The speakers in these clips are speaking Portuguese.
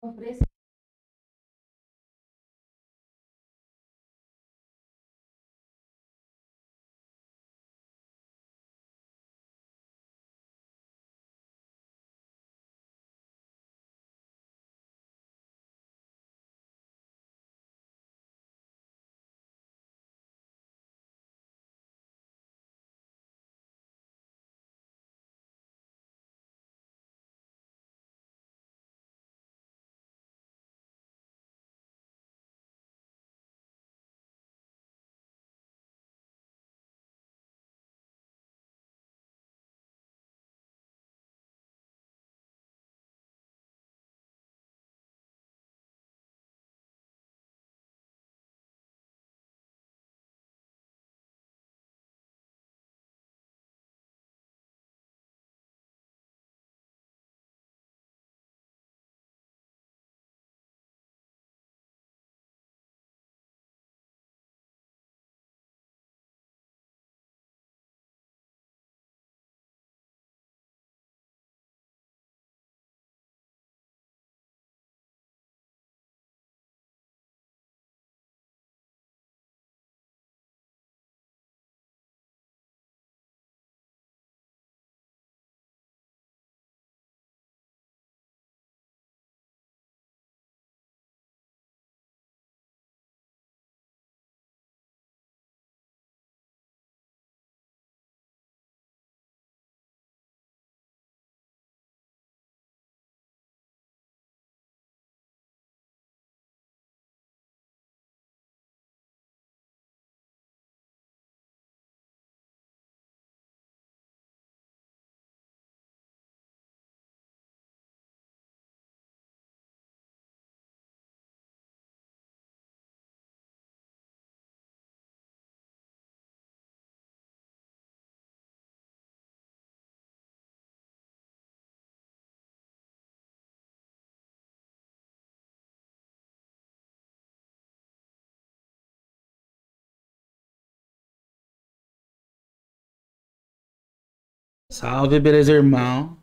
Salve, beleza, irmão?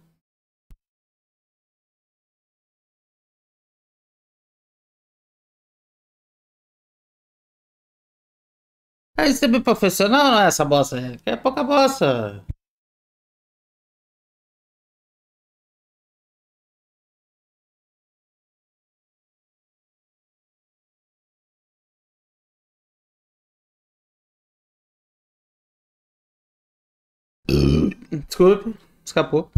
Aí você é profissional, não é essa bosta? É pouca bosta. Desculpe, escapou.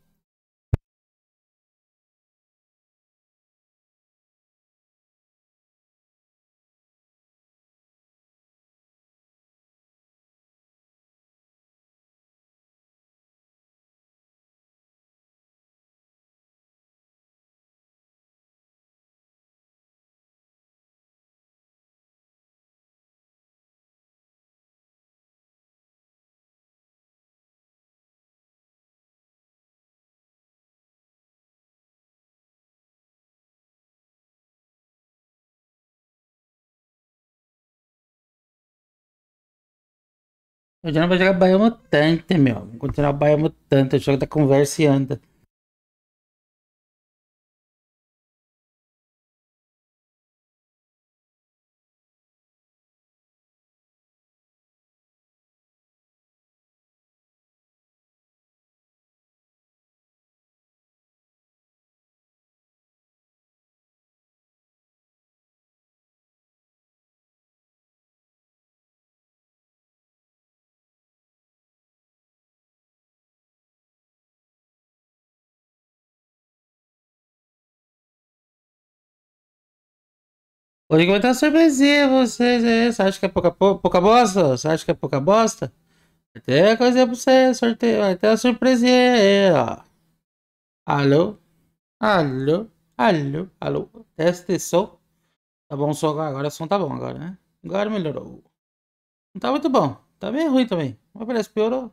Eu já não vou jogar Biomutant, meu. Vou continuar o Biomutant, o jogo da conversa e anda. Hoje que vai ter uma surpresinha pra vocês aí. Você acha que é pouca bosta? Você acha que é pouca bosta? Vai ter coisa pra você, sorteio. Vai ter uma surpresinha aí, ó. Alô? Alô? Alô? Alô? Teste som. Tá bom o som agora? Agora o som tá bom agora, né? Agora melhorou. Não tá muito bom. Tá bem ruim também. Mas parece que piorou.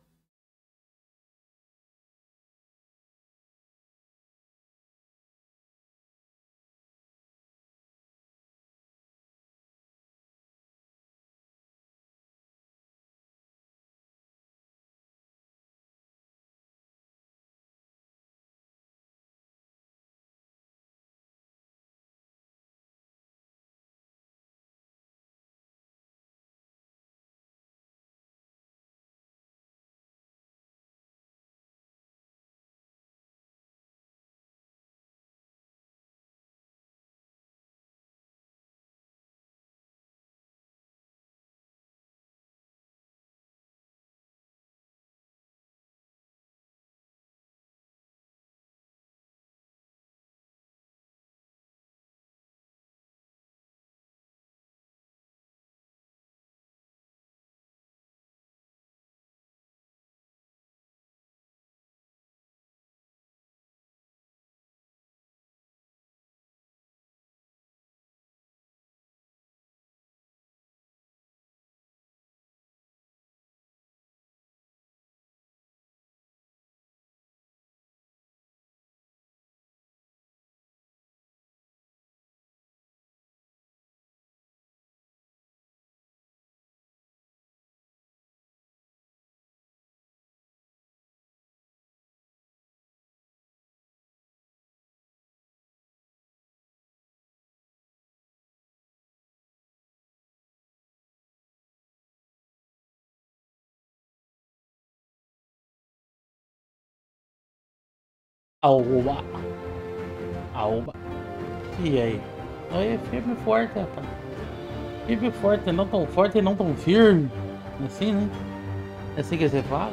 Aoba. Aoba. E aí? Aí é firme e forte, rapaz. Firme e forte, não tão forte e não tão firme. Assim, né? É assim que você fala?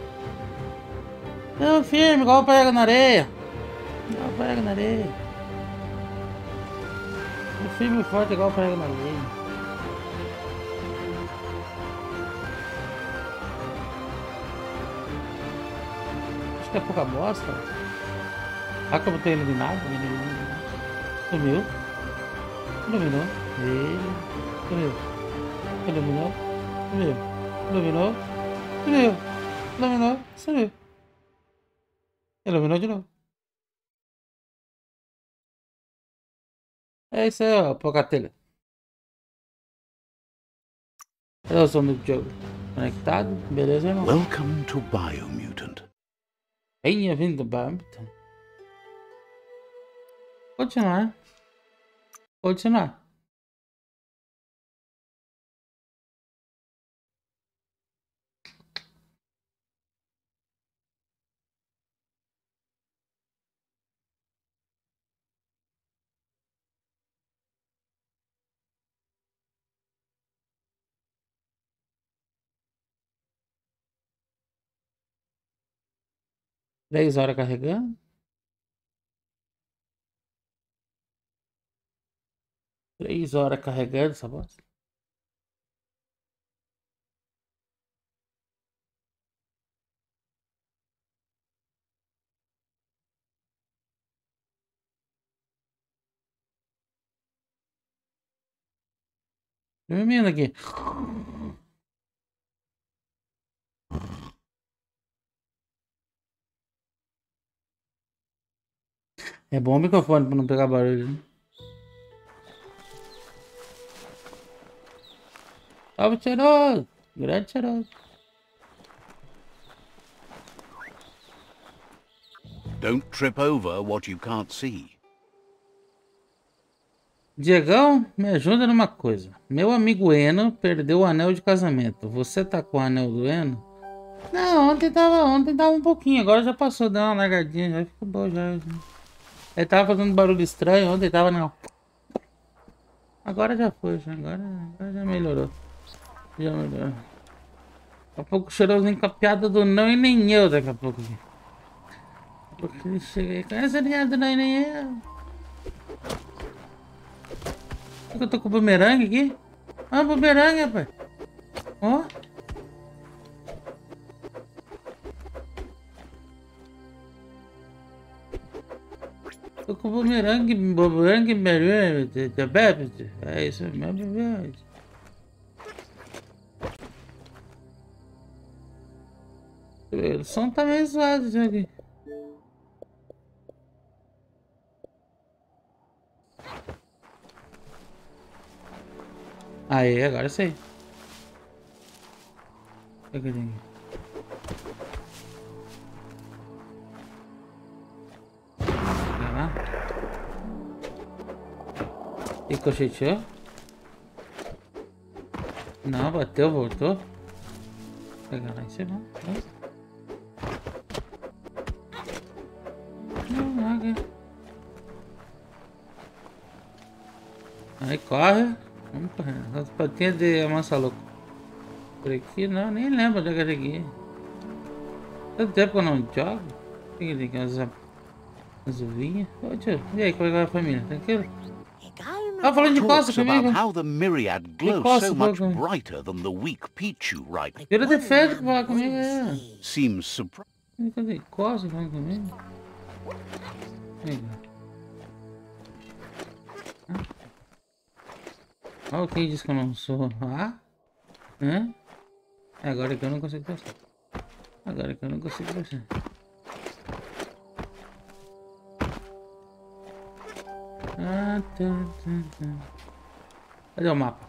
Não, firme, igual prega na areia. Igual prega na areia. Firme e forte, igual prega na areia. Acho que é pouca bosta. Ah, como tem eliminado? Sumiu. Iluminou. Ele. Sumiu. Iluminou. Sumiu. Iluminou. Sumiu. Iluminou. Sumiu. Iluminou de novo. É isso aí, ó. Pouca telha. Cadê o som do jogo? Conectado? Beleza, irmão? Welcome to Biomutant. Bem-vindo, Biomutant. Continuar. Continuar. Três horas carregando. Três horas carregando essa bosta. Dormindo aqui. É bom o microfone pra não pegar barulho, né? Salve, cheiroso! Grande cheiroso. Don't trip over what you can't see. Diegão, me ajuda numa coisa. Meu amigo Eno perdeu o anel de casamento. Você tá com o anel do Eno? Não, ontem tava um pouquinho, agora já passou, deu uma largadinha, já ficou bom já. Ele tava fazendo barulho estranho, ontem tava não. Agora já foi, agora já melhorou. Já melhorou. Daqui a pouco o cheirosinho com a piada do não e nem eu daqui a pouco. Porque ele chega aí com essa piada do não e nem eu. Eu tô com o bumerangue aqui. Ah, bumerangue, rapaz. Ó. Tô com o bumerangue, diabetes. É isso mesmo, o som tá meio zoado já aqui. Aí, agora sei. Vai lá. Ricocheteou? Não, bateu, voltou. Pegar lá em cima. Não, águia. Aí corre. Vamos correndo. As patinhas de amassa louco. Por aqui não, nem lembro onde é que era aqui. Tanto tempo que eu não jogo. O que tem aqui? As uvinhas. Ô tio, e aí, como é que vai a família? Tranquilo? Tá falando de costa comigo? How the myriad glows so much brighter than the weak Pichu right. Vira defeito que fala comigo, é. Seems surprising. Cadê costa falando comigo? Olha quem disse que eu não sou. Ah? Hã? Agora que eu não consigo passar. Agora que eu não consigo passar. Ah, tá. Cadê o mapa?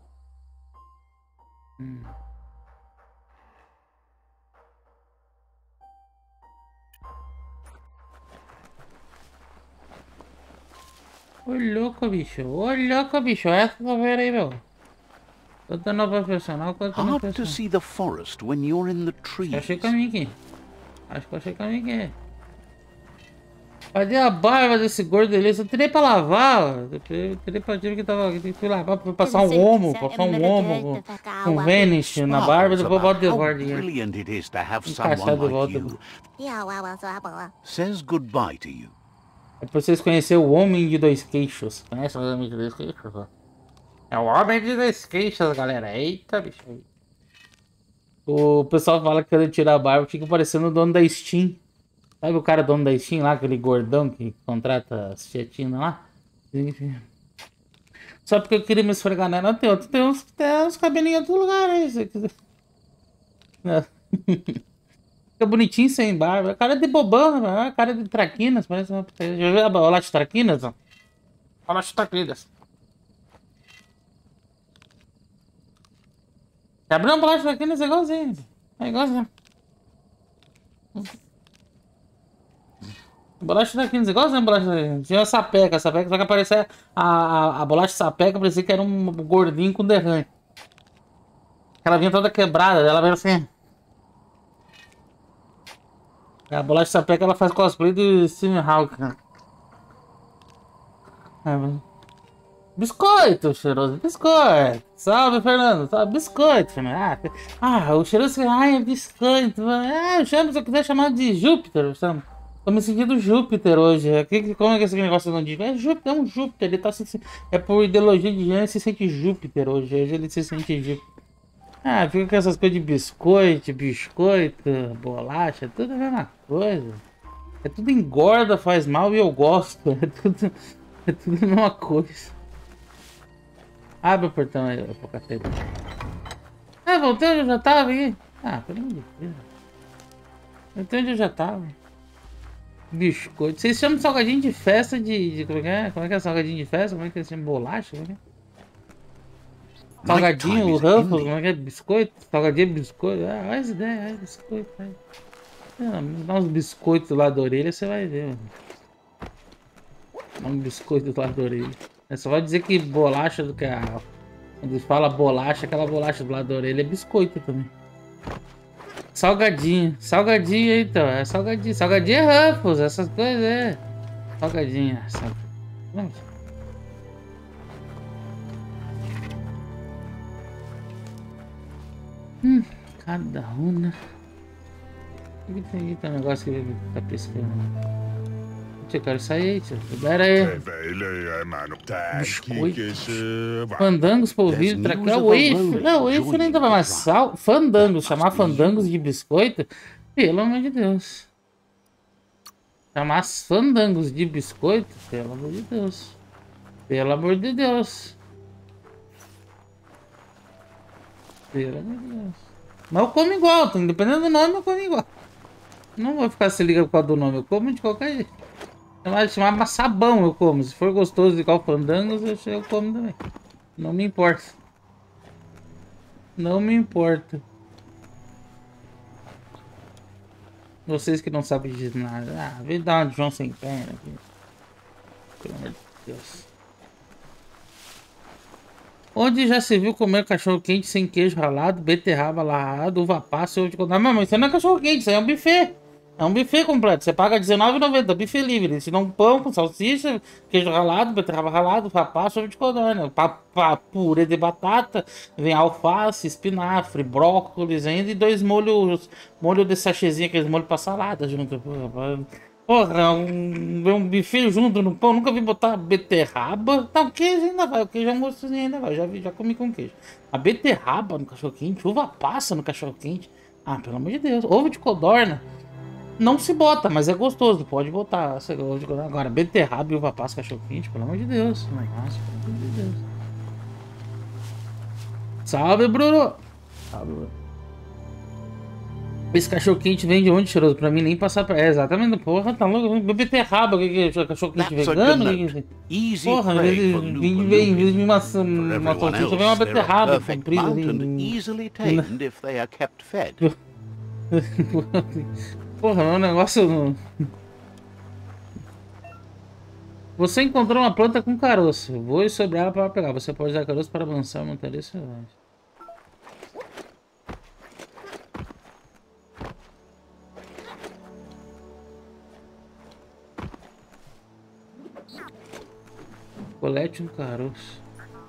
Ô louco, bicho. Ô louco, bicho. Essa tá vendo aí, meu. Tanto no profissional quanto no Hard to see the forest when you're in the trees. Achei o caminho aqui. Acho que eu achei o caminho aqui. Cadê a barba desse gordo ali? Eu tirei pra lavar. Eu tirei pra tive que tava. Fui lavar pra passar um homo. Passar um homo com Vanish na barba. Depois eu boto de volta. Encaixar de volta. Says goodbye to you. É pra vocês conhecerem o Homem de Dois Queixos. Conhece o Homem de Dois Queixos? É o Homem de Dois Queixos, galera. Eita, bicho. O pessoal fala que quando eu tirar a barba fica parecendo o dono da Steam. Sabe o cara dono da Steam lá, aquele gordão que contrata as tietinas lá? Só porque eu queria me esfregar nela. Não, tem uns cabelinhos em outro lugar aí, se você quiser. Fica bonitinho sem barba. Cara de bobão, cara de traquinas. Parece uma... Já viu a bolacha de traquinas? Bolacha de traquinas. Se abrir uma bolacha de traquinas é igualzinho. É igualzinho. Bolacha traquinas, igualzinho a bolacha traquinas. Tinha a sapeca, só que aparecia a bolacha sapeca, parecia que era um gordinho com derrame. Ela vinha toda quebrada, ela veio assim. A bolacha sapeca ela faz cosplay do Steve Hawking. Biscoito, cheiroso, biscoito. Salve, Fernando. Salve, biscoito, Fernando. O cheiroso, é biscoito. Eu chamo, se eu quiser chamar de Júpiter, eu chamo. Tô me sentindo Júpiter hoje. Como é que esse negócio não diz? É Júpiter, é um Júpiter. Ele tá é por ideologia de gênero, ele se sente Júpiter hoje. Hoje ele se sente Júpiter. Fica com essas coisas de biscoito, bolacha, tudo a mesma coisa. É tudo engorda, faz mal e eu gosto. É tudo a mesma coisa. Abre o portão aí, ô cacete. Voltei onde eu já tava aí. Pelo amor de Deus. Voltei onde eu já tava. Biscoito. Vocês chamam de salgadinho de festa de como é que é? Como é que é salgadinho de festa? Como é que é? Bolacha? Como é que é? Salgadinho, o Ruffles, como é que é? Biscoito? Salgadinho, biscoito. Olha essa ideia, biscoito. Dá uns biscoitos do lado da orelha, você vai ver, mano. Dá um biscoito do lado da orelha. É só vai dizer que bolacha do que a... Quando fala bolacha, aquela bolacha do lado da orelha é biscoito também. Salgadinho. Salgadinho, então. É salgadinho. Salgadinho é Ruffles, essas coisas, é. Salgadinho. Vamos. Cada runa. O que tem aqui? Um negócio que tá pescando. Eu quero sair, tio. Libera aí. Biscoito. Fandangos polvilho, traquel, wafer. Não, wafer ainda vai mais sal. Fandangos, chamar fandangos de biscoito? Pelo amor de Deus. Chamar fandangos de biscoito? Pelo amor de Deus. Pelo amor de Deus. Pelo amor de Deus. Mas eu como igual, tá? Independente do nome, eu como igual. Não vou ficar se ligando por causa do nome, eu como de qualquer jeito. Chamar sabão eu como. Se for gostoso igual fandangos, eu como também. Não me importa. Não me importa. Vocês que não sabem de nada. Vem dar uma de João sem perna aqui. Pelo amor de Deus. Onde já se viu comer cachorro quente sem queijo ralado, beterraba ralado, uva passa e ovo de codorna? Mas isso não é cachorro quente, isso aí é um buffet. É um buffet completo. Você paga R$19,90, buffet livre. Você dá um pão com salsicha, queijo ralado, beterraba ralado, uva passa e ovo de codorna. Purê de batata, vem alface, espinafre, brócolis ainda e 2 molhos. Molho de sachêzinho, aqueles molhos pra salada junto. Porra, um buffet junto no pão, nunca vi botar beterraba. Não, queijo ainda vai, o queijo é um gostosinho ainda vai, já comi com queijo. A beterraba no cachorro quente, uva passa no cachorro quente. Pelo amor de Deus, ovo de codorna não se bota, mas é gostoso, pode botar. Ovo de codorna. Agora, beterraba e uva passa cachorro quente, pelo amor de Deus. Nossa, pelo amor de Deus. Salve, Bruno! Salve, Bruno. Esse cachorro quente vem de onde, cheiroso? Pra mim nem passar pra... exatamente, porra, tá louco. Beterraba, que é cachorro quente vegano? Porra, vem uma salsicha, vem uma beterraba comprida ali. Porra, é um negócio... Você encontrou uma planta com caroço. Voe sobre ela para pegar. Você pode usar caroço para avançar, montar isso. Colete um caroço.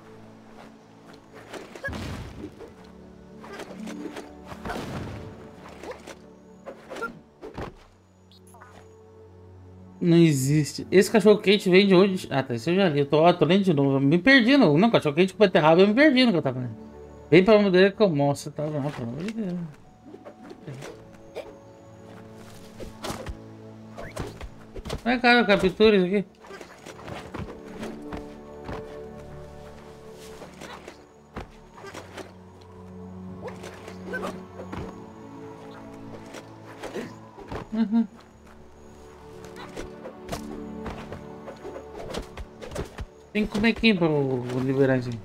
Não existe. Esse cachorro quente vem de onde? Ah, tá. Isso eu já li. Tô lendo de novo. Me perdi, não. Não, cachorro quente com beterraba, eu me perdi no que eu tava lendo. Vem pra modelo que eu mostro. Tá lá, pelo amor de Deus. Vai, cara, captura isso aqui. Uhum. Tem que comer quem pra liberar isso?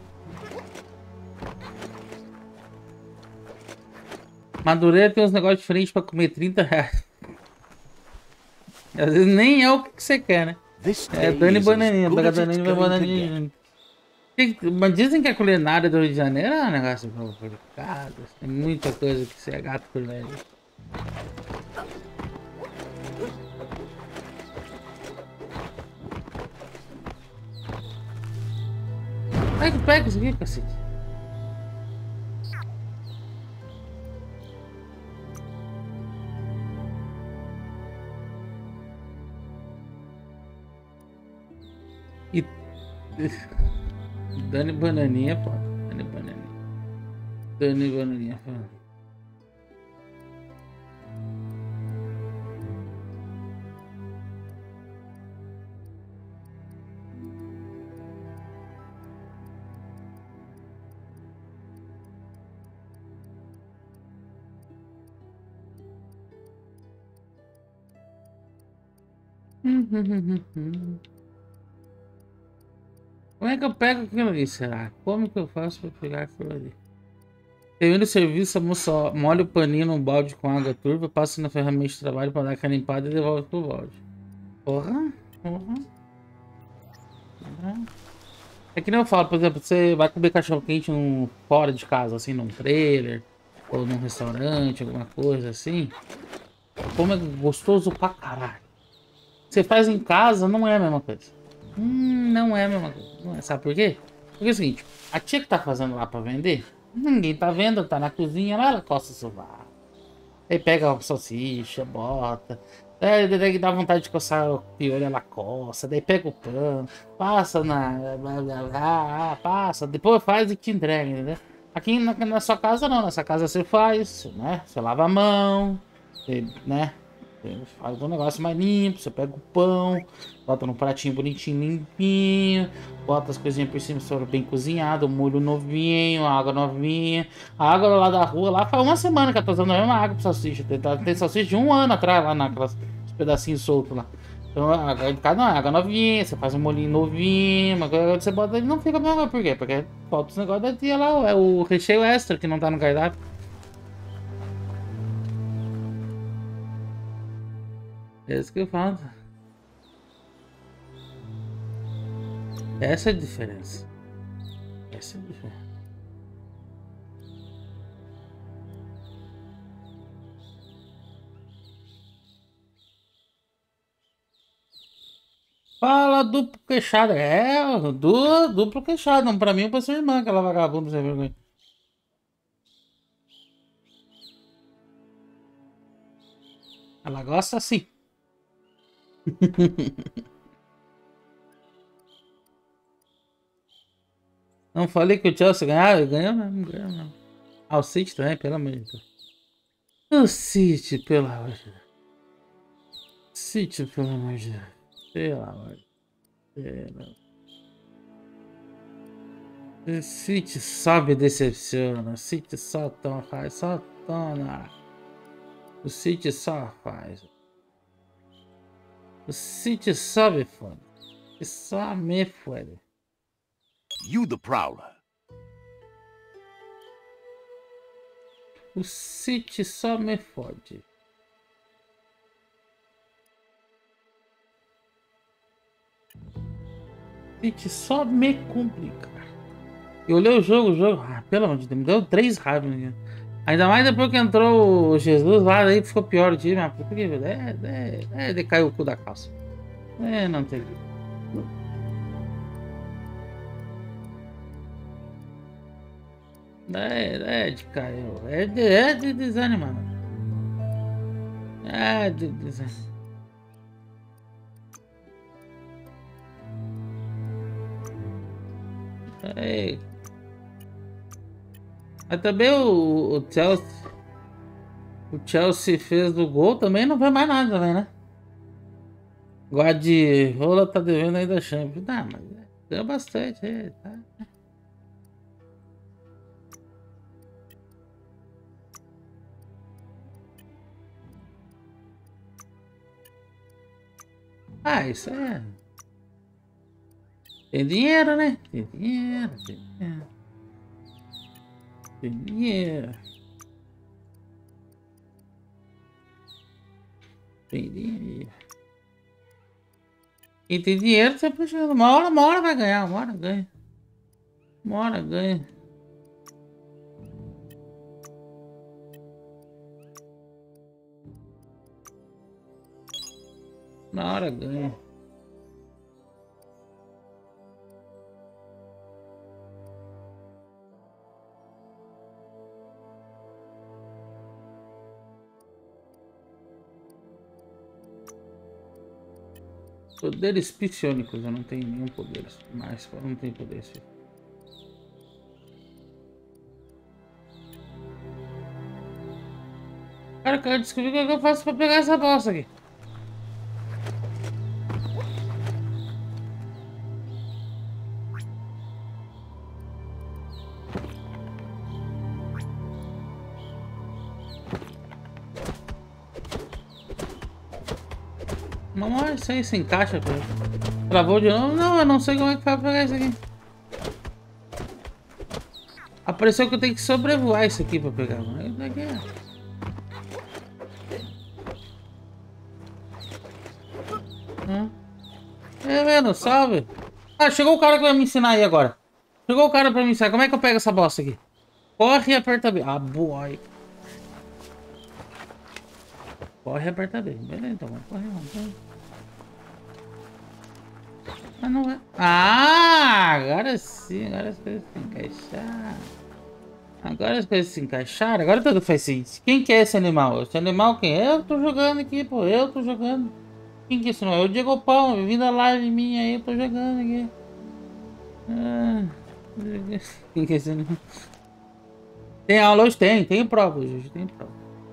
Madureira tem uns negócios diferentes pra comer 30 reais. Às vezes nem é o que você quer, né? É Dani Bananinha, pega Dani Bananinha. Mas dizem que a culinária do Rio de Janeiro é um negócio complicado. Tem muita coisa que você é gato por leve. Pega isso aqui, cacete. E... Dani Bananinha, pô. Dani Bananinha. Dani Bananinha, pô. Como é que eu pego aquilo ali, será? Como que eu faço pra pegar aquilo ali? Termino o serviço, a moça molha o paninho num balde com água turva, passa na ferramenta de trabalho pra dar aquela limpada e devolve pro balde. Porra. É que nem eu falo, por exemplo, você vai comer cachorro quente fora de casa, assim, num trailer, ou num restaurante, alguma coisa assim. Como é gostoso pra caralho. Você faz em casa, não é a mesma coisa. Não é a mesma coisa. Não é. Sabe por quê? Porque é o seguinte, a tia que tá fazendo lá pra vender, ninguém tá vendo, tá na cozinha, lá ela coça o sovaco. Aí pega a salsicha, bota. Daí dá vontade de coçar o piolho, ela coça. Daí pega o pão, passa passa. Depois faz e te entrega, entendeu? Aqui na sua casa não, nessa casa você faz, né? Você lava a mão, você, né? Você faz um negócio mais limpo, você pega o pão, bota num pratinho bonitinho, limpinho, bota as coisinhas por cima, soro bem cozinhado, molho novinho, água novinha. A água lá da rua, lá faz uma semana que eu tô usando a mesma água pra salsicha. Tem salsicha de 1 ano atrás, lá naquelas pedacinhos soltos lá. Então, água de casa não, água novinha, você faz um molinho novinho, mas quando você bota ele não fica bom, por quê? Porque falta os negócios da tia lá, é o recheio extra que não tá no cardápio. É isso que eu falo. Essa é a diferença. Essa é a diferença. Fala duplo queixado. É, duplo queixado. Não pra mim ou pra sua irmã, aquela vagabunda sem vergonha. Ela gosta assim. Não falei que o Chelsea ganhava? Ganhou mesmo, ganhou mesmo. Ah, o City também, pelo amor de Deus. O City, pelo amor de Deus. City, pelo amor de Deus. Pelo amor de Deus. O City sobe e decepciona. O City só faz, só toma. O City só faz. O City só me fode. Só me fode. You the Prowler. O City só me fode. O City só me complica. Eu olhei o jogo, pelo amor de Deus, me deu 3 raivas. Ainda mais depois que entrou o Jesus lá, aí ficou pior o time. Porque decaiu o cu da calça. Não tem jeito. É de caiu. É de desanimar. É de desanimar. É. Mas também o Chelsea fez do gol também, não foi mais nada também, né? Guardiola tá devendo ainda a Champions. Não, mas ganhou bastante, tá? Ah, isso é. Tem dinheiro, né? Tem dinheiro, tem dinheiro. Tem dinheiro. Tem dinheiro. E tem dinheiro, você puxa. Uma hora vai ganhar, uma hora ganha. Uma hora ganha. Na hora ganha. Poderes psionicos, eu não tenho nenhum poder mais, eu não tenho poder. Cara, eu quero descobrir o que eu faço pra pegar essa bosta aqui. Não, isso aí se encaixa, pô. Travou de novo? Não, eu não sei como é que faz pra pegar isso aqui. Apareceu que eu tenho que sobrevoar isso aqui pra pegar, mano. Isso aqui é... É, vendo? Salve. Ah, chegou o cara que vai me ensinar aí agora. Chegou o cara pra me ensinar. Como é que eu pego essa bosta aqui? Corre e aperta B. Ah, boy. Corre e aperta B. Beleza, então. Vamos. Mas não é. Ah, agora sim. Agora as coisas se encaixaram. Agora as coisas se encaixaram. Agora tudo faz sentido. Quem que é esse animal? Esse animal quem? Eu tô jogando aqui, pô. Eu tô jogando. Quem que é esse animal? Eu Diego Pão. Vindo a live minha aí. Eu tô jogando aqui. Ah, quem que é esse animal? Tem aula hoje? Tem prova hoje. Tem prova.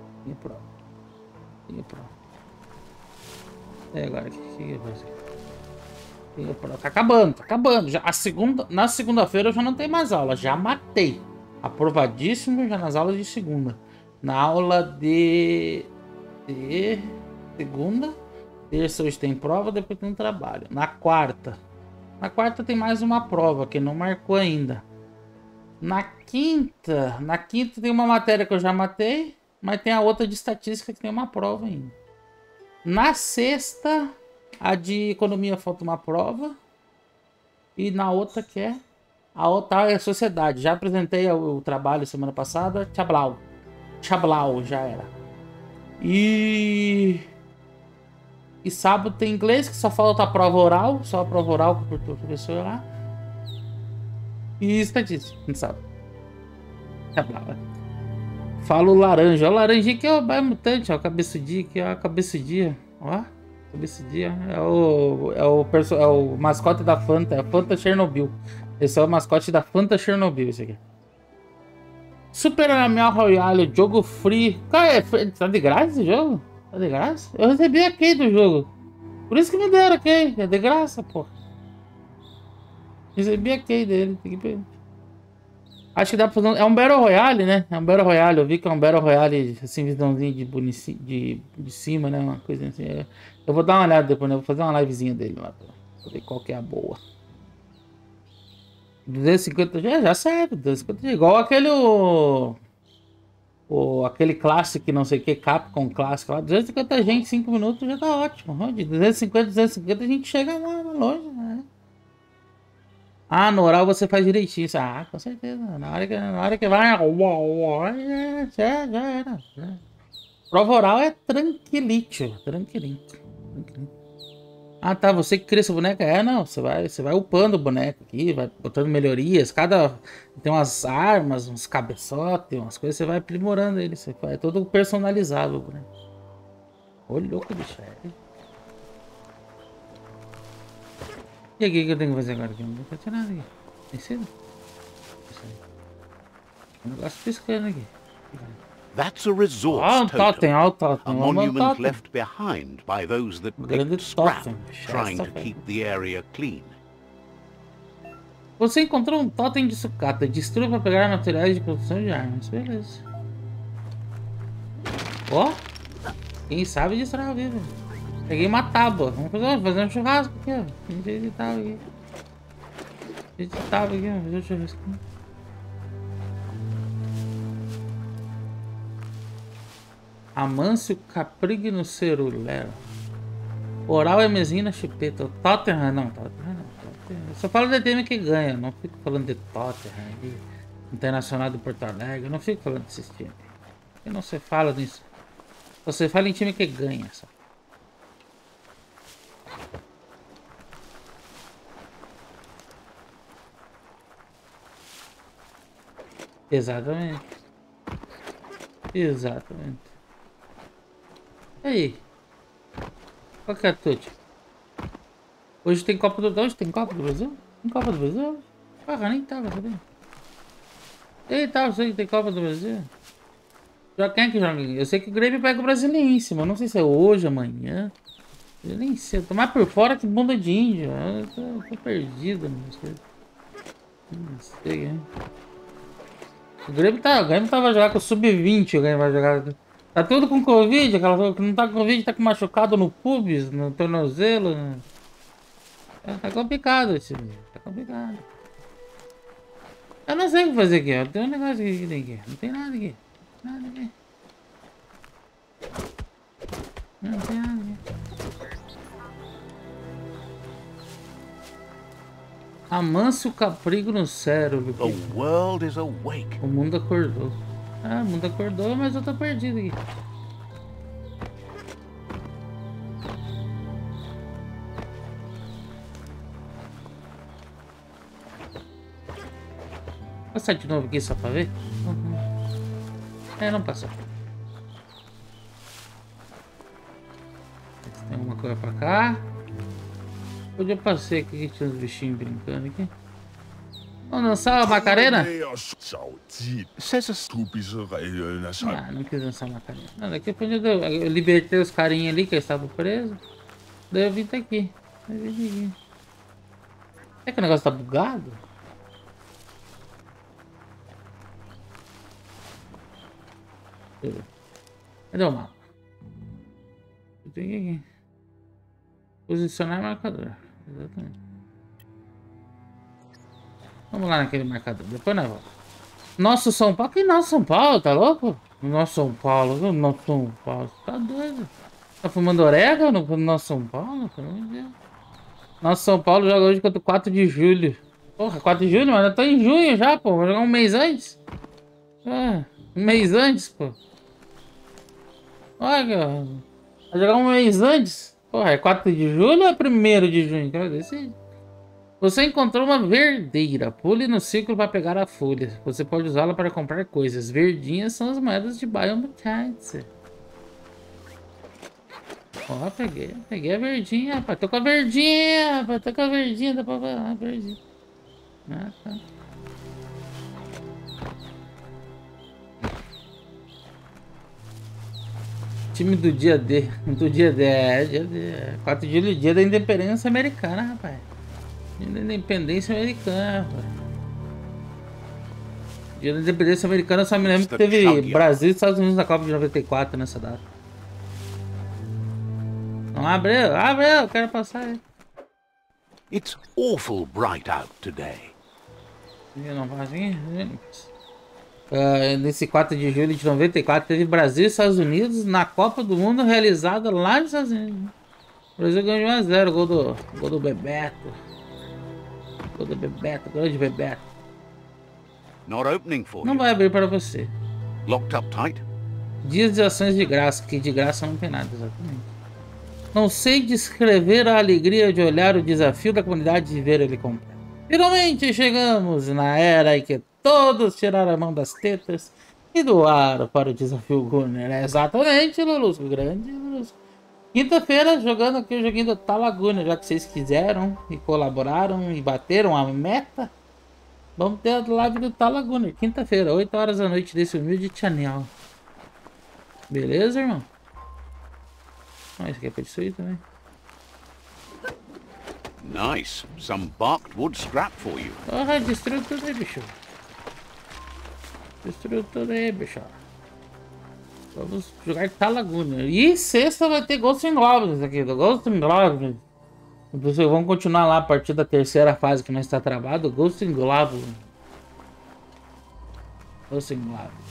E agora? O que eu vou fazer? Tá acabando. Já, na segunda-feira eu já não tenho mais aula. Já matei. Aprovadíssimo já nas aulas de segunda. Na aula de segunda. Terça hoje tem prova, depois tem um trabalho. Na quarta tem mais uma prova que não marcou ainda. Na quinta tem uma matéria que eu já matei, mas tem a outra de estatística que tem uma prova ainda. Na sexta, a de economia falta uma prova. E na outra que é... A outra é sociedade. Já apresentei o trabalho semana passada. Chablau já era. E sábado tem inglês, que só falta a prova oral. Só a prova oral que o professor lá. E estatística, não sabe. Chablau. Falo laranja. O laranjinha que é o bairro mutante, ó. Cabeçudinha aqui, ó. Cabeçudinha. Ó. Cabeçudinha. É o mascote da Fanta. É a Fanta Chernobyl. Esse é o mascote da Fanta Chernobyl, esse aqui. Super Animal Royale, jogo free. Cara, tá de graça esse jogo? Tá de graça? Eu recebi a key do jogo. Por isso que me deram a key. É de graça, pô. Recebi a key dele. Acho que dá pra fazer. É um Battle Royale, né? É um Battle Royale. Eu vi que é um Battle Royale, assim, visãozinho de cima, né? Uma coisa assim. Eu vou dar uma olhada depois, né? Vou fazer uma livezinha dele lá pra ver qual que é a boa. 250 já serve. 250 igual aquele. Aquele clássico, não sei o que, Capcom clássico lá. 250 gente, 5 minutos já tá ótimo. De 250 a gente chega lá longe, né? Ah, no oral você faz direitinho. Ah, com certeza. Na hora que vai. Já era. Prova oral é tranquilito. Ah, tá, você que cria essa boneca? É, não, você vai upando o boneco aqui, vai botando melhorias, tem umas armas, uns cabeçotes, umas coisas, você vai aprimorando ele, é todo personalizável, né? Ô, louco, bicho, E aqui, o que eu tenho que fazer agora? Aqui? Não tem que fazer nada aqui. Tem cedo? Um negócio piscando aqui. That's a resource totem, a monument totem. left behind by those that picked scrap, trying to keep the area clean. Você encontrou um totem de sucata. Destrua para pegar materiais de produção de armas. Beleza. Ó. Quem sabe destravar, velho. Peguei uma tábua. Vamos fazer um churrasco aqui, ó. Tem jeito de tábua aqui. Jeito de tábua aqui, ó. Fazer um churrasco. Amâncio Caprigno Cerulero. Oral é mesina chipeta. Tottenham não. Tottenham não. Eu só falo de time que ganha. Não fico falando de Tottenham. De Internacional de Porto Alegre. Eu não fico falando desses times. Eu não se fala nisso. Você fala em time que ganha. Só. Exatamente. Exatamente. E aí? Qual que é a tudo? Hoje tem Copa do Brasil? Tem Copa do Brasil? Tem Copa do Brasil? Ah, nem tava sabendo. Eita, eu sei que tem Copa do Brasil. Já quem é que joga? Eu sei que o Grêmio pega o Brasiliense, mas não sei se é hoje, amanhã. Eu nem sei. Eu tô mais por fora que bunda de índio. Eu tô perdido. Não sei, hein? O Grêmio tava jogando com o Sub-20. O Grêmio vai jogar. Tá tudo com Covid. Aquela que não tá com Covid tá com machucado no pubis, no tornozelo. Tá complicado esse vídeo. Tá complicado. Eu não sei o que fazer aqui, ó. Tem um negócio aqui que tem aqui. Não tem nada aqui. Nada aqui. Não tem nada aqui. Amâncio Caprigno Cerulero. The world is awake. O mundo acordou. Ah, o mundo acordou, mas eu tô perdido aqui. Passar de novo aqui só pra ver? Uhum. É, não passou. Tem uma coisa pra cá. Onde eu passei aqui que tinha uns bichinhos brincando aqui. Vamos dançar a Macarena? Ah, não quis dançar a Macarena. Não, daqui foi onde eu libertei os carinhas ali que estavam presos. Daí eu vim até aqui. É que o negócio tá bugado? Cadê o mapa? Eu tenho aqui. Posicionar marcador. Exatamente. Vamos lá naquele marcador. Depois nós vamos. Nosso São Paulo? Que nosso São Paulo? Tá louco? Nosso São Paulo. Nosso São Paulo. Tá doido? Tá fumando orégano no nosso São Paulo? Pelo amor de Deus. Nosso São Paulo joga hoje contra o 4 de julho. Porra, 4 de julho? Mas eu tô em junho já, pô. Vou jogar um mês antes. Ah, um mês antes, pô. Olha, vai jogar um mês antes. Porra, é 4 de julho ou é 1º de junho? Quero decidir. Você encontrou uma verdeira. Pule no círculo para pegar a folha. Você pode usá-la para comprar coisas. Verdinhas são as moedas de Biomechanics. Ó, peguei a verdinha, rapaz. Tô com a verdinha, rapaz. Tô com a verdinha, dá pra ver a verdinha. Ah, tá. Time do dia D. Do dia D. Dia D. 4 de julho, dia da independência americana, rapaz. Dia da independência americana, rapaz. Dia da independência americana, eu só me lembro que teve Brasil e Estados Unidos na Copa de 94 nessa data. Não, abre, eu quero passar aí. It's awful bright out today. Não faz assim? Nesse 4 de julho de 94 teve Brasil e Estados Unidos na Copa do Mundo realizada lá nos Estados Unidos. O Brasil ganhou 1-0, gol do Bebeto. Gol do Bebeto, gol de Bebeto. Not opening for you. Não vai abrir para você. Locked up tight. Dias de ações de graça, que de graça não tem nada, exatamente. Não sei descrever a alegria de olhar o desafio da comunidade e ver ele completo. Finalmente chegamos na era em que todos tiraram a mão das tetas e doaram para o desafio Gunner. É exatamente, Lulusco. Grande Lulusco. Quinta-feira, jogando aqui o joguinho do Talaguna, já que vocês quiseram e colaboraram e bateram a meta. Vamos ter a live do Talaguna, quinta-feira, 8 horas da noite, desse humilde channel. Beleza, irmão? Ah, isso aqui é pra destruir também. Nice. Some barked wood scrap for you. Ah, destruiu tudo aí, bicho. Destruiu tudo aí, bicho. Vamos jogar Talaguna. E sexta vai ter Ghost and Goblins aqui, do Ghost and Goblins. Vamos continuar lá a partir da terceira fase que nós está travado. Ghost and Goblins. Ghost and Goblins.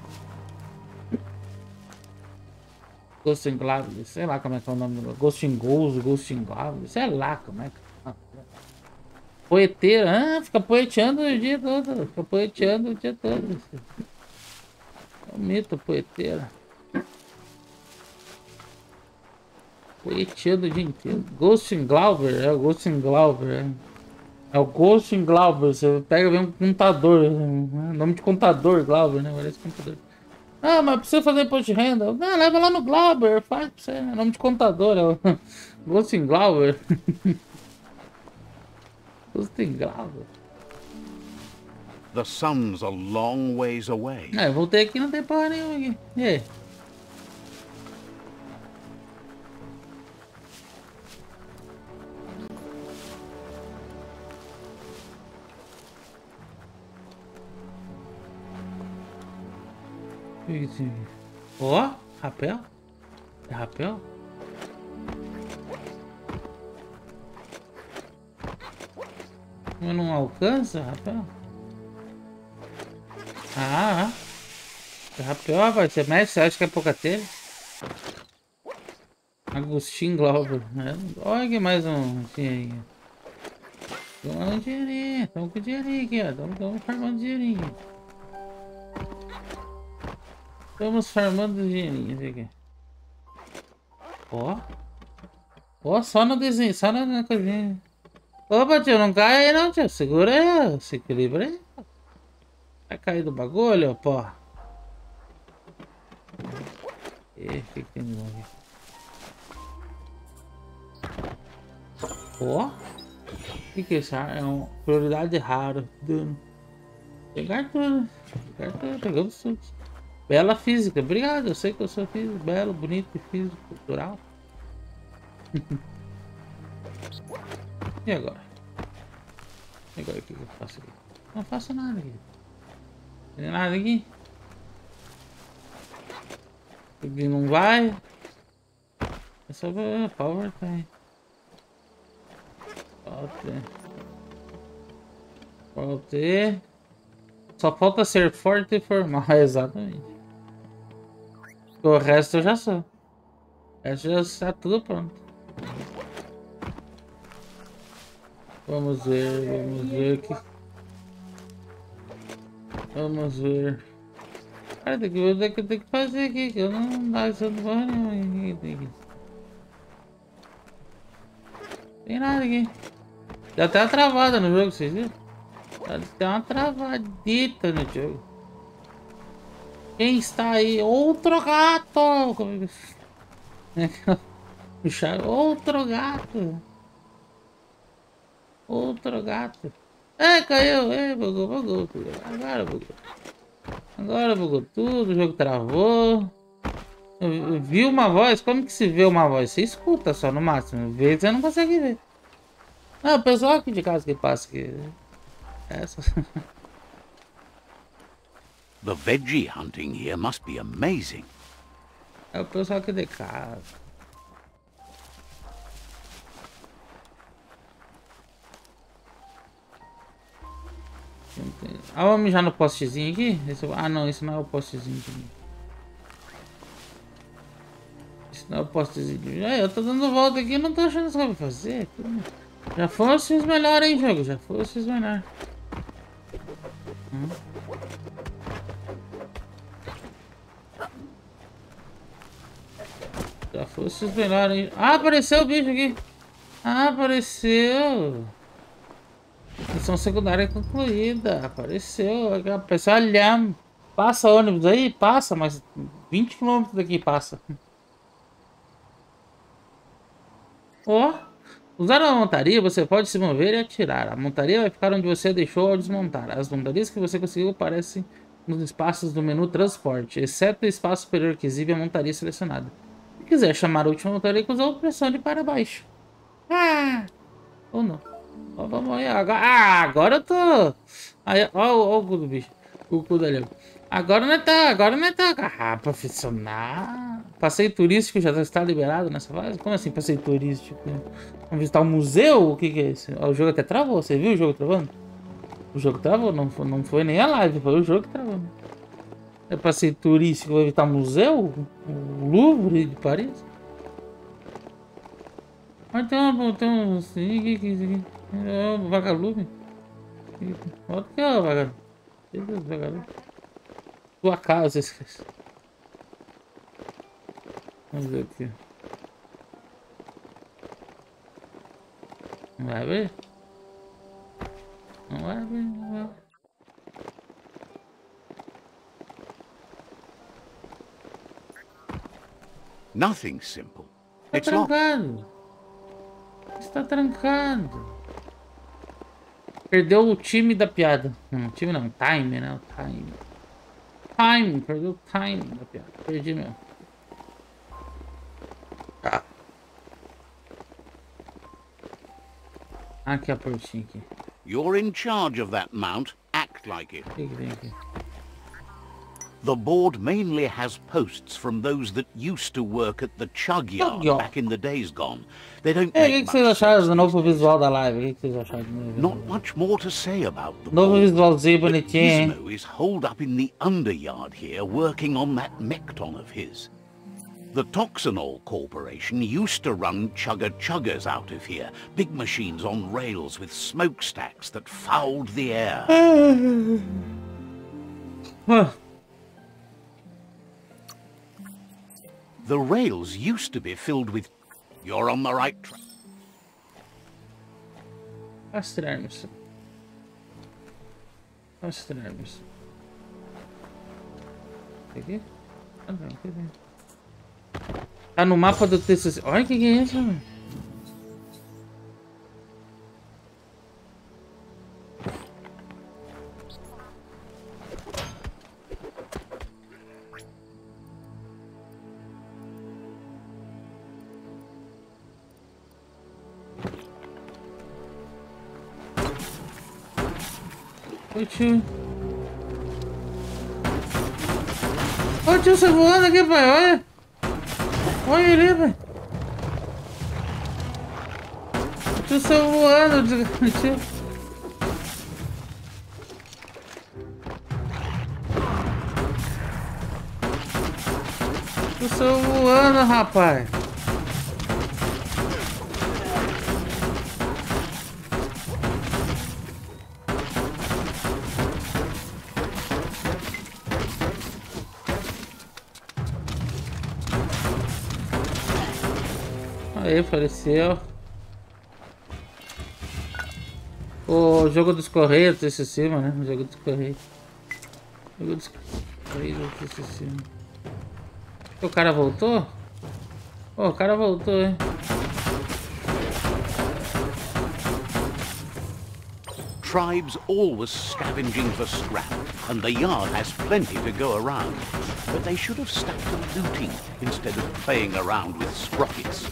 Ghost and Goblins. Sei lá como é que é o nome do Ghost and Ghost, Ghost and Goblins. Sei lá como é que é. Poeteira. Ah, fica poeteando o dia todo. Fica poeteando o dia todo. É um mito, poeteira. Poeteando o dia inteiro. Ghost and Glauber. É o Ghost and Glauber. É o Ghost and Glauber. Você pega e vem um contador. Nome de contador, Glauber, né? Parece contador. Ah, mas precisa fazer imposto de renda. Ah, leva lá no Glauber. Faz pra você. Nome de contador. É o Ghost and Glauber. Ghost and Glauber. The sun's a long ways away. É, voltei aqui, não tem porra nenhuma aqui. E aí? Ó, rapel? É rapel? Mas não alcança, rapel? Ah, rapel, rapaz, você mexe, você acha que é pouca telha? Agostinho Glauber. Olha aqui mais um dinheirinho. Toma um dinheirinho, tamo com dinheirinho aqui, ó. Tamo farmando dinheirinho. Estamos farmando dinheirinho aqui. Ó. Ó, só no desenho, só na coisinha. Opa, tio, não cai aí não, tio. Segura aí, se equilibra aí. Vai cair do bagulho, pô. E que tem de novo aqui? Ó. O que é isso? É uma prioridade raro. Pegar tudo. Pegar tudo. Pegamos tudo. Bela física. Obrigado. Eu sei que eu sou físico. Belo, bonito e físico. Cultural. E agora? E agora o que eu faço aqui? Não faço nada aqui. Não tem nada aqui. Subir não vai. É só power time. Falta. Só falta ser forte e formal. Exatamente. O resto eu já sou. O resto já está tudo pronto. Vamos ver aqui. Vamos ver. Cara, tem que fazer aqui, que eu não dá isso não vai nenhum. Tem nada aqui. Deu até uma travada no jogo, vocês viram? Tem uma travadita no jogo. Quem está aí? Outro gato! Outro gato! Outro gato! É, caiu! É, bugou. Agora bugou tudo, o jogo travou. Viu uma voz? Como que se vê uma voz? Você escuta só no máximo. Ver você não consegue ver. Não, o pessoal aqui de casa que passa aqui. Essa. The veggie hunting here must be amazing. É o pessoal aqui de casa. Ah, vamos mijar no postezinho aqui? Ah, não, isso não é o postezinho aqui. Isso não é o postezinho. Eu tô dando volta aqui, não tô achando que vai fazer. Já fosse os melhores, hein, jogo? Já fosse os melhores. Já fosse os melhores. Ah, apareceu o bicho aqui. Ah, apareceu. Missão secundária concluída. Apareceu. Apareceu, olha. Passa ônibus aí? Passa, mas 20 km daqui passa. Ó. Usar a montaria, você pode se mover e atirar. A montaria vai ficar onde você deixou ao desmontar. As montarias que você conseguiu aparecem nos espaços do menu transporte, exceto o espaço superior que exibe a montaria selecionada. Se quiser chamar a última montaria, usa a pressão para baixo. Ah! Ou não. Ó, vamos aí. Agora, agora eu tô... Aí, ó o cu do bicho. O cu da leva. Agora não é tá. Ah, profissional. Passeio turístico já está liberado nessa fase? Como assim passeio turístico? Vamos visitar um museu? O que é isso? O jogo até travou. Você viu o jogo travando? O jogo travou. Não foi nem a live. Foi o jogo que travou. É passeio turístico. Vai visitar um museu? O Louvre de Paris? Mas tem um... Sim, é um vagalume. Olha aqui, ó, vagalume. Sua casa, esquece. Vamos ver aqui. Não vai ver? Não vai ver, não vai ver. Nothing simple. Tá trancado. Está trancado. Perdeu o time da piada. Não, time não, time, né? Time, perdeu o time da piada. Perdi mesmo. Aqui a portinha aqui. You're in charge of that mount. Act like it. O que tem aqui? The board mainly has posts from those that used to work at the Chug Yard back in the days gone. They don't make O que vocês acharam do novo visual da live? O que vocês acharam do novo visual? Not much more to say about the Novo board. visualzinho bonitinho, hein? Gizmo is holed up in the underyard here working on that Mekton of his. The Toxanol Corporation used to run chugger-chuggers out of here. Big machines on rails with smokestacks that fouled the air. The rails used to be filled with... You're on the right track. Astrarmos. Aqui? Ah, não, aqui vem. Tá no mapa do texto. Olha o que é isso, mano. Oi, tio. Olha o tio, você voando aqui, pai. Olha. Olha ele, pai. O tio saiu voando. Tio. O tio saiu voando, rapaz. Aí, faleceu. O jogo dos Correios, esse cima, né? O jogo dos Correios. Jogo dos Correios, esse cima. O cara voltou? Oh, o cara voltou, hein? Tribes always scavenging for scrap, and the yard has plenty to go around. But they should have stuck to looting instead of playing around with sprockets.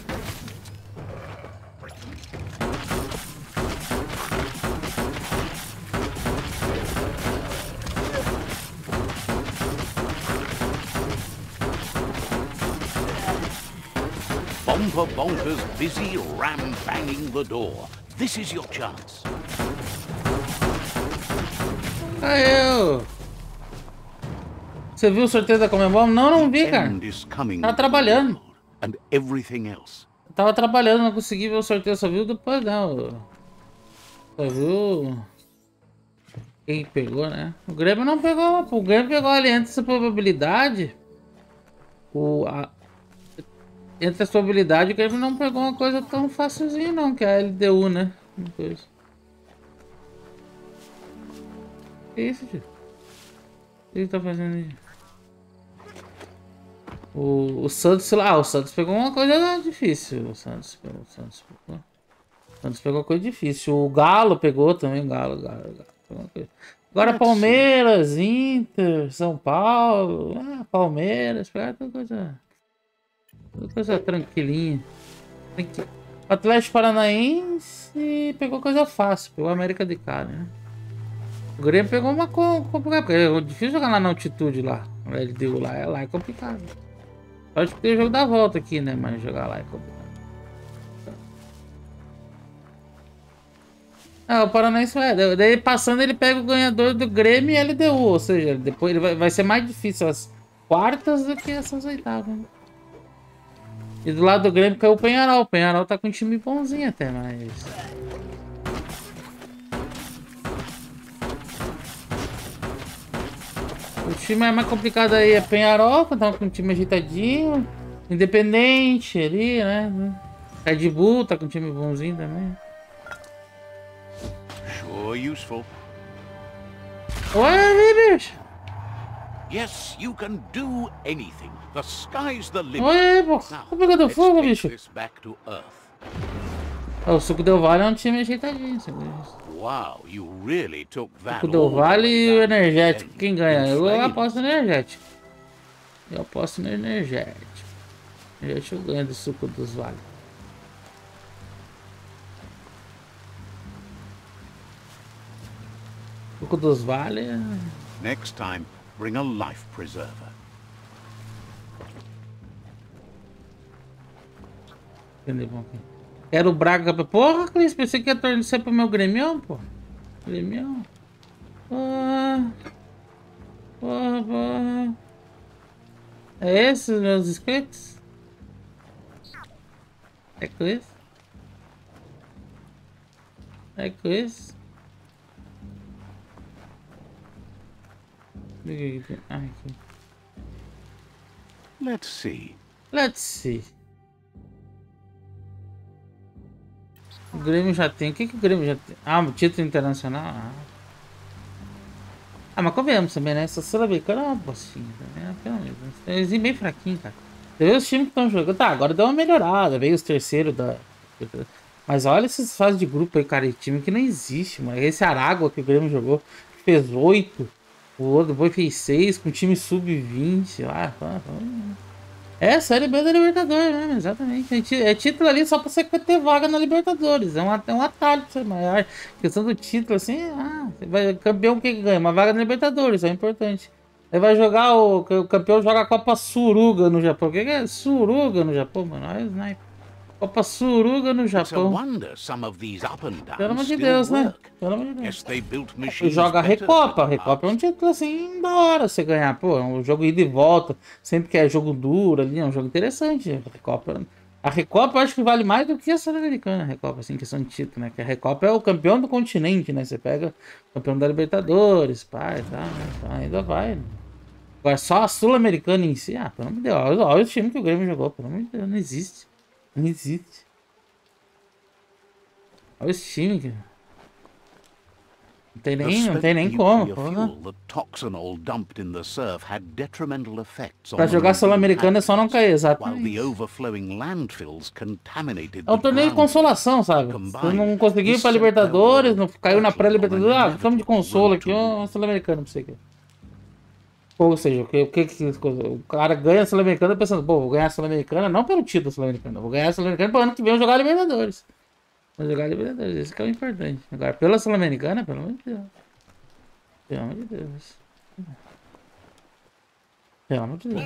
Bomper Bonker's busy ram-banging the door. This is your chance. Aê! Você viu o sorteio da Comebol? Não vi, cara. Tava trabalhando. And everything else. Tava trabalhando, não consegui ver o sorteio, só viu depois, não. Só viu quem pegou, né? O Grêmio não pegou, o Grêmio pegou ali antes essa probabilidade. entre a sua habilidade, o Grêmio não pegou uma coisa tão facilzinha não, que é a LDU, né? Uma coisa. Que isso, tio? O que ele tá fazendo aí? O Santos, sei lá, o Santos pegou uma coisa difícil. O Santos pegou coisa difícil. O Galo pegou também, Galo. Agora Palmeiras, Inter, São Paulo, Palmeiras, pegaram toda coisa tranquilinha. Atlético Paranaense pegou coisa fácil, pegou a América de Cali, né? O Grêmio pegou uma complicada, porque é difícil jogar lá na altitude lá. O LDU lá é complicado. Pode ter o jogo da volta aqui, né? Mas jogar lá é complicado. O Paranaense daí passando ele pega o ganhador do Grêmio e LDU, ou seja, depois ele vai ser mais difícil as quartas do que essas oitavas, né? E do lado do Grêmio caiu o Penharol. O Penharol tá com um time bonzinho até, mas... O time mais complicado aí é Penharol, que tá com um time ajeitadinho. Independente ali, né? Red Bull tá com um time bonzinho também. Sure useful. Olha ali, bicho. Yes, you can do anything. The sky's the limit. Olha aí, pô. Tá pegando fogo, bicho. O Suco Del Vale é um time ajeitadinho. Wow, you really took that. Suco Del Vale e o Energético. Quem ganha? Eu aposto no Energético. Eu aposto no Energético. Energético ganha do Suco dos Vale. Suco dos Vale. Next time, bring a life preserver. Era o Braga. Porra, Cris, pensei que ia torcer pro meu Grêmio, pô. Grêmio. Porra. É esses os meus inscritos? É Cris? É Cris? Aqui. Let's see. O Grêmio já tem. O que o Grêmio já tem? O título internacional. Mas convenhamos também, né? Essa Sul-Americana é uma bostinha, né? Pelo menos. Eles vêm bem fraquinho, cara. Você vê os times que estão jogando. Tá, agora deu uma melhorada. Veio os terceiros da. Mas olha esses fases de grupo aí, cara. De time que não existe, mano. Esse Aragua que o Grêmio jogou, fez 8. O outro depois fez 6 com time sub-20. É Série B da Libertadores, né? Exatamente. É título ali só pra você ter vaga na Libertadores. É um atalho pra você. Mas a questão do título, assim, você vai, campeão que ganha? Uma vaga na Libertadores, é importante. Aí vai jogar, o campeão joga a Copa Suruga no Japão. O que é Suruga no Japão, mano? Olha o sniper. Copa Suruga no Japão. Pelo amor de Deus, né? Pelo amor de Deus. Joga a Recopa. A Recopa é um título assim, da hora você ganhar. Pô, é um jogo ida e volta. Sempre que é jogo duro ali, é um jogo interessante. A Recopa eu acho que vale mais do que a Sul-Americana. A Recopa, assim, questão de título, né? Que a Recopa é o campeão do continente, né? Você pega o campeão da Libertadores, pai, tá, né? Então, ainda vai, né? Agora só a Sul-Americana em si, pelo amor de Deus. Olha o time que o Grêmio jogou, pelo amor de Deus, não existe. Não existe. Olha esse time, cara. Não tem nem como. Pra jogar Sul-Americana é só não cair, exatamente. É um torneio de consolação, sabe? Você não conseguiu ir pra Libertadores, não caiu na pré-Libertadores. Ficamos de consolo aqui, ó, Sul-Americana pra você aqui. Ou seja, o cara ganha a Sul-Americana pensando, pô, vou ganhar a Sul-Americana não pelo título Sul-Americana, vou ganhar a Sul-Americana para o ano que vem eu jogar a Libertadores. Vou jogar a Libertadores, esse que é o importante. Agora, pela Sul-Americana, pelo amor de Deus. Pelo amor de Deus. Pelo amor de Deus.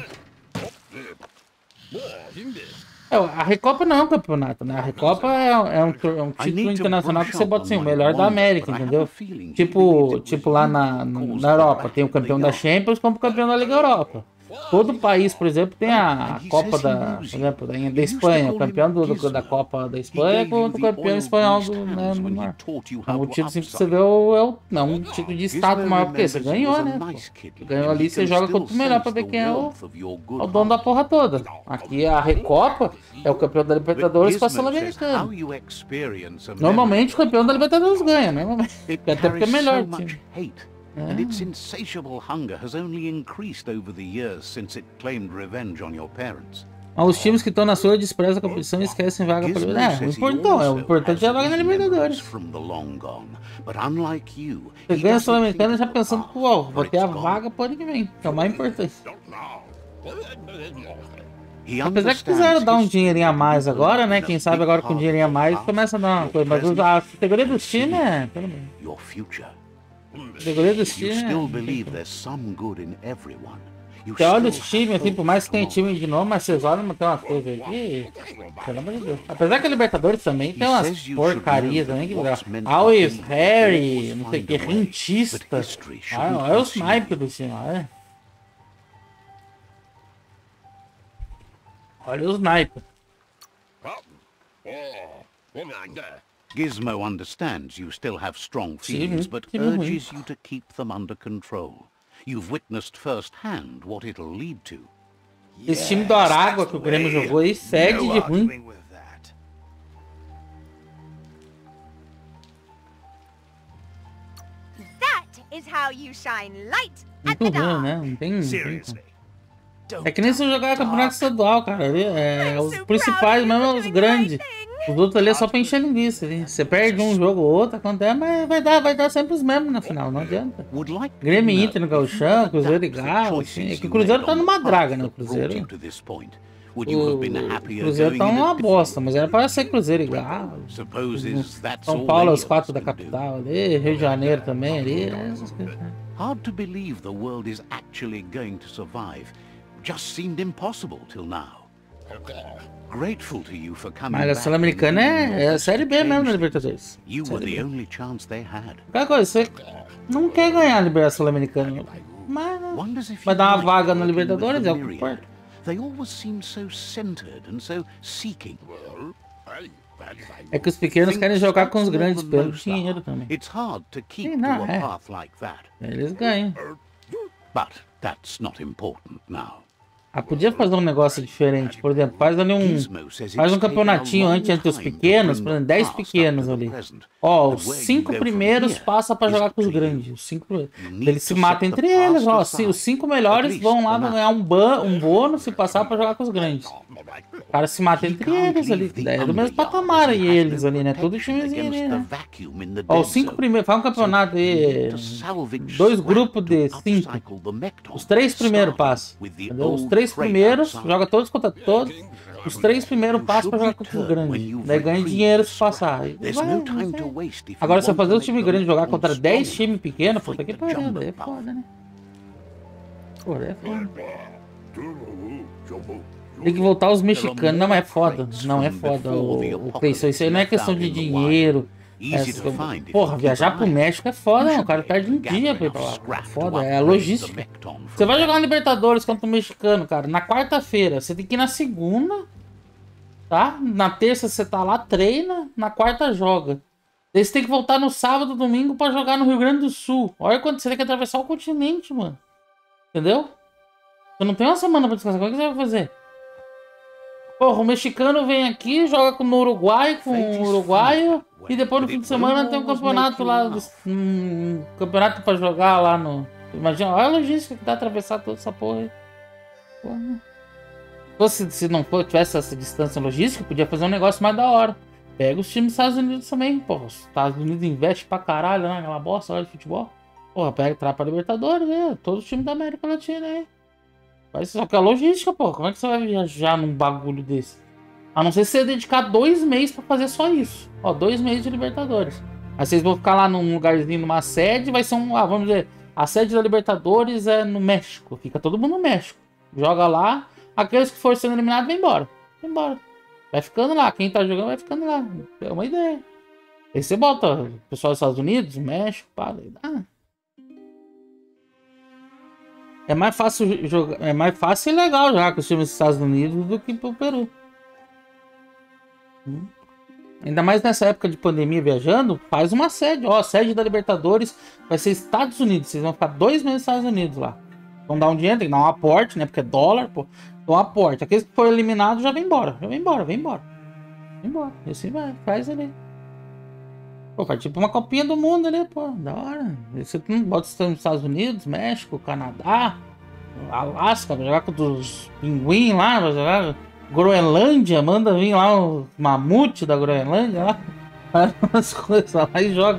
A Recopa não é um campeonato, né? A Recopa é um título internacional que você bota assim, o melhor da América, entendeu? Tipo lá na Europa, tem o campeão da Champions como o campeão da Liga Europa. Todo país, por exemplo, tem a Copa da, por exemplo, da Espanha. O campeão da Copa da Espanha é contra o campeão espanhol né, no mar. Então, o título, assim, pra você ver, não um título de status maior, porque você ganhou, né? Pô. Você ganhou ali, você joga contra o melhor pra ver quem é o dono da porra toda. Aqui a Recopa é o campeão da Libertadores com a Sul-Americana. Normalmente o campeão da Libertadores ganha, normalmente. Até porque é melhor time. And its insatiable hunger has only increased over the years since it claimed revenge on your parents. Os times que estão na sua desprezam a competição e esquecem vaga para o importante é a vaga na Libertadores. Você ganha a Sul-Americana já pensando, pô, vou ter a vaga para o ano que vem, que é o mais importante. Apesar que quiseram dar um dinheirinho a mais agora, né? Quem sabe agora com dinheirinho a mais começa a dar uma coisa. Mas a categoria dos times é... Categoria dos times Você olha os times, assim, por mais que tenha time de novo, mas vocês olham, tem umas coisas aqui. Pelo amor de Deus. Apesar que a Libertadores também tem umas porcarias também. Always Harry, não sei o que, rentista. Olha os naipes do time, olha. Olha os naipes. Gizmo understands you still have strong feelings, but urges you to keep them under control. You've witnessed firsthand what it'll lead to. Esse time do Aragua que o Grêmio jogou aí fede de ruim. Muito ruim, né? Não tem. É que nem se jogar campeonato estadual, cara. Os principais mesmo, os grandes. Os outros ali é só pra encher linguiça. Você perde um jogo ou outro, acontece, mas vai dar sempre os mesmos na final, não adianta. Grêmio e Inter no Gauchão, Cruzeiro e Galo, assim. É que o Cruzeiro tá numa draga, né? O Cruzeiro tá uma bosta, mas era para ser Cruzeiro e Galo. São Paulo, os 4 da capital ali, Rio de Janeiro também ali. Hard to believe the world is actually going to survive. Just seemed impossible till now. Grateful to you for coming. Mas a Sul-Americana é a Série B mesmo na Libertadores. You were the only chance they had. Qualquer coisa, você não quer ganhar a Libertadores Sul-Americana, mas vai dar uma vaga na Libertadores, é o que importa. They always seem so centered and so seeking. É que os pequenos querem jogar com os grandes pelo dinheiro também. It's hard to keep to a path like that. Eles ganham. But that's not important now. Podia fazer um negócio diferente, por exemplo, faz um campeonatinho antes entre os pequenos, por exemplo, 10 pequenos ali. Ó, os 5 primeiros passam pra jogar com os grandes. Os 5 primeiros. Eles se matam entre eles, ó. Os 5 melhores vão lá, vão ganhar um bônus se passar pra jogar com os grandes. O cara se mata entre eles ali. É do mesmo patamar aí eles ali, né? Todo timezinho ali, né? Ó, os 5 primeiros, faz um campeonato aí. 2 grupos de 5. Os 3 primeiros passam. Entendeu? Os 3 primeiros, joga todos contra todos. Os 3 primeiros passam pra jogar contra os grandes. Daí ganha dinheiro se passar. Agora, se eu fazer o time grande jogar contra 10 times pequenos, puta que pariu, daí é foda, né? Pô, daí é foda. Tem que voltar os mexicanos. Não é foda. Não é foda. Isso aí não é questão de dinheiro. Porra, viajar pro México é foda, né? O cara perde um dia pra ir pra lá. Foda, é a logística. Você vai jogar na Libertadores contra o mexicano, cara, na quarta-feira. Você tem que ir na segunda, tá? Na terça você tá lá, treina. Na quarta joga. Daí você tem que voltar no sábado, domingo pra jogar no Rio Grande do Sul. Olha quando você tem que atravessar o continente, mano. Entendeu? Você não tem uma semana pra descansar. Como é que você vai fazer? Porra, o mexicano vem aqui, joga no Uruguai, com o uruguaio, e depois no fim de semana tem um campeonato lá, um campeonato pra jogar lá no... Imagina, olha a logística que dá atravessar toda essa porra aí. Porra. Se não tivesse essa distância logística, podia fazer um negócio mais da hora. Pega os times dos Estados Unidos também, porra. Os Estados Unidos investem pra caralho naquela bosta lá de futebol. Porra, pega e traz pra Libertadores, né? Todos os times da América Latina aí. Só que a logística, pô, como é que você vai viajar num bagulho desse? A não ser se você dedicar 2 meses pra fazer só isso. Ó, 2 meses de Libertadores. Aí vocês vão ficar lá num lugarzinho, numa sede, vai ser vamos dizer, a sede da Libertadores é no México. Fica todo mundo no México. Joga lá, aqueles que forem sendo eliminados, vão embora. Vai embora. Vai ficando lá, quem tá jogando vai ficando lá. É uma ideia. Aí você bota o pessoal dos Estados Unidos, México, pá, daí dá. É mais fácil jogar, é mais fácil e legal jogar com os times dos Estados Unidos do que pro Peru. Ainda mais nessa época de pandemia viajando, faz uma sede. Ó, a sede da Libertadores vai ser Estados Unidos. Vocês vão ficar 2 meses nos Estados Unidos lá. Vão dar um dinheiro, tem que dar um aporte, né? Porque é dólar, pô. Dá um aporte. Aqueles que foram eliminados já vem embora. Já vem embora, vem embora. Vem embora. E assim vai, faz ali. Pô, faz tipo uma copinha do mundo ali, pô. Da hora. Você não bota os Estados Unidos, México, Canadá, Alasca, vai jogar com os pinguins lá, vai jogar. Groenlândia, manda vir lá o mamute da Groenlândia lá. Faz umas coisas lá e joga.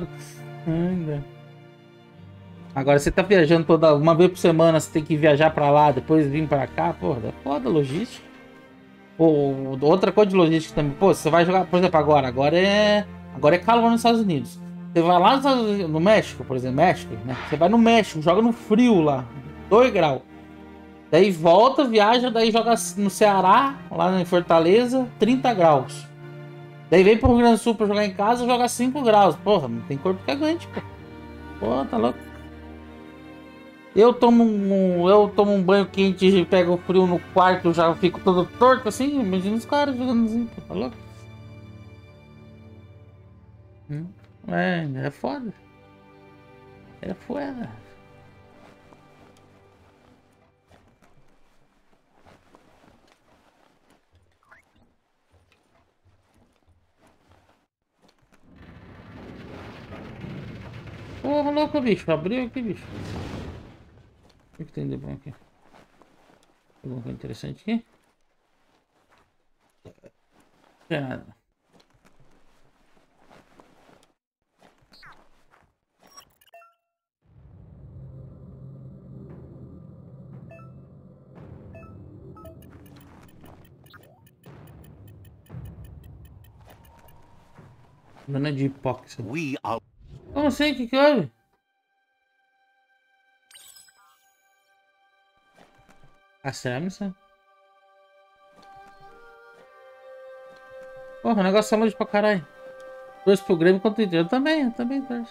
Agora você tá viajando toda uma vez por semana, você tem que viajar pra lá, depois vir pra cá, porra, é foda a logística. Pô, outra coisa de logística também, pô, você vai jogar, por exemplo, agora é calor nos Estados Unidos. Você vai lá no México, por exemplo, México, né? Você vai no México, joga no frio lá, 2 graus. Daí volta, viaja, daí joga no Ceará, lá em Fortaleza, 30 graus. Daí vem pro Rio Grande do Sul pra jogar em casa, joga 5 graus. Porra, não tem corpo que aguente, pô. Pô, tá louco. Eu tomo um banho quente e pego o frio no quarto, já fico todo torto assim. Imagina os caras jogando assim, pô, tá louco? É foda. É foda. Porra, louco, bicho. Abriu aqui, bicho. O que tem de bom aqui? Tem alguma coisa interessante aqui? Não tem nada. Dona de hipóxia. Como assim? O que houve? A Samsung? Porra, o negócio é longe pra caralho. 2 pro Grêmio contra o Inter. Eu também torço.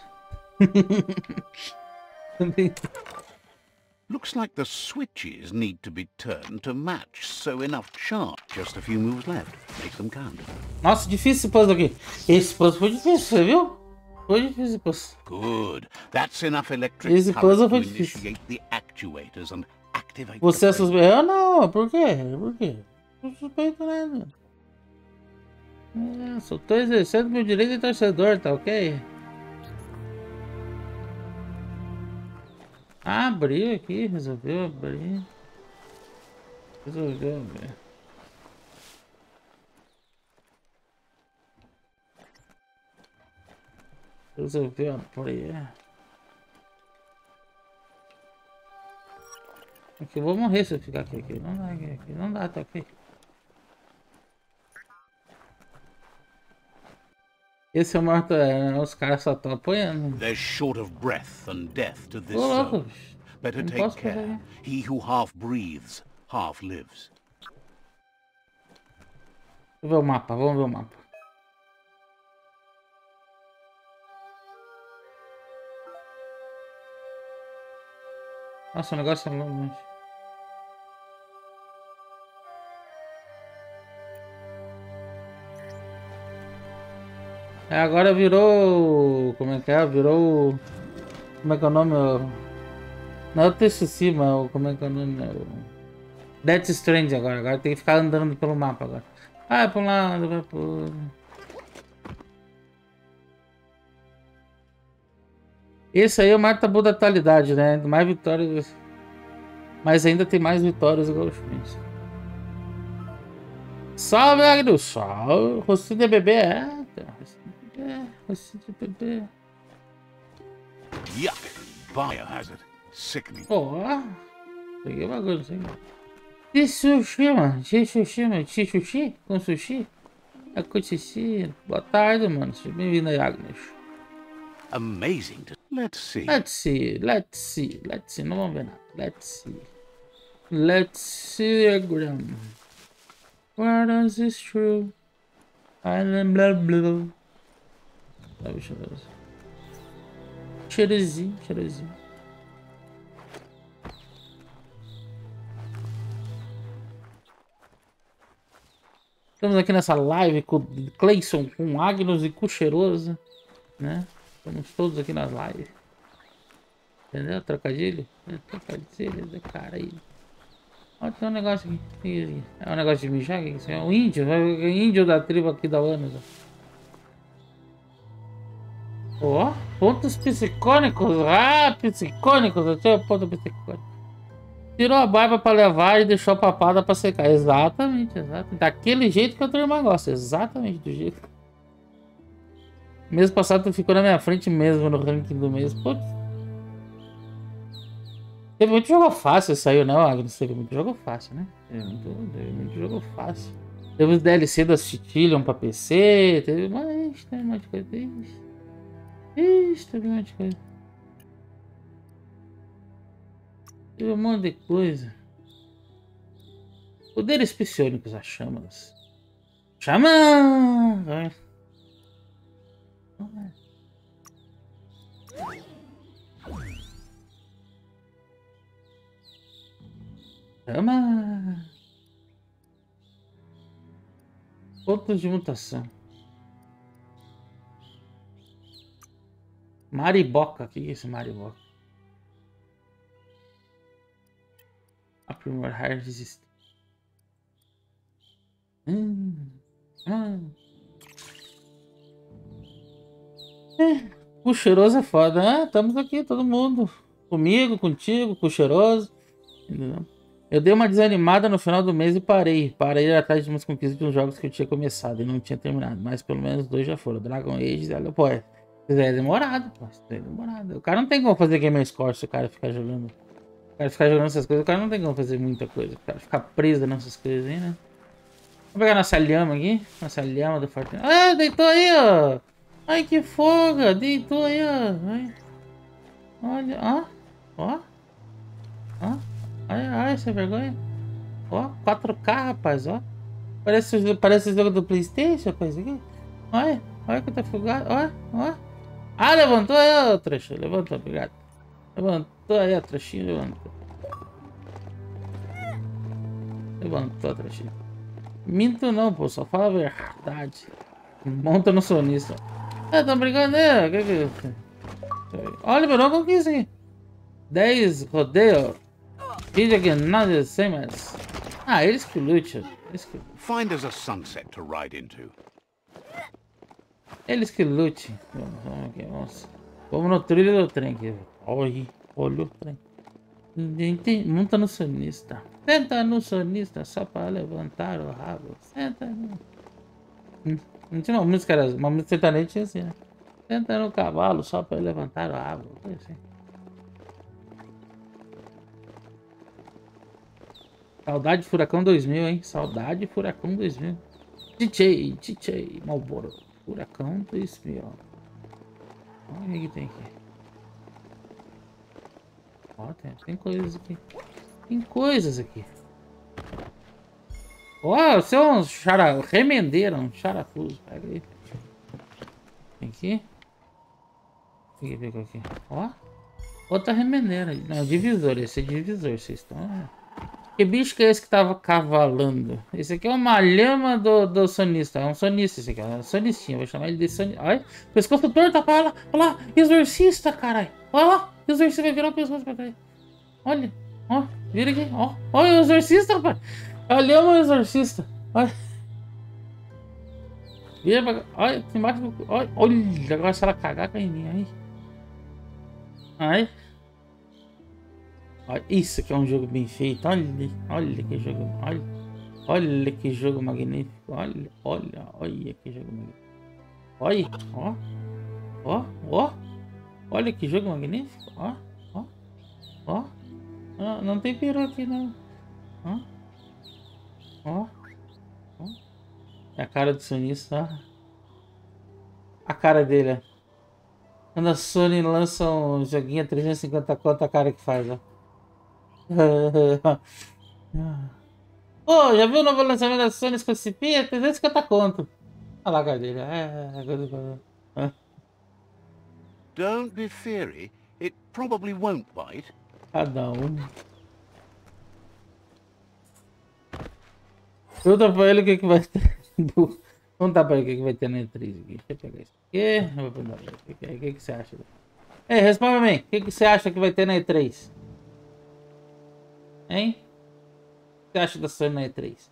Também. Looks like the switches need to be turned to match, so enough charge. Just a few moves left. Make them count. Nossa, difícil esse puzzle aqui. Esse puzzle foi difícil, você viu? Foi difícil esse puzzle. Good. That's enough electric Esse current puzzle to foi difícil. initiate the actuators and activate Você é the suspeito? Eu não, por quê? Por quê? Não sou suspeito nada. Só tô exercendo meu direito de torcedor, tá ok? Abriu aqui, resolveu abrir. Resolveu abrir. Resolveu abrir. Aqui, eu vou morrer se eu ficar aqui. Não dá, aqui. Não dá, tá ok. Esse é o morto, os caras só estão apoiando. They're short of breath and death to this Ô, louco. zone. Better Não take posso care. fazer. He who half breathes, half lives. Vamos ver o mapa, vamos ver o mapa. Nossa, o negócio é longe. É, agora virou. Como é que é? Virou. Como é que é o nome? Não é o Tsushima, como é que é o nome? Death Stranding agora. Agora tem que ficar andando pelo mapa agora. Vai pra um lado, vai pro outro. Esse aí é o maior tabu da atualidade, né? Mais vitórias. Mas ainda tem mais vitórias igual os filmes. Salve, Agro! Salve! Rostinho de bebê, rostinho de bebê. Yuck! Biohazard. Sickening. Ó, peguei o bagulho, assim. De sushi, mano. De sushi, mano. De sushi? Com sushi? É com sushi. Boa tarde, mano. Seja bem-vindo aí, Agnes. Amazing. Let's see. Let's see, let's see, let's see. Não vamos ver nada. Let's see. Let's see a gram. What is this true? I am blah blah. Tá, deixa eu ver. Cheirosinho, cheirosinho. Estamos aqui nessa live com o Cleison, com o Agnus e com o Cheiroso, né? Estamos todos aqui nas lives. Entendeu? Trocadilho? Trocadilho, cara aí. Olha, tem um negócio aqui. É um negócio de mijar? É um índio. É o índio da tribo aqui da Anos. Ó, pontos psicônicos. Ah, psicônicos. Eu tenho ponto psicônico. Tirou a barba pra levar e deixou a papada pra secar. Exatamente, exatamente. Daquele jeito que a tua irmã gosta. Exatamente do jeito. Mês passado tu ficou na minha frente mesmo no ranking do mês. Putz. Teve muito jogo fácil, saiu não, Agnes? Teve muito jogo fácil, né? Teve muito jogo fácil. Teve os DLC da Citilion pra PC, teve mais, teve um monte de coisa. Teve um monte de coisa. Teve um monte de coisa. Poderes psionicos, as chamas. Chama! Vai. Chama! Pontos de mutação. Mariboca. O que é isso, Mariboca? Aprimorar resistência. O Cheiroso é foda, né? Estamos aqui, todo mundo. Comigo, contigo, com o Cheiroso. Entendeu? Eu dei uma desanimada no final do mês e parei. Parei atrás de umas conquistas de uns jogos que eu tinha começado e não tinha terminado. Mas pelo menos 2 já foram. Dragon Age e pô, é demorado, pô. É demorado. O cara não tem como fazer gamer score se o cara ficar jogando. O cara ficar jogando essas coisas, o cara não tem como fazer muita coisa. O cara ficar preso nessas coisas aí, né? Vou pegar nossa lhama aqui. Nossa lhama do Fortnite. Ah, deitou aí, ó. Ai, que folga. Deitou aí, ó. Ai. Olha, ó. Ó. Ó. Olha essa vergonha. Ó, 4K, rapaz, ó. Parece o jogo do PlayStation, rapaz, aqui. Olha que tá folgado. Ó. Ah, levantou aí, ó, trouxa. Levantou, obrigado. Levantou aí, ó, trouxinha, levantou. Levantou, trouxinha. Minto não, pô, só fala a verdade. Monta no sonista. Tá brincando, né? Olha, meu nome, o que é isso aqui? 10 rodeio. Vídeo que nada é sem mais. Ah, eles que lutam. Find us a sunset to ride into. Eles que lutem. Vamos no trilho do trem aqui. Olha o trem. Monta no sonista. Senta no sonista só para levantar o rabo. Senta no... Não tinha uma música sertaneja tinha assim, né? Senta no cavalo só para levantar o rabo. Assim. Saudade de Furacão 2000, hein? Saudade de Furacão 2000. DJ Malboro. Furacão 2000. Olha o que tem aqui. Ó, tem coisas aqui. Tem coisas aqui. Ó, o seu remendeira, um charafuso. Pega aí. Tem aqui. Pega aqui. Ó. Outra remendeira. Não, divisor. Esse é divisor. Vocês estão... Que bicho que é esse que tava cavalando? Esse aqui é uma lhama do sonista. É um sonista esse aqui. É um sonistinho. Vou chamar ele de sonista. Olha. Pescoço torto. Olha lá. Exorcista, caralho. Olha lá. Exorcista vai virar o pescoço pra cá. Olha. Ó. Vira aqui. Ó. Olha o exorcista, rapaz. A lhama é o exorcista. Olha. Vira pra cá. Olha. Embaixo do... Olha. Agora se ela cagar, cai em mim. Aí. Ai. Isso aqui é um jogo bem feito. Olha que jogo. Olha que jogo magnífico. Olha que jogo magnífico. Olha. Olha que jogo magnífico. Ó. Não tem peru aqui não. Ó. É a cara do sonista. A cara dele, ó. Quando a Sony lança um joguinho a 350 conto, a cara que faz, ó. Já viu o novo lançamento da Sony com esse P? 350 conto. Olha lá, cara dele. Don't be fiery. It probably won't bite. Cada um. Pergunta pra ele o que vai ter. Vamos dar pra ver o que vai ter na E3 aqui. Deixa eu pegar isso aqui. Eu vou dar pra ver o que você acha? Ei, responde pra mim. O que você acha que vai ter na E3? Hein? O que você acha da Sony na E3?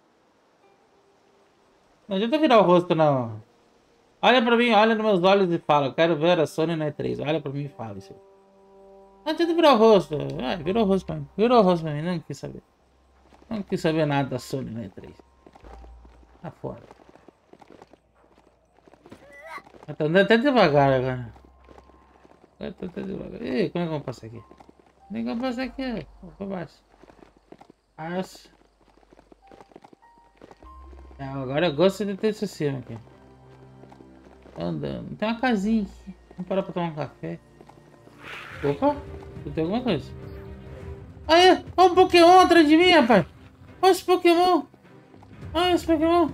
Não adianta virar o rosto, não. Olha pra mim, olha nos meus olhos e fala. Eu quero ver a Sony na E3. Olha pra mim e fala isso. Não adianta virar o rosto. Virou o rosto pra mim. Virou o rosto pra mim. Não quis saber. Não quis saber nada da Sony na E3. Tá fora. Tá andando até devagar agora. Tô até devagar. Ih, como é que eu vou passar aqui? Nem como passar aqui, ó. Pra baixo. Nossa. Agora eu gosto de ter esse cima aqui. Tô andando. Tem uma casinha aqui. Vamos parar pra tomar um café. Opa, tem alguma coisa. Aí, olha um Pokémon atrás de mim, rapaz. Olha esse Pokémon. Olha esse Pokémon.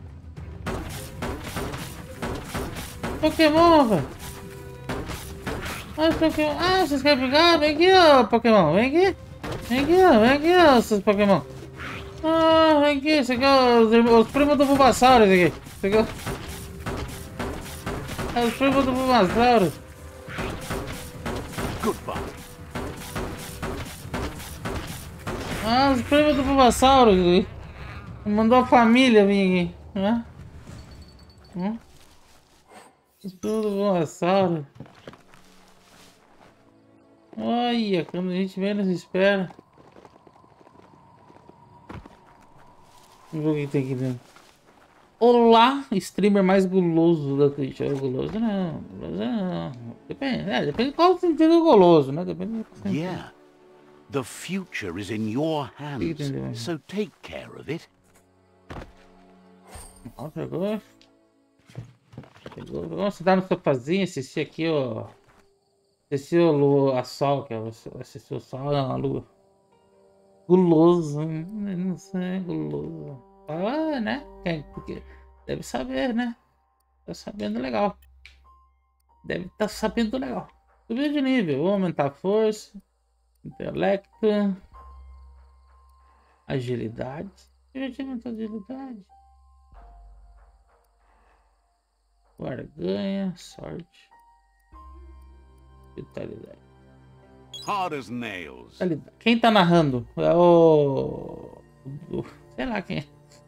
Pokémon, rapaz. Olha esse Pokémon. Ah, vocês querem brigar? Vem aqui, ó, Pokémon. Vem aqui. Vem aqui, ó, seus Pokémon. Ah, vem aqui. Esse aqui é os primos do Bulbasaur, esse aqui. Esse aqui é os primos do Bulbasaur. Goodbye. Ah, os primos do Bulbasaur. Mandou a família vir aqui. Os primos do Bulbasaur. Olha, quando a gente menos espera. Vamos ver o que tem aqui dentro. Olá, streamer mais guloso da Twitch. Guloso não, guloso não. Depende de qual sentido do goloso, né? Depende do sentido. Yeah. The future is in your hands, so take care of it. Ó, chegou. Vamos sentar no sofazinho, assistir aqui, ó. Assistir a sol, que é assistir o sol, não, a lua. Guloso, não sei, guloso. Ah, né? Porque deve saber, né? Tá sabendo legal. Deve estar sabendo legal. Subiu de nível, vou aumentar a força, intelecto, agilidade. Eu já tinha aumentado a agilidade. Barganha, sorte, vitalidade. Hard as nails. Quem tá narrando? É o sei lá quem é.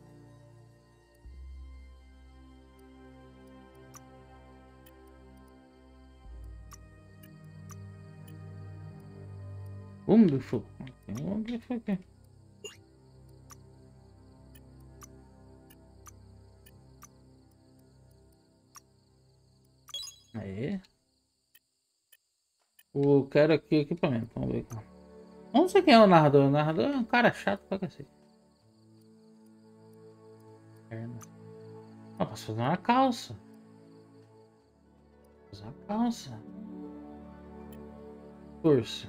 Wonderful. Wonderful aqui. Aí. O cara aqui, equipamento. Vamos ver aqui. Não sei quem é o narrador. O narrador é um cara chato pra cacete. Ah, posso fazer uma calça. Vou fazer uma calça. Força.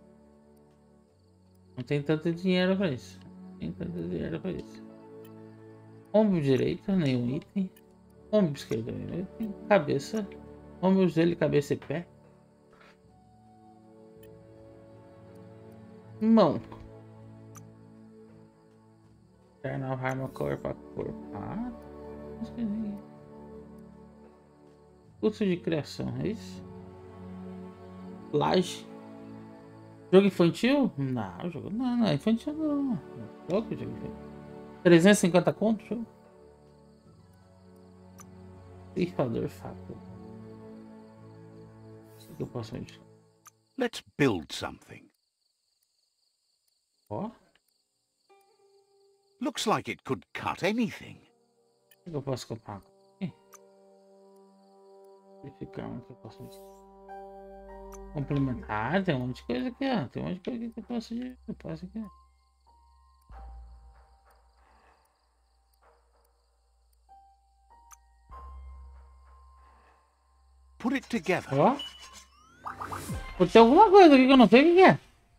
Não tem tanto dinheiro pra isso. Não tem tanto dinheiro pra isso. Ombro direito, nenhum item. Ombro esquerdo, nenhum item. Cabeça. Ombro dele, cabeça e pé. Mão. Eternal arma corpo a corpo. Ah, curso de criação, é isso? Laje. Jogo infantil? Não, jogo não é infantil não. Jogo infantil. 350 conto, jogo. Ceifador fato. O que eu posso me dizer? Let's build something. Ó. Looks like it could cut anything. O que eu posso comprar? Verificar o que eu posso dizer. Complementar, tem um monte de coisa aqui, ó. Tem um monte de coisa aqui que eu posso aqui. Put it together. Ó. Tem alguma coisa aqui que eu não sei o que é.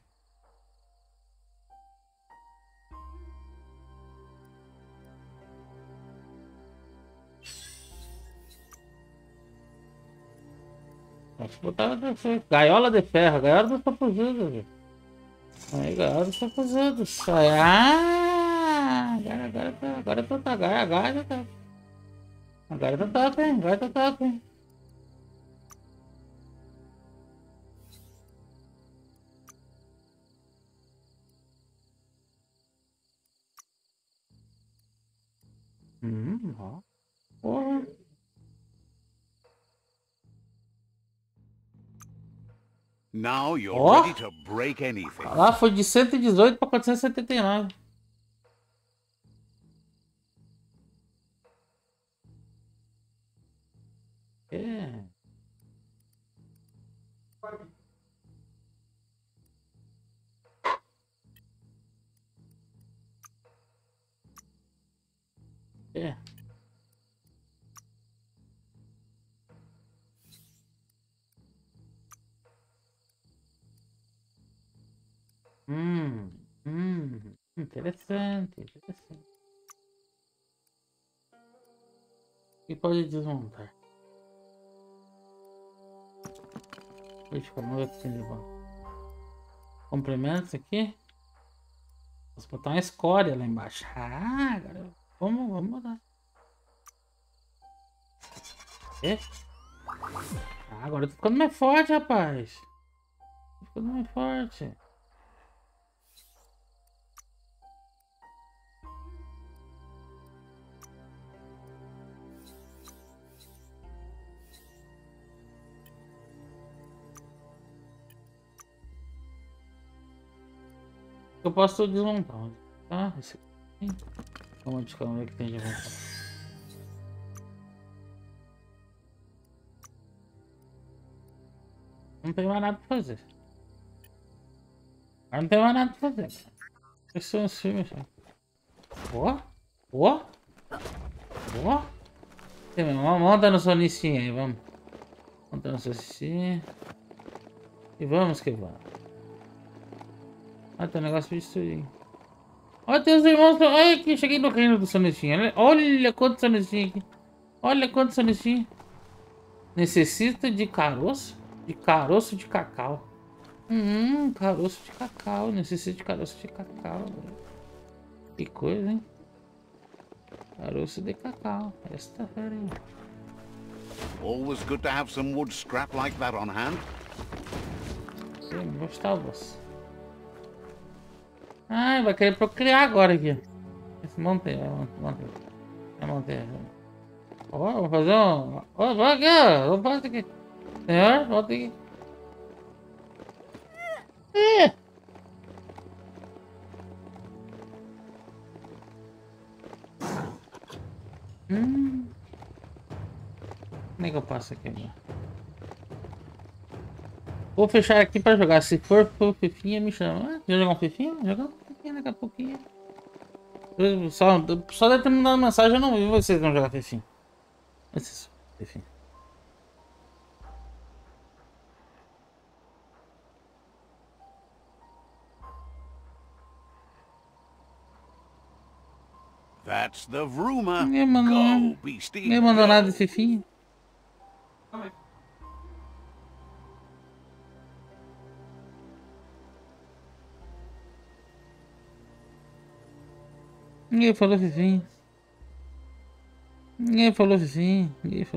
Posso botar gaiola de ferro, gaiola dos papuzudos. Aí, gaiola dos papuzudos. Agora Agora tá top. Agora tá top, hein? Agora tá top, hein? Ó. Porra. Now you're Ó. ready to break anything. Lá foi de 118 para 479. É. É. Interessante, interessante. E pode desmontar. Deixa eu ver o que tem de bom. Complementos aqui. Vou botar uma escória lá embaixo. Ah, agora vamos mudar. É? Ah, agora eu tô ficando mais forte, rapaz. Tô ficando mais forte. Eu posso desmontar, tá? Esse aqui. Vamos ver o que tem de montar. Não tem mais nada pra fazer. Não tem mais nada pra fazer. Esses são os filmes. Ó. Vamos montar no Sonicinho aí, vamos. Montar no Sonicinho. E vamos que vamos. Ah, tem um negócio de destruir. Olha, tem os irmãos. Olha aqui, cheguei no reino do Sonicinho. Olha quanto Sonicinho aqui. Olha quanto Sonicinho. Necessita de caroço? De caroço de cacau. Caroço de cacau. Necessita de caroço de cacau. Que coisa, hein? Caroço de cacau. Esta fera aí. Always good to have some wood scrap like that on hand. Sim, gostava. Ah, vai querer procriar agora aqui. Montei. Ó, vou fazer um... Ó, vou aqui, ó. Vou fazer aqui. Senhor, volta aqui. Como é que eu passo aqui agora? Vou fechar aqui pra jogar. Se for fifinha, me chama. Ah, jogar um fifinha? Jogar um fifinha daqui a pouquinho. Só deve ter me mandado mensagem, eu não vi vocês vão jogar fifinha. Fifinha. That's the rumor. Ninguém Go, beastie. Ninguém mandou nada de fifinha. Ninguém falou fifinha. Ninguém falou fifinha.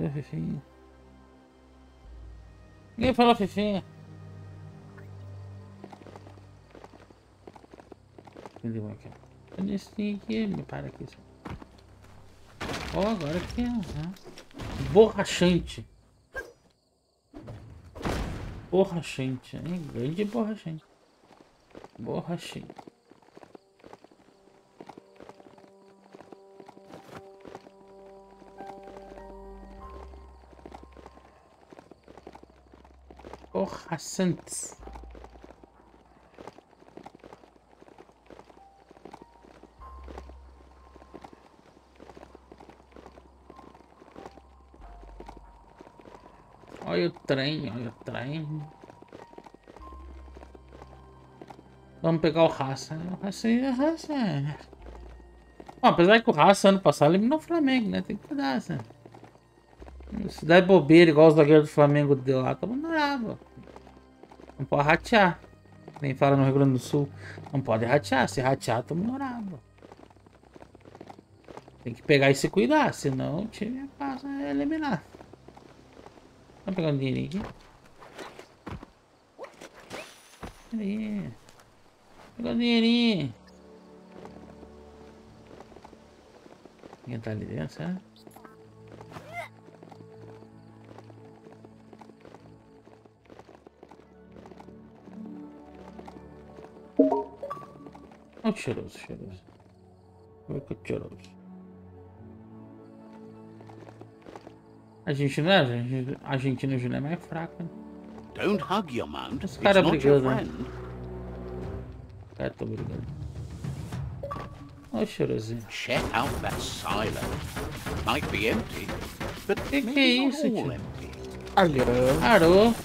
Cadê o aqui? Cadê esse aqui? Me para aqui. Ó, agora aqui é borrachante. Borrachante, hein? Grande borrachante. Borrachantes. Olha o trem. Vamos pegar o Raça. O Raça é... Bom, apesar que o Raça ano passado eliminou o Flamengo, né? Tem que cuidar, assim. Se der bobeira igual os zagueiros do Flamengo deu lá, todo mundo bravo. Não pode ratear. Nem fala no Rio Grande do Sul. Não pode ratear. Se ratear, todo mundo bravo. Tem que pegar e se cuidar, senão o time passa a eliminar. Vamos pegar um dinheirinho aqui. Ali. Pegar um dinheirinho. Quem tá ali dentro, sabe? Olha cheiroso, cheiroso. Olha que cheiroso. A Argentina já é mais fraca, né? Don't hug your mount. Esse It's cara not your brigando, né? friend. É, tô brigando. Olha o cheirosinho. Check out that silo. Might be empty, but Que é maybe not isso, all tio? empty. Alô. Parou.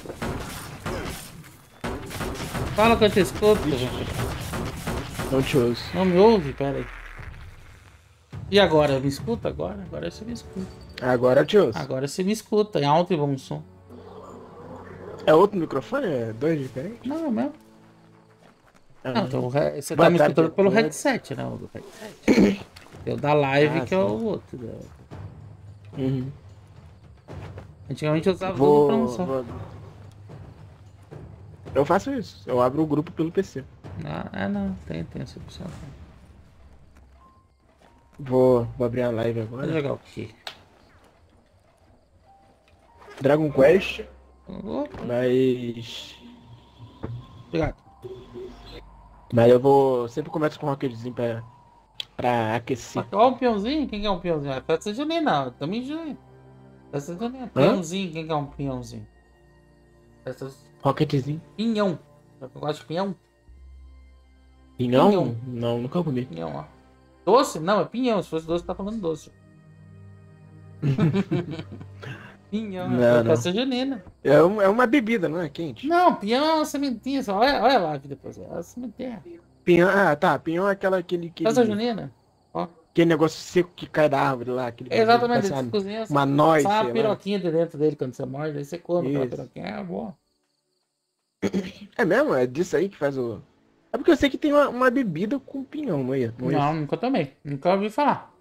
Fala que eu te escuto. Não te ouço. Não me ouve? Pera aí. E agora? Me escuta agora? Agora você me escuta. Agora eu te ouço. Agora você me escuta. Em alto e bom som. É outro microfone? É dois diferentes? Não, é mesmo. Ah, Não, então, você Boa tá me tarde, escutando pelo boa- headset, né? O do headset. Tem o da live, Ah, que é sim. o outro. Uhum. Antigamente eu usava tudo pra um só. Eu faço isso. Eu abro o grupo pelo PC. Não. Tem essa opção. Vou abrir a live Vou agora. jogar o quê? Dragon Quest, Opa, mas obrigado. eu vou... Sempre começo com um rocketzinho pra aquecer. Olha o peãozinho. Quem que é um peãozinho? É festa junina. Tamo em junho. Festa junina. Peãozinho. Quem que é um peãozinho? Festa... Rocketzinho. Pinhão. Eu gosto de pinhão. Pinhão? Pinhão. Não, nunca comi. Pinhão, ó. Doce? Não, é pinhão. Se fosse doce, tá falando doce. Pinhão, Não, é não. festa junina. É uma bebida, não é quente? Não, pinhão é uma sementinha. Só. Olha lá aqui depois. É uma sementinha. Pinhão, tá. Pinhão é aquele Festa junina. Ó. aquele negócio seco que cai da árvore lá. Aquele Exatamente. parece Eles cozinham uma noz, sai uma sei lá. piroquinha de dentro dele quando você morde. Aí você come aquela Isso. piroquinha. É boa. É mesmo? É disso aí que faz o... É porque eu sei que tem uma bebida com pinhão, não é? Não é Não, isso? nunca tomei. Nunca ouvi falar.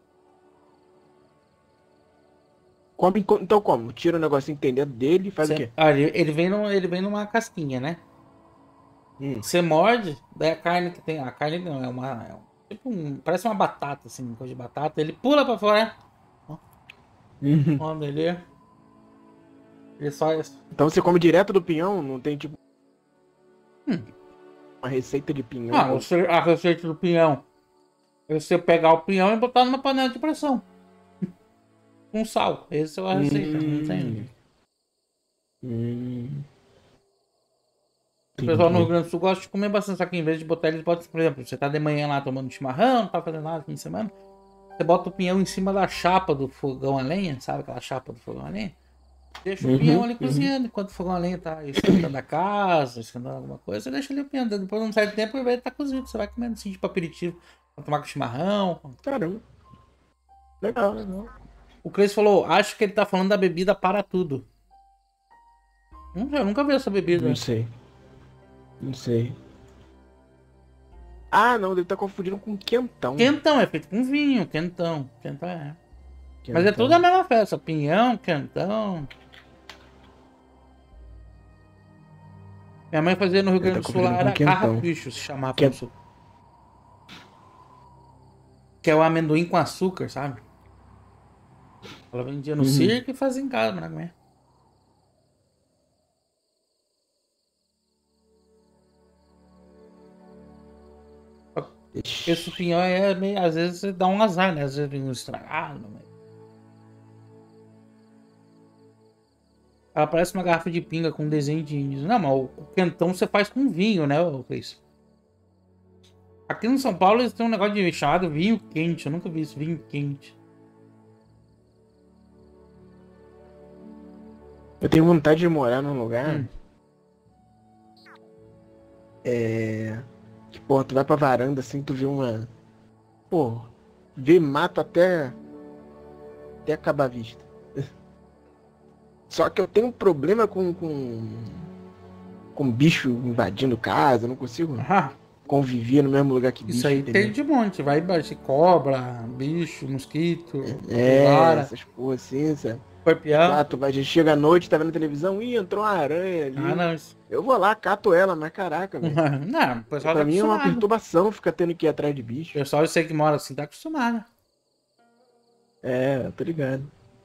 Então como? Tira o negocinho que tem dentro dele e faz o quê? Olha, ele vem numa casquinha, né? Você morde, daí a carne que tem. A carne não, tipo parece uma batata, assim, coisa de batata. Ele pula pra fora. Onde ele só. Então você come direto do pinhão? Não tem tipo... Uma receita de pinhão? Ah, a receita do pinhão. É você pegar o pinhão e botar numa panela de pressão. Com sal. Essa é a receita. Não tem. O pessoal no Rio Grande do Sul gosta de comer bastante, só que em vez de botar eles botam, por exemplo, você tá de manhã lá tomando chimarrão, não tá fazendo nada no fim de semana, você bota o pinhão em cima da chapa do fogão a lenha, sabe aquela chapa do fogão a lenha? Deixa o pinhão ali cozinhando, enquanto o fogão a lenha tá esquentando a casa, esquentando alguma coisa, você deixa ali o pinhão, depois de um certo tempo ele tá cozido, você vai comendo assim, tipo aperitivo, pra tomar com chimarrão. Caramba. Legal, legal. O Cleis falou, acho que ele tá falando da bebida para tudo. Eu nunca vi essa bebida. Não sei. Não sei. Ah, não, ele tá confundindo com quentão. Quentão, é feito com vinho, quentão. Quentão é. Quentão. Mas é tudo a mesma festa. Pinhão, quentão. Minha mãe fazia no Rio Grande do Sul, lá era carrapicho, se chamava. Que é o amendoim com açúcar, sabe? Ela vendia no circo e fazia em casa, pra comer. Esse pinhão é meio, às vezes você dá um azar, né? Às vezes vem um estragado. Mas... Ela parece uma garrafa de pinga com desenho de índios. Não, mas o quentão você faz com vinho, né, Cris? Aqui no São Paulo eles têm um negócio de chamado vinho quente. Eu nunca vi isso, vinho quente. Eu tenho vontade de morar num lugar... Que, pô, tu vai pra varanda assim, tu vê uma... Pô, vê mato até acabar a vista. Só que eu tenho um problema com bicho invadindo casa, eu não consigo... convivia no mesmo lugar que bicho. Isso aí entendeu? tem de monte. Vai embaixo, cobra, bicho, mosquito, É, capivara, essas porra assim, sabe? escorpião. Ah, tu vai, a gente chega à noite, tá vendo televisão, ih, entrou uma aranha ali. Ah, não. Isso... Eu vou lá, cato ela, mas caraca, velho. Não, o pessoal tá Pra mim é uma acostumado. perturbação ficar tendo que ir atrás de O bicho. pessoal, eu sei que mora assim, tá acostumado. É, eu tô ligado.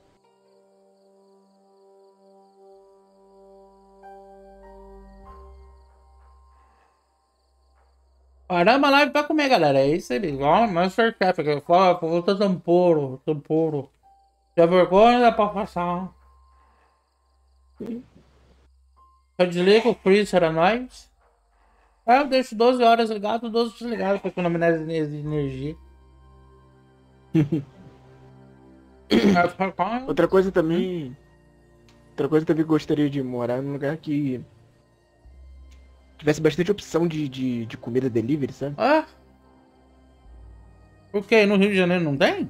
Caramba, live pra comer, galera. É isso aí, igual Masterchef. Que eu falo, volta tamporo, tamporo. Se a vergonha dá pra passar. Eu desligo o freezer à noite. Aí eu deixo 12 horas ligado, 12 desligado pra economizar energia. Aí eu falo, "Ah, Outra coisa também. Outra coisa também que eu gostaria de morar num lugar que tivesse bastante opção de comida delivery, sabe? ah, por que no Rio de Janeiro não tem?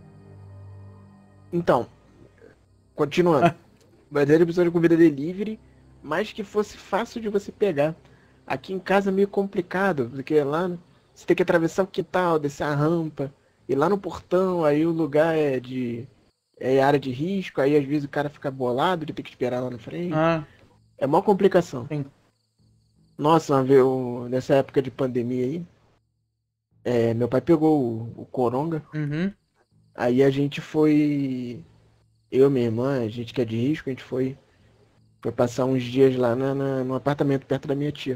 Então, continuando. Bastante opção de comida delivery, mas que fosse fácil de você pegar. Aqui em casa é meio complicado, porque lá você tem que atravessar o quintal, descer a rampa, ir lá no portão, aí o lugar é área de risco, aí às vezes o cara fica bolado de ter que esperar lá na frente. Ah, É uma complicação. sim. Nossa, uma vez, nessa época de pandemia aí, meu pai pegou o coronga, Uhum. aí a gente foi, eu e minha irmã, a gente que é de risco, a gente foi passar uns dias lá no apartamento perto da minha tia.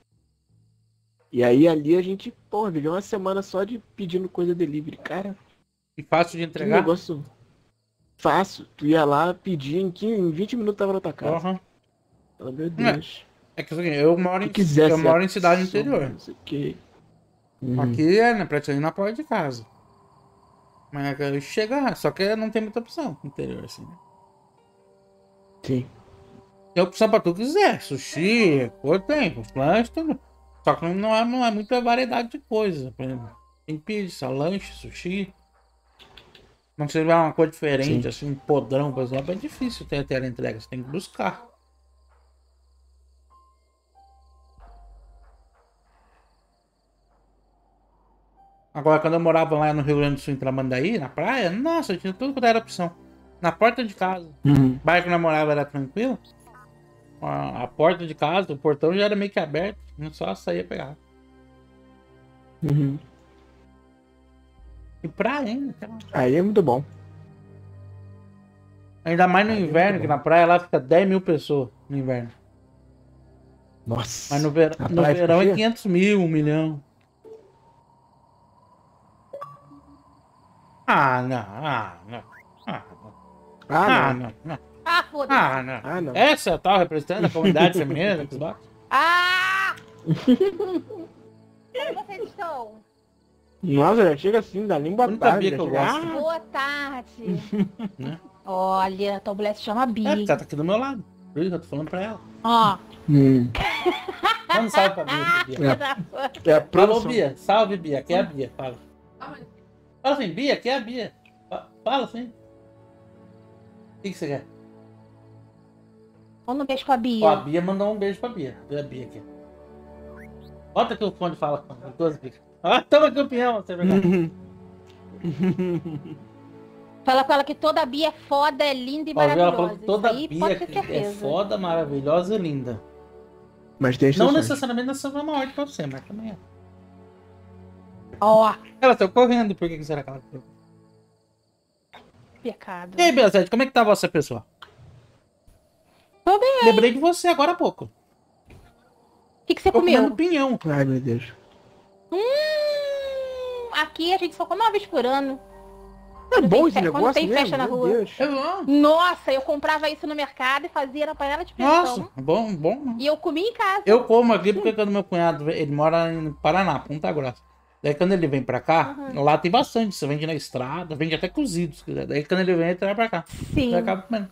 E aí ali a gente, porra, viveu uma semana só de pedindo coisa delivery. Cara, E fácil de que entregar? negócio fácil. Tu ia lá, pedia, em 20 minutos tava na tua casa. Uhum. Pelo meu Deus. É que assim, eu moro Se em, quisesse, eu moro em cidade som, interior. não sei o quê. Aqui é, né, praticamente na porta de casa. Mas chega, só que não tem muita opção no interior, assim. Sim. Tem opção pra tu quiser. Sushi, coisa tem, lanche, tudo. Só que não é muita variedade de coisas. Por exemplo, tem pizza, lanche, sushi. Não se tiver uma coisa diferente, Sim. assim, um podrão, por exemplo, é difícil ter a entrega. Você tem que buscar. Agora, quando eu morava lá no Rio Grande do Sul, em Tramandaí, na praia, nossa, tinha tudo quanto era opção. Na porta de casa. Uhum. O bairro que eu namorava era tranquilo. A porta de casa, o portão já era meio que aberto. Não só saía pegar. Uhum. E praia ainda, cara. Aí é muito bom. Ainda mais no Aí é inverno, muito que bom. na praia lá fica 10 mil pessoas no inverno. Nossa. Mas no A no praia fica verão é cheia? 500 mil, 1 milhão. Ah, não. Ah, não. Ah, não. Ah, Ah, não. não. Não. Ah, foda-se. Ah, não. Ah, não. Essa é a tal representante da comunidade feminina do Xbox? Ah! Como vocês estão? Nossa, já chega assim, da língua Eu não sabia tarde. que eu Já gosto. chega... Boa tarde. Né? Olha, tua mulher se chama É, Bi. tá aqui do meu lado. Por isso que eu tô falando pra ela. Ó. Manda um salve pra Bia, Bia. É a Falou, produção. Bia. Salve, Bia. Aqui é a Bia. Fala. Fala assim, Bia, aqui é a Bia. Fala assim. O que você quer? Manda um beijo pra Bia. Ó, a Bia mandou um beijo pra Bia. Cadê a Bia aqui? Bota aqui o fone e fala com duas bicas. Ah, toma campeão, você é verdade. Fala com ela que toda Bia é foda, é linda e Ó, viu? Ela falou maravilhosa. que toda Isso aí Bia pode ter que é certeza. foda, maravilhosa e linda. Mas tem Não exceções. necessariamente nessa mesma ordem pra você, mas também é. Ó, Ela saiu correndo, por que será que ela correu? pecado. E aí, Belzete, como é que tá você, pessoal? Tô bem. Lembrei de você agora há pouco. O que você Tô comendo comeu? pinhão. Ai, meu Deus. Aqui a gente só come uma vez por ano. É Quando bom tem esse fe- quando negócio tem mesmo? festa na Meu rua. Deus. É bom. Nossa, eu comprava isso no mercado e fazia na panela de pressão. Nossa, bom, bom. E eu comia em casa. Eu como aqui porque quando meu cunhado, ele mora em Paraná, Ponta Grossa. Daí quando ele vem pra cá, lá tem bastante. Você vende na estrada, vende até cozido, se quiser. Daí quando ele vem, ele traz pra cá. Sim. Daí acaba comendo.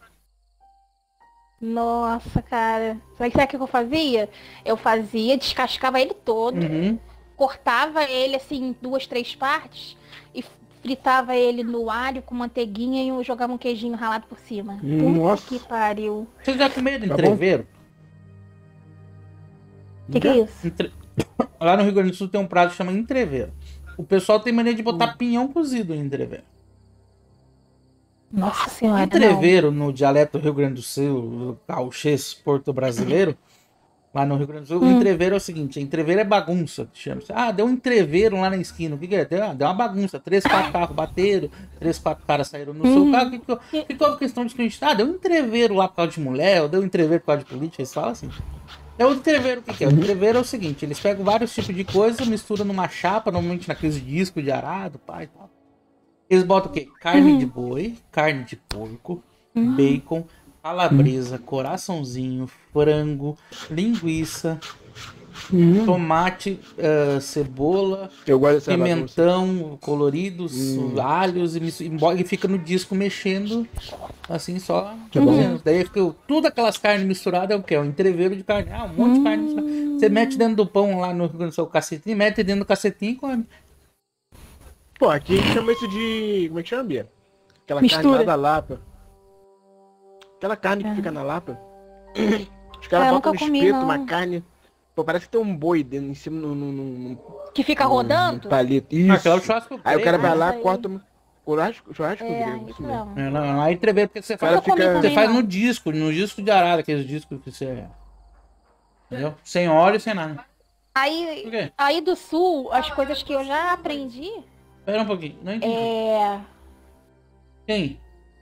Nossa, cara. Sabe o que eu fazia? Eu fazia, descascava ele todo, Uhum. cortava ele assim em 2, 3 partes e fritava ele no alho com manteiguinha e eu jogava um queijinho ralado por cima. Nossa. Puta que pariu. Vocês já comeram Tá bom? entreveiro? Que é isso? Lá no Rio Grande do Sul tem um prato que chama entreveiro. O pessoal tem mania de botar pinhão cozido em entreveiro. Nossa senhora, Entreveiro, no dialeto do Rio Grande do Sul, gauchês, porto brasileiro, lá no Rio Grande do Sul, o entreveiro é o seguinte, entreveiro é bagunça, chama-se. Ah, deu um entreveiro lá na esquina, o que é? Deu uma bagunça, 3, 4 carros bateram, 3, 4 caras saíram no seu carro, ficou questão de que deu um entreveiro lá por causa de mulher, ou deu um entreveiro por causa de política, eles falam assim. É o entreveiro, o que é? O entreveiro é o seguinte, eles pegam vários tipos de coisa, misturam numa chapa, normalmente naqueles discos de arado, pai e tal. Eles botam o quê? Carne de boi, carne de porco, bacon, calabresa, coraçãozinho, frango, linguiça, tomate, cebola, Eu gosto dessa bagunça. pimentão coloridos, alhos, e fica no disco mexendo, assim, só. Daí fica tudo aquelas carnes misturadas, é o quê? É um entreveiro de carne. Ah, um monte de carne misturada. Você mete dentro do pão lá no seu cacetinho, mete dentro do cacetinho e come. Pô, aqui a gente chama isso de... Como é que chama, Bia? Aquela Mistura. carne lá da Lapa. Aquela carne que fica na Lapa. Os caras eu botam no nunca comi, espeto não. uma carne... Pô, parece que tem um boi dentro, em cima num Que fica rodando? palito. Isso. Aquela é o churrasco Aí o cara grego, vai lá, isso aí. corta churrasco É, grego. isso Isso mesmo. mesmo. Não é entreveiro porque você faz, Cara, fica- Nunca comi você faz também, no disco de arara, aqueles discos que você. Entendeu? Sem óleo, sem nada. Por Aí, quê? aí do sul, as coisas que eu já aprendi Espera um pouquinho. Não entendi. é... Quem?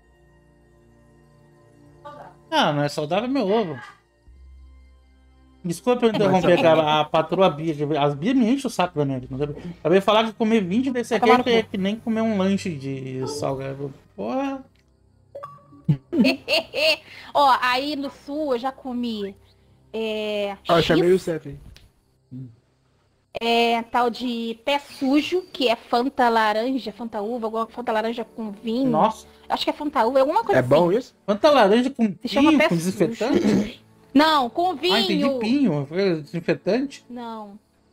Não é saudável meu ovo. Desculpa eu interromper, cara. A patroa Bia. As Bia me enche o saco da minha vida. Acabei de falar que comer 20 desse aqui tomar no é cu. que nem comer um lanche de salgado. Porra. Ó, aí no sul eu já comi Ó, eu chamei chifre, o Seth aí. tal de pé sujo, que é Fanta laranja, Fanta uva, alguma Fanta laranja com vinho. Nossa. Acho que é Fanta uva, alguma coisa É assim. bom isso? Quanta laranja com Se chama pinho, pé com sujo. desinfetante? Não, com vinho. Ah, entendi pinho. Foi desinfetante? Não.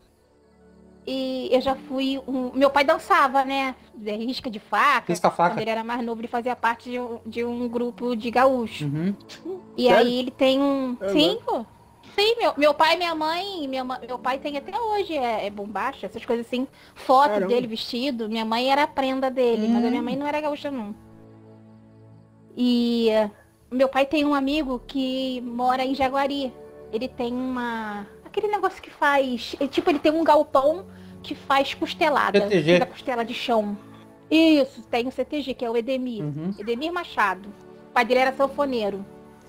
E eu já fui Meu pai dançava, né? Risca de faca. Risca-faca. Quando ele era mais novo, ele fazia parte de um grupo de gaúcho. Uhum. E Sério? aí ele tem um. É, Sim, pô. Sim, meu pai e minha mãe. Meu pai tem até hoje, é bombacha, essas coisas assim. Foto Caramba. dele vestido. Minha mãe era a prenda dele, mas a minha mãe não era gaúcha, não. E meu pai tem um amigo que mora em Jaguari. Ele tem aquele negócio que faz. Tipo, ele tem um galpão que faz costelada. CTG. Da costela de chão. Isso, tem o CTG, que é o Edemir. Uhum. Edemir Machado. O pai dele era sanfoneiro.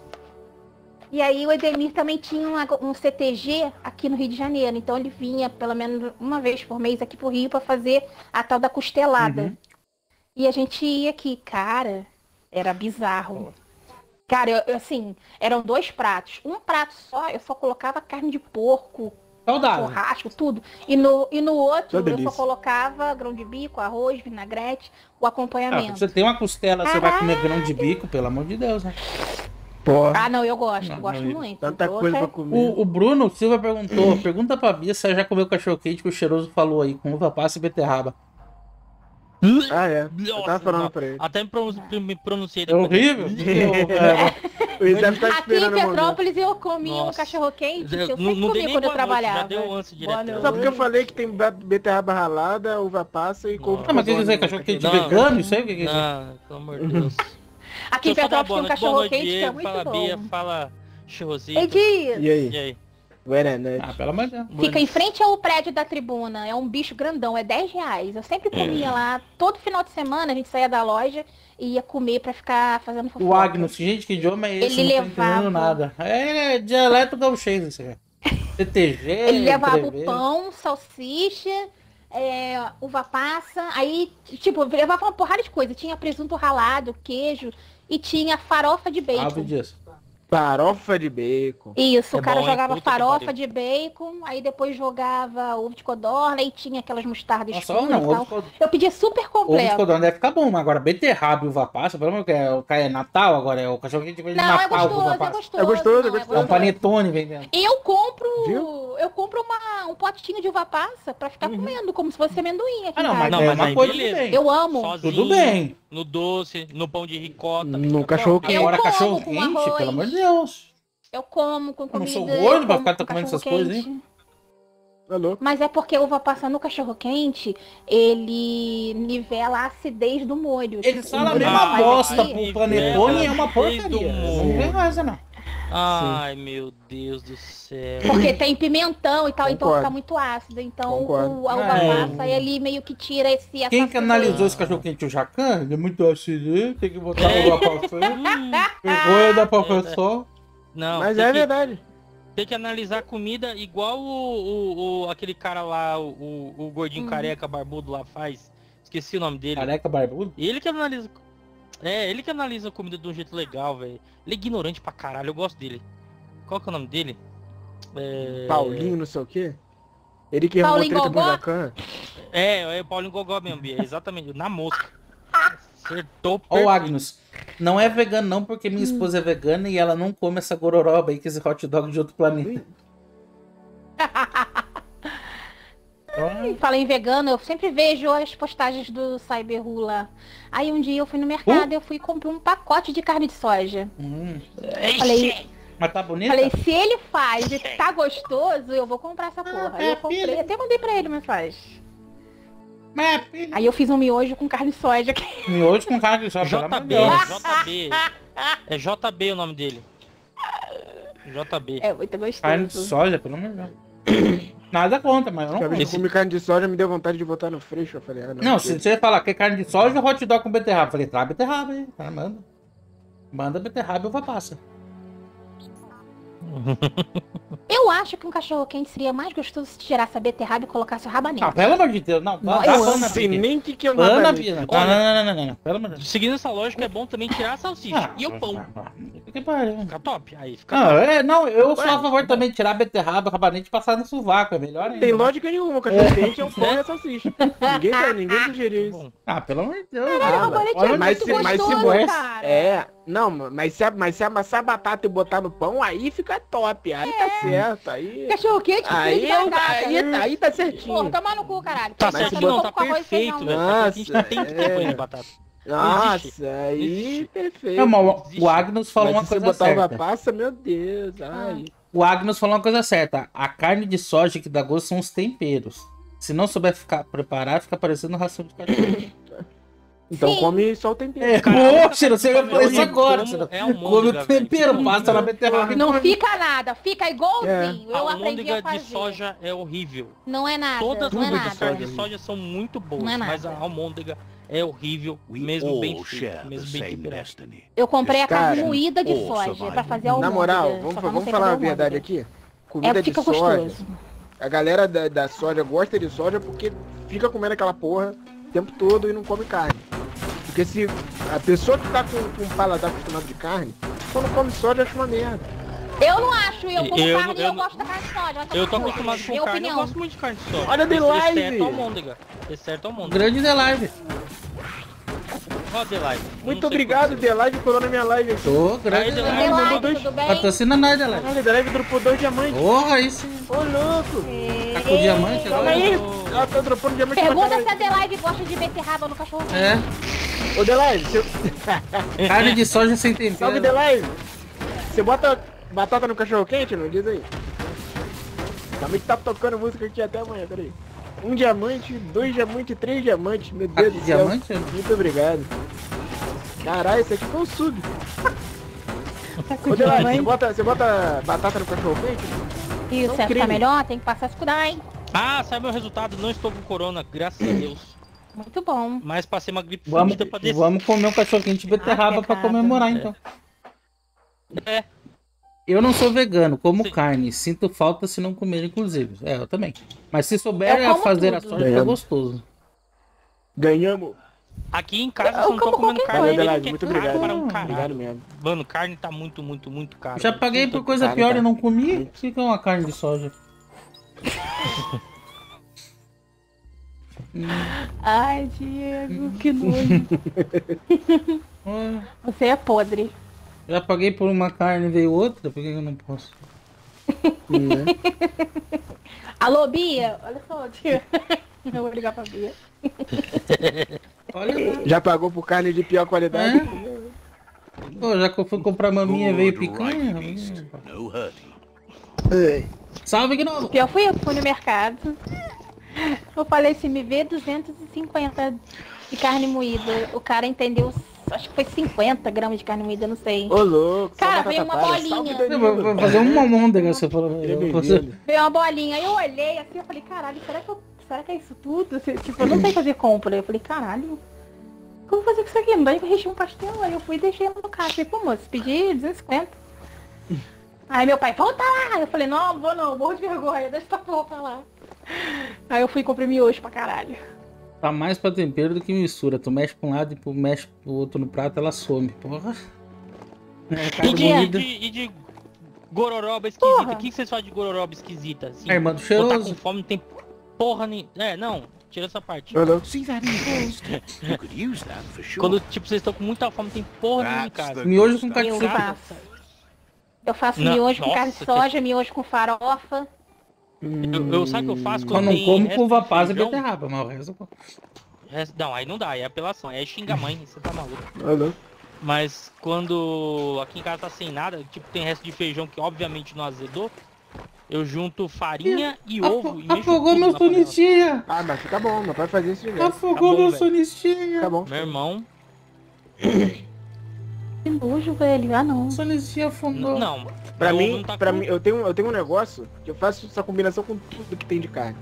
E aí o Edemir também tinha um CTG aqui no Rio de Janeiro. Então ele vinha pelo menos uma vez por mês aqui pro Rio para fazer a tal da costelada. Uhum. E a gente ia aqui, cara, era bizarro. Cara, assim, eram 2 pratos. Um prato só, eu só colocava carne de porco, Saudável. churrasco, tudo. E no outro, Só eu delícia. só colocava grão de bico, arroz, vinagrete, o Ah, acompanhamento. você tem uma costela, você vai comer grão de bico, pelo amor de Deus, né? Porra. Ah, não, eu gosto, Não, gosto não, muito. Tanta Poxa, coisa pra comer. O Bruno Silva perguntou, pergunta pra Bia se ela já comeu cachorro quente que o cheiroso falou aí, com uva passa e beterraba. Ah, é. Eu tava falando pra ele. Até me pronunciei É depois. horrível. O Isaac tá Aqui em esperando o momento. Petrópolis eu comia um Nossa. cachorro quente, Eu- eu não- sempre não comia dei nem quando eu boa noite, já trabalhava. deu ânsia Boa direto. noite. Só porque eu falei que tem beterraba ralada, uva passa e couve. Ah, mas o que quer dizer? codorna. Cachorro quente Não. vegano? Isso aí o que quer dizer? Ah, pelo amor de Deus. Aqui em Deixa eu só dar Petrópolis tem boa um noite, boa cachorro noite, quente que é Diego, muito fala bom. Bia, fala Churrosito. Ei, Dias, E aí? E aí? Buena noite. Ah, pelo amor de Deus. fica em frente ao prédio da tribuna, é um bicho grandão, é R$10. Eu sempre comia lá, todo final de semana a gente saía da loja e ia comer pra ficar fazendo fofoca. O Agnus, gente, que idioma é esse? Ele Não tô entendendo levava- nada. É dialeto gauchês isso aqui. CTG, Ele levava o entreveiro. pão, salsicha, uva passa, aí, tipo, levava uma porrada de coisa. Tinha presunto ralado, queijo e tinha farofa de Ah, bacon. disso. Farofa de bacon. Isso, É o cara bom, hein? jogava Puta que farofa pariu. de bacon, aí depois jogava ovo de codorna e tinha aquelas mostardas Nossa, escuras não, e ovo tal. de codorna. Eu pedia super Ovo de completo. codorna deve ficar bom, mas agora beterraba e uva passa, pelo amor de Deus, é Natal agora, é o cachorro quente de Não, é Natal com gostoso, uva é passa. gostoso. É gostoso, não, é gostoso. É um panetone vendendo. Eu compro Viu? um potinho de uva passa pra ficar comendo, como se fosse amendoim aqui Ah, em não, casa. mas Não, é mas uma aí coisa beleza. também. Eu amo. Sozinho, Tudo bem. no doce, no pão de ricota. No fica cachorro bom. quente. Eu Agora como cachorro com quente, arroz. pelo amor de Deus. Eu como com Eu não comida. sou gordo eu pra como ficar com comendo essas cachorro coisas, quente. É louco. Mas é porque a uva passa no cachorro quente, ele nivela a acidez do molho. Eles Tipo, falam a o molho mesma faz bosta aqui- pro Panetone e é uma Desde porcaria. o Não tem coisa, não. Ai, meu Deus do céu. Porque tem pimentão e tal, então Concordo. fica muito ácido. Então Concordo. a uva É. passa e ele meio que tira essa Quem que acidez. analisou esse cachorro quente? O Jacan? Ele é muito ácido, tem que botar água pra frente. Vergonha da professor. Não, Mas tem é que, verdade. tem que analisar a comida igual aquele cara lá, o gordinho careca barbudo lá faz. Esqueci o nome dele. Careca barbudo? Ele que analisa. É, ele que analisa a comida de um jeito legal, velho. Ele é ignorante pra caralho, eu gosto dele. Qual que é o nome dele? Paulinho, não sei o quê. Ele que arrumou Paulinho treta com o Gogó? Jacan. É o Paulinho Gogó mesmo, Bia. Exatamente, na mosca. Acertou Ó o perfeito. Agnus. Não é vegano não, porque minha esposa é vegana e ela não come essa gororoba aí, que esse hot dog de outro planeta. Fala em vegano, eu sempre vejo as postagens do Cyberru lá. Aí um dia eu fui no mercado, eu fui e comprei um pacote de carne de soja. Falei, Mas tá bonita? falei, se ele faz e tá gostoso, eu vou comprar essa porra. Aí eu comprei, filha. até mandei pra ele mensagem. Mas, filho, Aí eu fiz um miojo com carne de soja. miojo com carne de soja, pelo amor de JB, Deus. JB. É JB o nome dele. JB. É muito gostoso. Carne de soja, pelo amor de Deus. Nada contra, mas eu não Cada vez como. que eu comi carne de soja, me deu vontade de botar no freixo. Eu falei, ah, não. Não, se você falar que é carne de soja ou hot dog com beterraba, eu falei, traz beterraba aí, tá, manda. Manda beterraba e uva passa. Eu acho que um cachorro quente seria mais gostoso se tirasse a beterraba e colocasse o rabanete. Ah, pelo amor de Deus, não. Não, Dá eu pana, amo. Não sei Bia. nem o que é um Pana, rabanete. Bia. Não, Olha. não, pelo amor de Deus. Seguindo essa lógica, é bom também tirar a salsicha. E o pão. Que pariu. Fica top. Aí fica Não, top. eu sou a favor também de tirar a beterraba, rabanete e passar no sovaco, é melhor Não ainda. tem lógica nenhuma, o cachorro quente é um pão e a salsicha. Ninguém sugeriu isso. Bom, Ah, pelo amor de Deus. Caralho, o Ah, rabanete olha, é mas muito se- mas se gostoso, você- cara. É, não, mas se amassar a batata e botar no pão, aí fica top. Aí tá certo. Aí Cachorro quente, Aí, filho de batata. aí tá certinho. Porra, tomar no cu, caralho. tá Mas certo se não, botar tá com arroz e perfeito, feijão. velho. Nossa, A gente não tem que ter coisa de batata. Nossa, aí Existe. perfeito. Não, mas o Agnus falou Mas uma se você coisa botar uva certa. passa, meu Deus. Ai. O Agnus falou uma coisa certa. A carne de soja que dá gosto são os temperos. Se não souber preparar, fica parecendo ração de cachorro. Então Sim. come só o tempero. Poxa, você vai falar isso agora. Como Você não é come almôndega, o tempero, velho. passa na beterraba. Não fica nada, fica igualzinho. A Eu aprendi almôndega a fazer. de soja é horrível. Não é nada, Todas não é as tudo de nada. carnes de soja são muito boas, Não é nada. mas a almôndega é horrível, We mesmo bem all feita, share the mesmo bem same temperada. destiny. Eu comprei a carne Cara, moída de oh, soja survival. pra fazer almôndega. Na moral, só que eu não vamos sei falar a fazer verdade almôndega. aqui. Comida É, de fica soja. gostoso. A galera da soja gosta de soja porque fica comendo aquela porra o tempo todo e não come carne. Porque se a pessoa que tá com um paladar acostumado de carne, quando come soja acha uma merda. Eu não acho, eu como Eu- carne e eu- eu gosto da carne de soja. vai tomar Eu tô no cu. acostumado com Minha carne, opinião. eu gosto muito de carne de soja. Olha The Live! Exceto a almôndega. Exceto a almôndega. Grande The Live. Ó, The Live. Muito Não sei obrigado, por quê. The Live, colou na minha live aqui. Tô, grande Aí, The The Live. Oi, mandou Live, dois. tudo bem? Patrocina nós, The Live. Caralho, The Live dropou 2 diamantes. Porra, aí sim. Ô, louco! Tá com diamante Calma agora? aí! Ela tá dropando diamante pra Pergunta caralho. se a The Live gosta de beterraba no cachorro. É. Ô, The Live, Carne de soja sem tempero. salve The Live! Você bota batata no cachorro quente, não? Diz aí. Também que tá tocando música aqui até amanhã, peraí. 1 diamante, 2 diamantes, 3 diamantes, meu Deus do céu. Diamante? Muito obrigado. Caralho, esse aqui foi um sub. com Ô, The Live, diamante. você bota batata no cachorro quente? Isso, um é crime. ficar melhor, tem que passar a escudar, hein? Ah, sabe meu resultado? Não estou com corona, graças a Deus. Muito bom. Mas passei uma gripe Vamos, fudida pra descer. vamos comer um cachorro quente de beterraba pra pecado. comemorar, então. É. Eu não sou vegano, como Sim. carne. Sinto falta se não comer, inclusive. É, eu também. Mas se souber Eu como fazer a tudo. soja, fica gostoso. Ganhamos. Aqui em casa Eu eu não tô como comendo qualquer carne. coisa. ele Valeu, quer muito carne obrigado. para um Obrigado caralho. mesmo. Mano, carne tá muito caro. Já paguei por coisa Carne, pior tá. e não comi. Fica uma carne de soja. Ai, Diego, que nojo. Ah, Você é podre. já paguei por uma carne e veio outra, por que eu não posso? Alô, Bia? Olha só, tia. Eu vou ligar pra Bia. Olha lá. Já pagou por carne de pior qualidade? É? Pô, já que eu fui comprar maminha, veio Good picanha. right beast, no hurting. Salve, Gnomo! Pior fui eu que fui no mercado. Eu falei assim, me vê 250 de carne moída. O cara entendeu, acho que foi 50 gramas de carne moída, não sei. Ô, louco. só Cara, batata veio uma palha. bolinha. Salve, Eu Danilo. vou fazer uma môndega, você falou. Ele é Você- bem-vindo. Veio uma bolinha. Aí eu olhei assim, eu falei, caralho, será que é isso tudo? Tipo, eu não sei fazer compra. Eu falei, caralho, como fazer com isso aqui? Não dá pra rechear um pastel. Aí eu fui e deixei no caixa. Falei, pô, moço, pedi 250. Aí meu pai, volta lá! Eu falei, não vou não, morro de vergonha, deixa essa porra lá. Aí eu fui e comprei miojo pra caralho. Tá mais pra tempero do que mistura. Tu mexe pra um lado e tu mexe pro outro no prato, ela some. Porra. É, E carne de, moída. e de gororoba esquisita? Porra. O que vocês fazem de gororoba esquisita? Assim, É, irmã do ou tá cheiroso. com fome, não tem porra nem... É, não, tira essa parte. Ô, louco. See that east? You could use that for sure. Quando, tipo, vocês estão com muita fome, não tem porra nenhuma em That's casa. the Miojo com good stuff. Eu ketchup. faço. Eu faço Não, miojo com nossa, carne de soja, miojo com farofa. Sabe o que eu faço Só quando não tem como resto com de vapaz e feijão? beterraba, mas o resto eu como. Não, aí não dá, aí é apelação, aí é xinga a mãe, você tá maluco. Ô, louco. Mas quando aqui em casa tá sem nada, tipo, tem resto de feijão que obviamente não azedou, eu junto farinha e ovo e mexo Afogou tudo meu na panela. sonistinha! Ah, mas fica bom. Meu pai fazia isso direto. Afogou bom, meu velho. sonistinha! Fica bom. Meu irmão, Que nojo, velho. Ah, não. Sonistinha afundou. não. Pra meu ovo mim, não tá pra cru. mim eu tenho um negócio que eu faço essa combinação com tudo que tem de carne.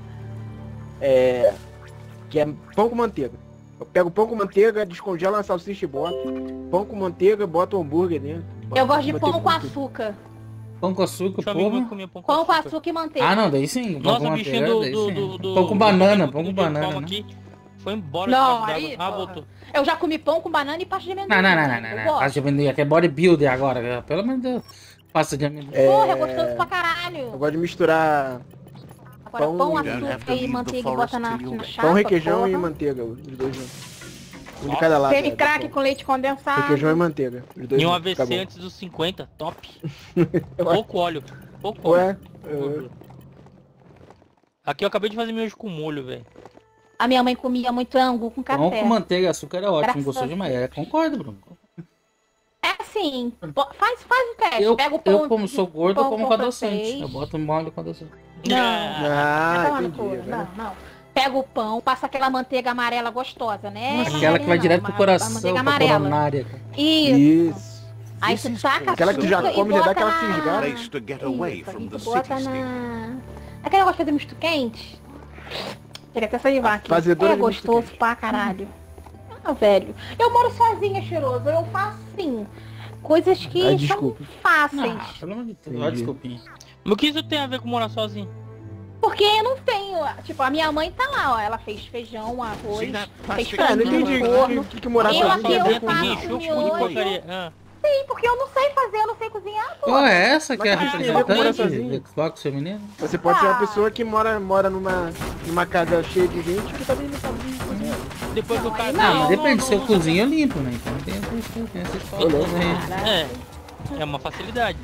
É... Que é pão com manteiga. Eu pego pão com manteiga, descongelo uma salsicha e boto. Pão com manteiga, boto um hambúrguer dentro. Eu gosto de Manteiga pão com tudo. açúcar. Pão com açúcar, Deixa eu amigo meu porra. comer pão com Pão com açúcar. açúcar e manteiga. Ah, não, daí sim. Pão Nossa, com o bichinho manteiga, do, daí do, sim. do, do- Pão com do banana, boteco pão com que eu banana, como né? aqui, foi embora Não, debaixo aí, d'água. Ah, porra. voltou. Eu já comi pão com banana e pasta de amendoim. Não, não, não, não, Eu não, não. gosto. Pasta de amendoim, aqui é bodybuilder agora, pelo amor de Deus. Pasta de amendoim. Porra, é gostoso pra caralho. Eu gosto de misturar Agora, pão- pão, You don't have açúcar to e leave the manteiga e forest bota na till you- chapa. pão, requeijão porra. e manteiga. Os dois juntos. Um de Nossa. cada lado. Creme né, craque do com leite pão. condensado. Requeijão e manteiga. Os dois E um juntos, fica AVC bom. antes dos 50, top. Eu acho- Pouco óleo. Pouco óleo. Ué, eu- Aqui eu acabei de fazer miojo com molho, velho. A minha mãe comia muito angu com Pão café. com manteiga e açúcar é ótimo, Graças gostou a demais. É, concordo, Bruno. É assim, faz o teste. Eu, Pega o pão. eu como sou gordo, eu pão como com adoçante. francês. Eu boto molho com adoçante. Não. Ah, Vai tomar no entendi. cu. Agora- Não. Pega o pão, passa aquela manteiga amarela gostosa, né? Aquela que vai Não, direto pro a coração, manteiga pra amarela. coronária. Cara. Isso. Isso. Aí tu saca Aquela que tu já açúcar e come, já dá bota aquela na- fisgada. Place to get away Isso, from aí the tu bota cityscape. na... Aquele negócio de fazer misto quente. Queria até salivar aqui. Fazedora É de misto gostoso quente. pra caralho. Ah, velho. Eu moro sozinha, cheiroso. Eu faço, sim, coisas que Ai, são desculpa. fáceis. Ah, pelo amor de Deus, Entendi. olha desculpinha. Mas o que isso tem a ver com morar sozinho? Porque eu não tenho... Tipo, a minha mãe tá lá, ó. Ela fez feijão, arroz, See that fez plastic? Cara, não franguinho entendi no forno. o que morar Eu sozinho aqui, tem a eu ver com faço isso. Chupa de miojo. porcaria. Ah. Sim, porque eu não sei fazer, eu não sei cozinhar, pô. Pô, é essa que é a Mas tem representante morar do sozinho? Xbox feminino? Você pode ser uma Ah. pessoa que mora numa casa cheia de gente que também não sabe cozinhar. Depois do Não, cara. aí Não, Não, mas depende, se eu não. cozinho eu limpo, né? Então tem essa escola Ô, louco. toda aí. É uma facilidade.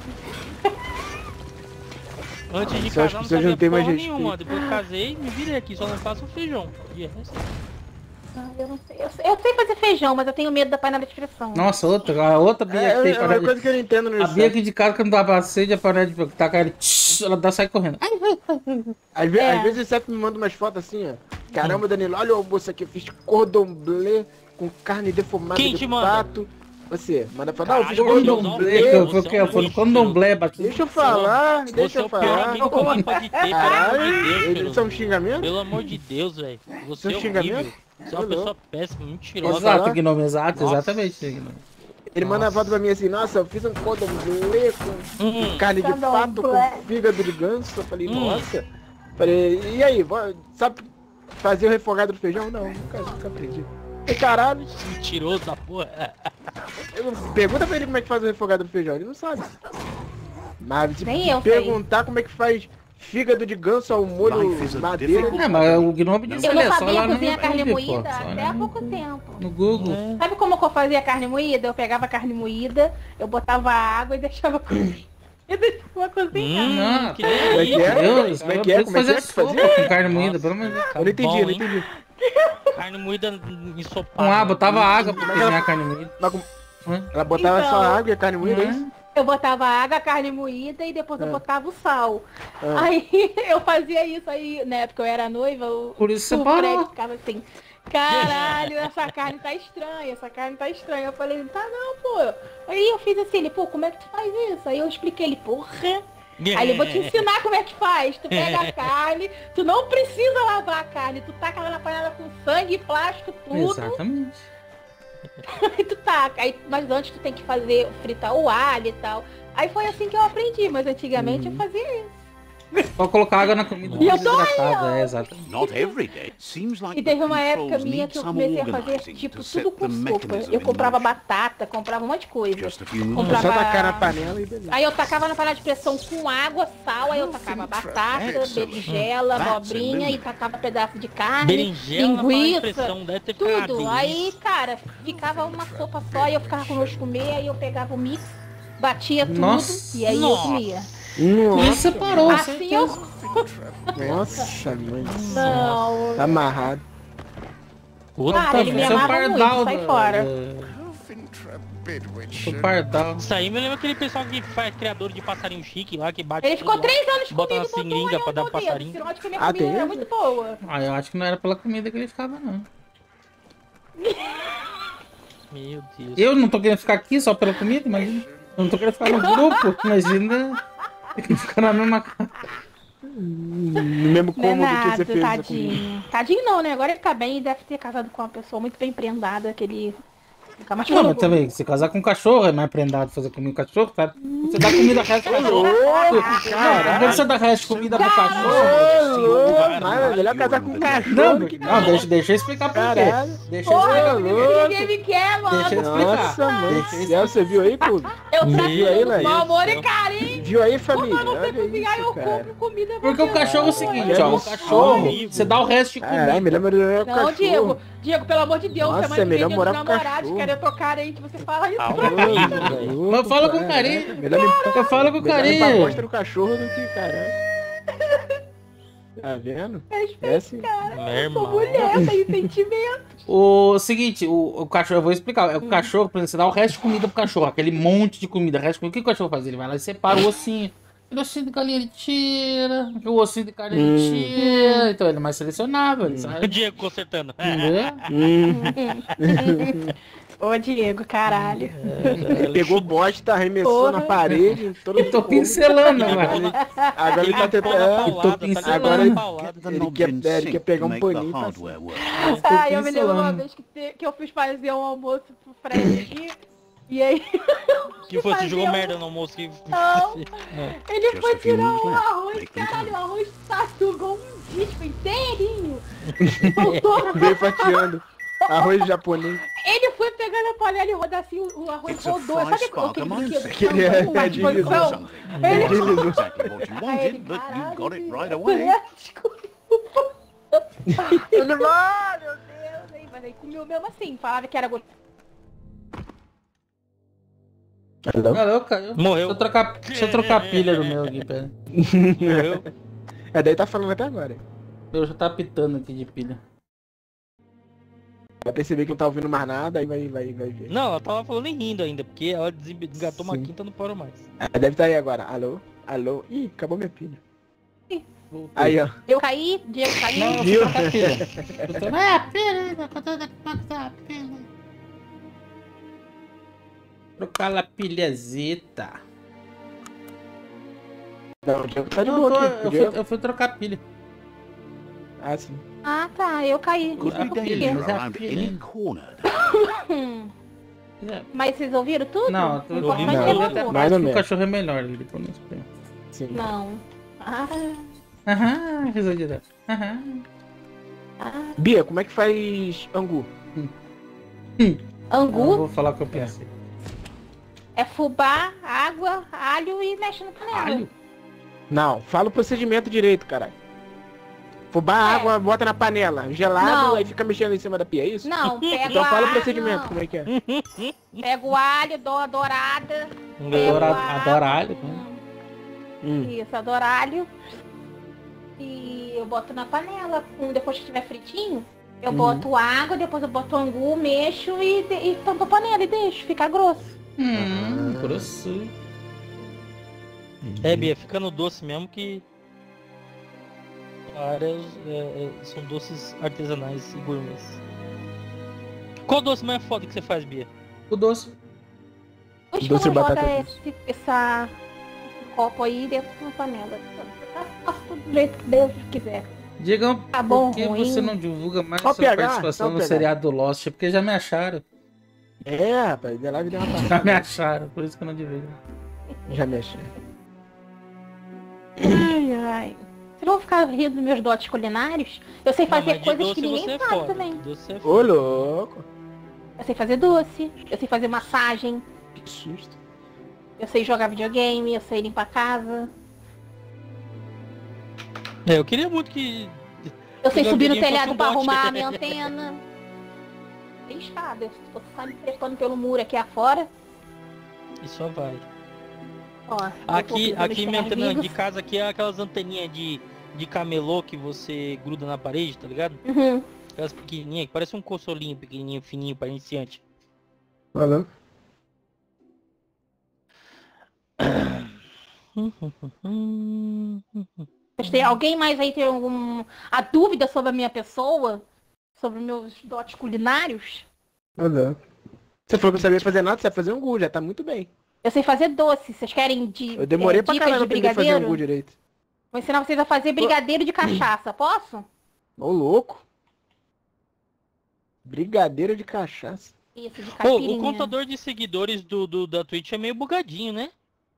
Antes de Só as casar não pessoas sabia não têm mais porra respeito. nenhuma. Depois que casei, me virei aqui, só não faço feijão. De resto. Ah, eu não sei. Eu sei fazer feijão, mas eu tenho medo da panela de pressão. Nossa, a outra Bia É, que tem é uma panela coisa de... que eu não entendo no A Bia aqui de casa, quando dá pra sede, a panela de tacar ele, ela sai correndo. Ai, Às É. vezes o chefe me manda umas fotos assim, ó. Caramba, Danilo, olha o almoço aqui, eu fiz cordon bleu com carne defumada Quem de te manda? pato. Você, manda falar, não, eu fiz Caralho, cordon não, bleu. Deus. foi o que? Foi no candomblé, bati. Deixa eu falar, Você deixa é eu o pior falar. amigo que alguém pode ter, pelo amor de Caralho, Deus, eles Peludo. são xingamentos? Pelo amor de Deus, velho. Você é Seu horrível. xingamento? Você é uma Olha. pessoa péssima, mentirosa. Posso falar? Exato, Gnome, exato, Nossa. exatamente. Gnome. Ele manda a Nossa. foto pra mim assim, nossa, eu fiz um cordon bleu com carne de Cordon pato, bleu. com fígado de ganso. Eu falei, nossa. Falei, e aí, sabe fazer o refogado do feijão? Não, nunca aprendi. E caralho, Mentiroso da porra. pergunta pra ele como é que faz o refogado do feijão, ele não sabe. Mas se Nem eu sei. perguntar como é que faz fígado de ganso ao molho Life is a madeira, difficult- É, mas o Gnome disse Eu olha não só sabia lá no cozinhar carne YouTube, pô, moída só até há no- pouco tempo. No Google. Sabe como que eu fazia carne moída? Eu pegava a carne moída, eu botava água e deixava cozinhar. E deixava cozinhar. Não, que Como é que delícia. é? Deus, Como é eu que é? preciso Como é que fazer é que fazia? sopa com carne moída, pelo amor de Deus. Eu não entendi, Bom, eu não hein? entendi. Carne moída ensopada. Com água, botava água pra cozinhar a carne moída. Mas como- Hã? ela botava Então. só água e a carne moída, é isso? Hã? Eu Eu botava água, carne moída e depois eu botava o sal. Ah. Aí eu fazia isso aí, né? Porque eu era noiva, Por isso você o parou. Fred ficava assim, caralho, essa carne tá estranha, essa carne tá estranha. Eu falei, tá não, pô. Aí eu fiz assim, ele, pô, como é que tu faz isso? Aí eu expliquei ele, porra. Aí eu vou te ensinar como é que faz. Tu pega a carne, tu não precisa lavar a carne, tu taca ela na panela com sangue, plástico, tudo. Exatamente. Aí tu taca. Aí, mas antes tu tem que fritar o alho e tal. Aí foi assim que eu aprendi, mas antigamente eu fazia isso. Só colocar água na comida E eu tô aí, desidratada, ó. exatamente. Not every day. Seems like E teve the uma época controls minha need que eu some comecei a fazer organizing tipo to set tudo com the sopa. mechanism Eu in comprava motion. batata, comprava um monte de coisa. Just a few moves. Comprava- Só tacar na panela e beleza. Aí eu tacava na panela de pressão com água, sal, aí eu tacava batata, Excellent. berinjela, That's abobrinha e illuminating. tacava pedaço de carne, Berinjela na panela de linguiça, pressão, deve ter ficado tudo. uma Aí, delícia. cara, ficava uma sopa só e eu ficava com nojo de comer, aí eu pegava o mix, batia tudo Nossa. e aí eu comia. Por isso você parou, Assim eu... Nossa, mãe. Não. Tá amarrado. Cara, ele me Seu amava muito, pardal sai fora. Seu pardal. Isso aí me lembra aquele pessoal que faz criador de passarinho chique lá, que bate Ele ficou tudo lá. 3 anos Bota comigo, uma botou seringa aí pra dar no pro dedo, passarinho. sinal de que a minha Ah, comida tem era isso? muito boa. Ah, eu acho que não era pela comida que ele ficava, não. Meu Deus. Eu não tô querendo ficar aqui só pela comida, imagina. Eu não tô querendo ficar no grupo, imagina. Ficar na mesma casa. No mesmo Não é cômodo que nada, você fez a comida. tadinho. Tadinho não, né? Agora ele tá bem e deve ter casado com uma pessoa muito bem prendada, que ele fica mais Não, mas também, se casar com um cachorro é mais prendado fazer comida com cachorro, tá? Você dá comida resto pro cachorro. Não, quando você dá resto de comida pro cachorro. Mas é melhor casar com um Não, cachorro do que deixa eu explicar por Caralho. quê. Deixa eu Porra, explicar. louco. ninguém me quer, mano. Deixa eu explicar. Nossa, mãe do Deixa eu céu, você viu aí, Clube? Eu Viu aí, trato Laís? com amor e carinho. Viu aí, Quando família? eu não sei Olha cozinhar, eu isso, cara. compro comida pra Porque o você. cachorro é o seguinte, ó. O cachorro, você dá o resto de Caralho, comida. melhor morar com Não, cachorro. Diego, pelo amor de Deus, Nossa, semana é que melhor vem morar dos com namorados, cachorro. querem tocar carente, você fala isso. Mas fala com carinho. Eu falo com Melhor carinho. limpar a bosta do cachorro do que, caralho. Tá vendo? É assim. Meu Eu irmão. sou mulher, tenho sentimento. O seguinte, o cachorro, eu vou explicar. O cachorro, por exemplo, você dá o resto de comida pro cachorro, aquele monte de comida, resto de comida. O que o cachorro faz? Ele vai lá e separa o ossinho. O ossinho de carne ele tira, o ossinho de carne ele tira. Então ele é mais selecionável, ele O sabe? Diego consertando. Entendeu? Ô, Diego, caralho. Ele pegou bosta, arremessou Porra. na parede. Todo Eu tô pincelando agora. Agora ele tá limpou na tentando. paulada, tá pincelando. Agora ele- limpando na paulada. The Ele knobs quer- in ele sync quer pegar to um make the paninho pra hardware work. Ah, eu me lembro uma pincelando. vez que eu fiz fazer um almoço pro Fred aqui. E aí, Que foi, você fazer jogou um- merda no almoço que... Não. ele Just foi a few tirar moves o left. arroz, Make them caralho, o count. arroz sugou um disco inteirinho. Faltou. Veio fatiando. Arroz japonês. Ele foi pegando a panela e rodar assim, o arroz It's a rodou. fry Sabe spark a aquele mindset. Que ele é com a deslizou disposição? something. Ele- It's not exactly what you Aí ele, wanted, but you caralho, got it right Diego, away. desculpa. Eu não, ah, meu Deus. Aí, mas aí comeu mesmo assim, falava que era gostoso. Alô, caiu. Morreu. Deixa eu trocar a pilha do meu aqui, pera. Morreu. É, daí tá falando até agora. Eu já tá pitando aqui de pilha. Vai perceber que não tá ouvindo mais nada, aí vai ver. Não, ela tava falando e rindo ainda, porque ela desengatou uma Sim. quinta, não parou mais. Ah, deve estar aí agora. Alô? Alô? Ih, acabou minha pilha. Voltei. Aí, ó. Eu caí, Diego caiu. Não, Viu? trocar a pilha. Ah, pilha. Trocar a pilhazita. Não, o Diego tá de Não, boa aqui. O Diego- eu fui trocar a pilha. Ah, sim. Ah, tá, eu caí. Could Ah, be por quê? danger Mas é a around pilha. any corner. Mas vocês ouviram tudo? Não, O eu importante não, é ouvi o até a amor. mais parte ou que o menos. cachorro é melhor. Ele depois não explica. Sim. Não. Ah, Aham, risou direto. Aham. ah. Bia, como é que faz angu? Eu Angu vou falar o que eu pensei. é fubá, água, alho e mexe na panela. Alho? Não, fala o procedimento direito, caralho. Fubá, água, bota na panela. Gelado, Não. aí fica mexendo em cima da pia, é isso? Não, pega Então fala o a- procedimento, não. como é que é? Pego o alho, dou a dourada. Adora alho. né? Isso, adoro alho. E eu boto na panela. Depois que estiver fritinho, eu boto água, depois eu boto angu, mexo e tampo a panela e deixo ficar grosso. Grosso. É, Bia, fica no doce mesmo que... são doces artesanais e gourmets. Qual doce mais foda que você faz, Bia? O doce. Hoje Doce que eu de não batata joga doce. esse copo aí dentro de uma panela. Faço tudo do jeito que Deus quiser. Digam Tá bom, por que ruim. você não divulga mais Só sua pegar, participação só no pegar. seriado do Lost, porque já me acharam. É, rapaz, de lá me deu uma Já me passada. acharam, por isso que eu não divulgo. Já me achei. Ai, ai. Vocês vão ficar rindo dos meus dotes culinários? Eu sei Não, fazer mas de coisas doce que ninguém você é sabe foda. também. De doce você é Ô, foda. louco. Eu sei fazer doce, eu sei fazer massagem, Que susto. eu sei jogar videogame, eu sei limpar a casa. É, eu queria muito que... Eu sei Jogar subir no videogame telhado fosse um pra dote. arrumar a minha antena. Tem escada, se você sair trepando pelo muro aqui afora, E só vai. ó. Aqui minha antena de vivos. casa aqui é aquelas anteninhas de camelô que você gruda na parede, tá ligado? Uhum. Aquelas pequenininhas, que parece um consolinho pequenininho, fininho pra iniciante. Falando. Alguém mais aí tem a dúvida sobre a minha pessoa? Sobre meus dotes culinários? Olha. Você falou que não sabia fazer nada, você vai fazer um gu, já tá muito bem. Eu sei fazer doce. Vocês querem Eu demorei pra dicas caralho de pra aprender a fazer um gu brigadeiro? direito. Vou ensinar vocês a fazer brigadeiro de cachaça, posso? Ô, louco. Brigadeiro de cachaça. Isso, de Pô, caipirinha. o contador de seguidores da Twitch é meio bugadinho, né?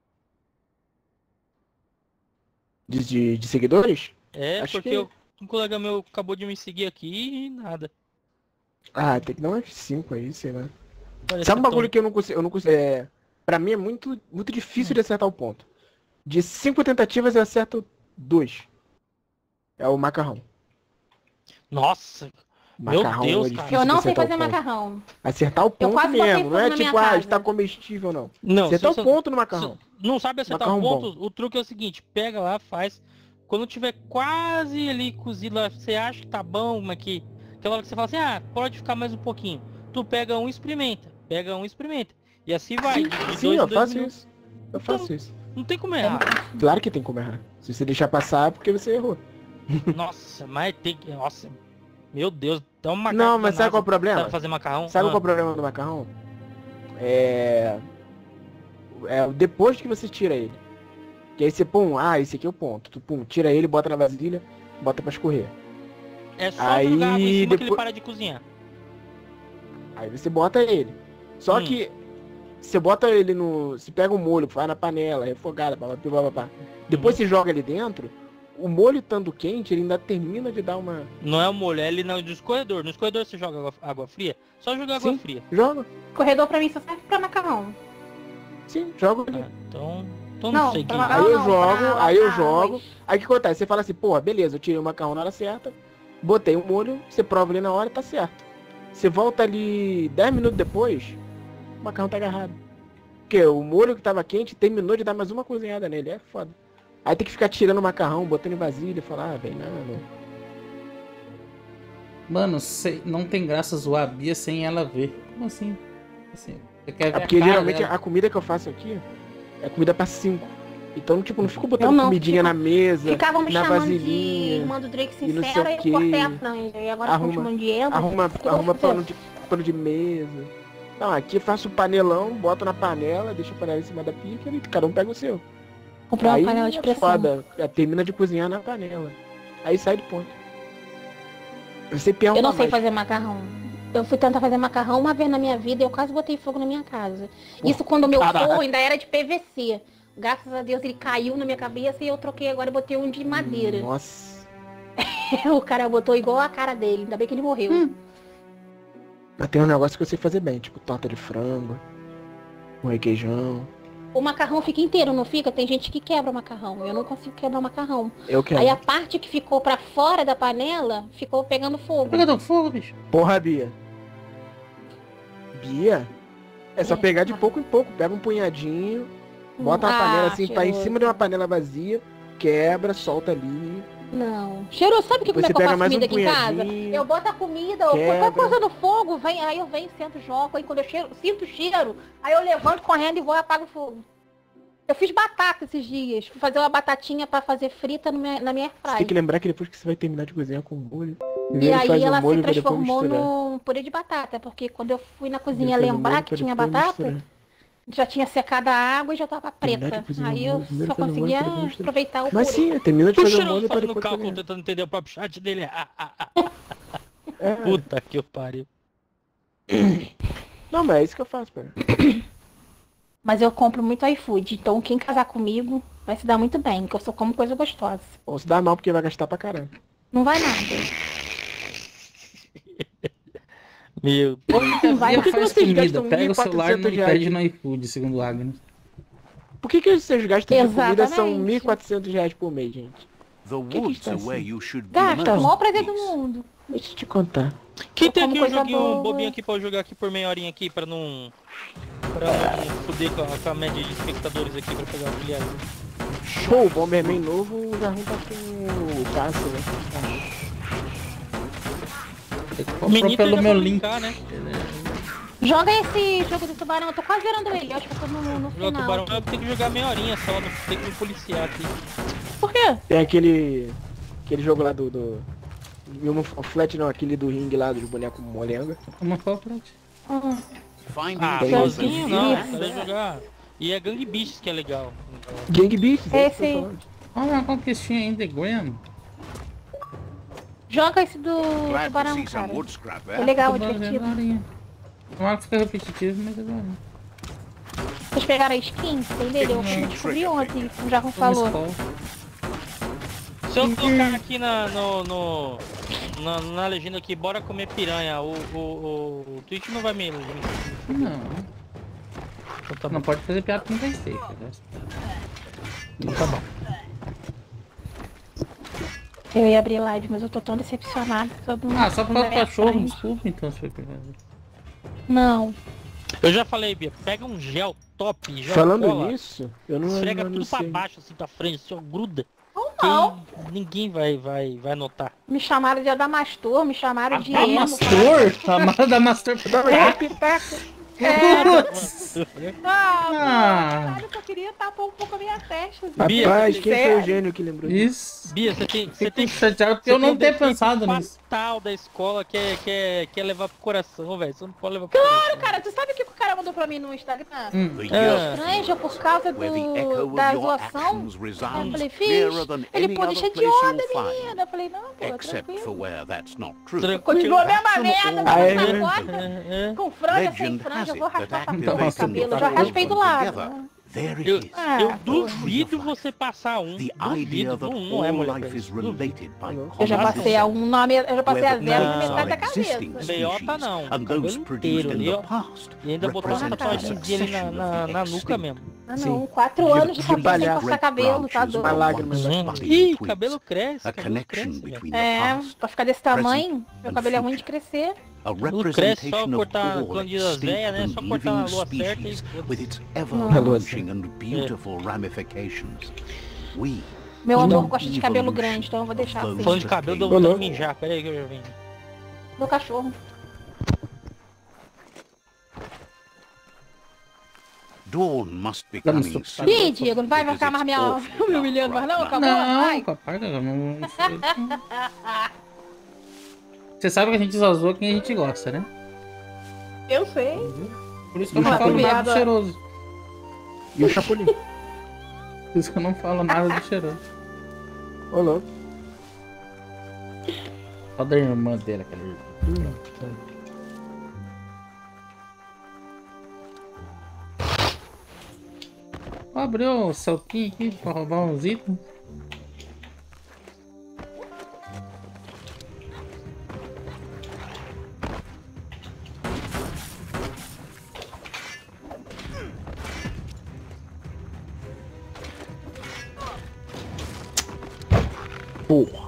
De seguidores? É, Acho porque que- um colega meu acabou de me seguir aqui e nada. Ah, tem que dar um F5 aí, sei lá. Parece Sabe um que bagulho que eu não consigo. Pra mim é muito difícil de acertar o ponto. De 5 tentativas eu acerto 2. É o macarrão. Nossa, Meu Macarrão Deus, é cara. difícil Eu não de sei acertar fazer o ponto. macarrão. Acertar o ponto quase botei mesmo, não é fogo na tipo, minha casa. está comestível não. não, Acertar o se você ponto no macarrão. não sabe acertar Macarrão o ponto, o truque é o seguinte, pega lá, faz. Quando tiver quase ali cozido, lá, você acha que tá bom, mas que aquela hora que você fala assim, ah, pode ficar mais um pouquinho. Tu pega um e experimenta. Pega um e experimenta. E assim vai. de Sim, dois eu em dois faço minutos. isso. Eu faço isso. Não tem como errar. Claro que tem como errar. Se você deixar passar é porque você errou. Nossa, mas tem que... Nossa, meu Deus, dá uma Não, mas sabe qual é o problema? Sabe fazer macarrão? Sabe qual é o problema do macarrão? É depois que você tira ele. Que aí você pum, esse aqui é o ponto. Tu pum, tira ele, bota na vasilha, bota pra escorrer. É só Aí, jogar água em cima que ele depois- para de cozinhar. Aí você bota ele. Só que você bota ele no. Você pega o molho, faz na panela, refogada, papapá. Depois você joga ali dentro, o molho estando quente, ele ainda termina de dar uma. Não é o molho, é ali no escorredor. No escorredor você joga água fria? Só jogar água Sim. fria. Joga. Corredor pra mim só serve pra macarrão. Sim, joga ali. Ah, então não Não, sei pra quem. macarrão Aí eu não, jogo, pra aí eu lavar jogo. arroz. Aí o que acontece? Você fala assim, porra, beleza, eu tirei o macarrão na hora certa, botei o molho, você prova ali na hora e tá certo. Você volta ali 10 minutos depois, o macarrão tá agarrado. Porque o molho que tava quente terminou de dar mais uma cozinhada nele, é foda. Aí tem que ficar tirando o macarrão, botando em vasilha e falar, velho, não. Mano, não tem graça zoar a Bia sem ela ver. Como assim? Assim, você quer ver É porque a cara geralmente dela. a comida que eu faço aqui é comida pra 5. Então, tipo, não fico Eu botando não, comidinha fico- na mesa, Ficavam me na chamando vasilhinha. de irmã do Drake e não sei sincera o e quê. eu cortei a franja. E agora estão chamando de emo. Arruma Ficou pano de mesa. Não, aqui eu faço panelão, boto na panela, deixo a panela em cima da pica e cada um pega o seu. Comprei uma Aí panela de é pressão. foda, termina de cozinhar na panela. Aí sai do ponto. Eu sei pior Eu não sei fazer macarrão. Eu fui tentar fazer macarrão uma vez na minha vida e eu quase botei fogo na minha casa. Isso quando o meu caralho. forno ainda era de PVC. Graças a Deus ele caiu na minha cabeça e eu troquei agora e botei um de madeira. Nossa. O cara botou igual a cara dele, ainda bem que ele morreu. Mas tem um negócio que eu sei fazer bem, tipo torta de frango, um requeijão. O macarrão fica inteiro, não fica? Tem gente que quebra o macarrão. Eu não consigo quebrar o macarrão. Eu quero. Aí a parte que ficou pra fora da panela ficou pegando fogo. Pegando fogo, bicho. Porra, Bia. Bia? É só É. pegar de pouco em pouco. Pega um punhadinho, bota na panela assim, pra em cheiroso. cima de uma panela vazia, quebra, solta ali. Não. Cheiroso, sabe Depois como é você que eu pega faço mais comida um aqui em casa? punhadinho, Eu boto a comida, vai quebra. coisando fogo, aí eu venho, sento, jogo, aí quando eu sinto o cheiro, aí eu levanto correndo e vou e apago o fogo. Eu fiz batata esses dias. Fui fazer uma batatinha pra fazer frita na minha Você tem airfryer. que lembrar que depois que você vai terminar de cozinhar com molho, E primeiro faz aí o ela molho se pra depois transformou misturar. num purê de batata, porque quando eu fui na cozinha Depois faz o lembrar molho que pra tinha depois batata, misturar. já tinha secado a água e já tava Terminar de preta. cozinhar Aí o eu molho, primeiro só faz o molho conseguia pra depois misturar. aproveitar o Mas purê. sim, termina de O fazer o Cheiroso molho pra fazendo depois cálculo, cozinhar. tentando entender o próprio chat dele. É. Puta que eu pariu. Não, mas é isso que eu faço, cara. Mas eu compro muito iFood, então quem casar comigo vai se dar muito bem, que eu só como coisa gostosa. Ou se dá mal porque vai gastar pra caramba. Não vai nada. Meu Única Vai. via Por que faz vocês comida. gastam Pega o celular e 1.400 pede reais? no iFood, segundo o Agnes. Por que vocês gastam de comida são Exatamente. R$1.400 por mês, gente? The que woods está are assim? where you should be Gasta, o most maior prazer do at peace. mundo. Deixa eu te contar. Quem Eu tem como aqui um coisa joguinho boa. bobinho aqui pra eu jogar aqui por meia horinha aqui pra não. Pra não foder com a média de espectadores aqui pra pegar o filiado. Show, o Bomberman novo, o Jarrão tá com o Cássio, né? Você O comprou menino pelo ainda meu pode link. brincar, né? Joga esse jogo do tubarão, eu tô quase zerando ele, acho que eu tô no O final. tubarão eu tenho que jogar meia horinha só, não tem que me policiar aqui. Por quê? Tem aquele jogo lá do o Flat não, aquele do ringue lá, dos bonecos molenga. Uma copa. Finding Ah, Tem things sozinho that não, you quero jogar. E é Gang Beasts que é legal. Gang Beasts, é isso que eu Esse- tô falando. Olha uma conquistinha em The Graham. Joga esse do Glad to tubarão, see some cara. wood scrap É there. legal, é divertido. O Marco fica repetitivo, mas é bom. Vocês pegaram a skin? Tem dele? Eu descobri ontem, como já falou. Se eu colocar aqui na legenda aqui, bora comer piranha, o Twitch não vai me... Não, Então tá não bom. pode fazer piada com quem sei. Então tá bom. Eu ia abrir live, mas eu tô tão decepcionada. Todo mundo Ah, só por causa do na minha cachorro, frente. desculpa, então se foi pegado. Não. Eu já falei, Bia, pega um gel top, gel Falando cola, nisso, eu não esfrega não tudo pra sei. baixo assim pra frente, assim, ó, gruda. Ou Que não. ninguém vai notar. Me chamaram de Adamastor, me chamaram de emo. Damastor? A Damastor. Pitaco. Putz! Ah, Ah. caralho, eu queria tapar um pouco a minha testa. Bia, Rapaz, você quem tem- foi o gênio que lembrou disso? Isso. Bia, você tem Fiquei chateado porque eu não ter pensado nisso. fatal da escola quer levar pro coração, velho. Você não pode levar pro coração. Cara, tu sabe o que o cara mandou pra mim no Instagram? The Ah. years Franja por causa where the echo of da your zoação. actions Eu resounds falei, clearer fiz. than Ele, any pô, other deixa place de onda, you'll menina. find, Eu falei, não, pô, except for tranquilo. where that's not true. Tranquilo. Continua a mesma merda, Ah, é? com chacota, com franja, sem Legend franja. has Eu vou it raspar that pra porra do activating cabelo. the Eu já four raspei do of them lado. together, there it Eu, is. Ah, eu duvido você passar um. The idea Duvido, that não é all mulher. life is Duvido. related by Eu já common passei a descent, um nome, eu já passei a where the zero na names metade da are existing cabeça. Meiota species, não, and cabelo those produced inteiro in ali, the ó. past E ainda botou uma represent a tatuagemzinha ali succession na of the nuca extinct. mesmo. Ah Sim. não, 4 anos de de cabeça sem palhaço. cortar cabelo, tá Branches doido. Uma lágrima, once né? budding Ih, twigs, cabelo cresce, a cabelo connection cresce, velho. between the É, past, pra ficar desse tamanho, meu cabelo é ruim de crescer. a Cabelo cresce, só representation of cortar all quando das extinct velhas, né? and Só cortar na living lua certa e... species with its Na lua ever-branching and beautiful ramifications. We, Meu in amor the gosta de cabelo evolution grande, então eu vou deixar of assim. those Falando de cabelo, eu Ô, vou ter que louco. mijar. Pera aí que eu já venho. Meu cachorro. Dawn must be coming Vamos, soon. Ih, Diego, não vai because ficar mais it's awfully me humilhando mais não? dark right Acabou? now. Vai. Não, papai, não sei. Você sabe que a gente só zoa quem a gente gosta, né? Eu sei. Por isso que eu não Ah, falo nada do piada. cheiroso. E o Chapolin? Por isso que eu não falo nada do cheiroso. Ô, louco. Só da irmã dele, aquela irmã. Vou abrir o saltinho aqui pra roubar uns itens. Porra.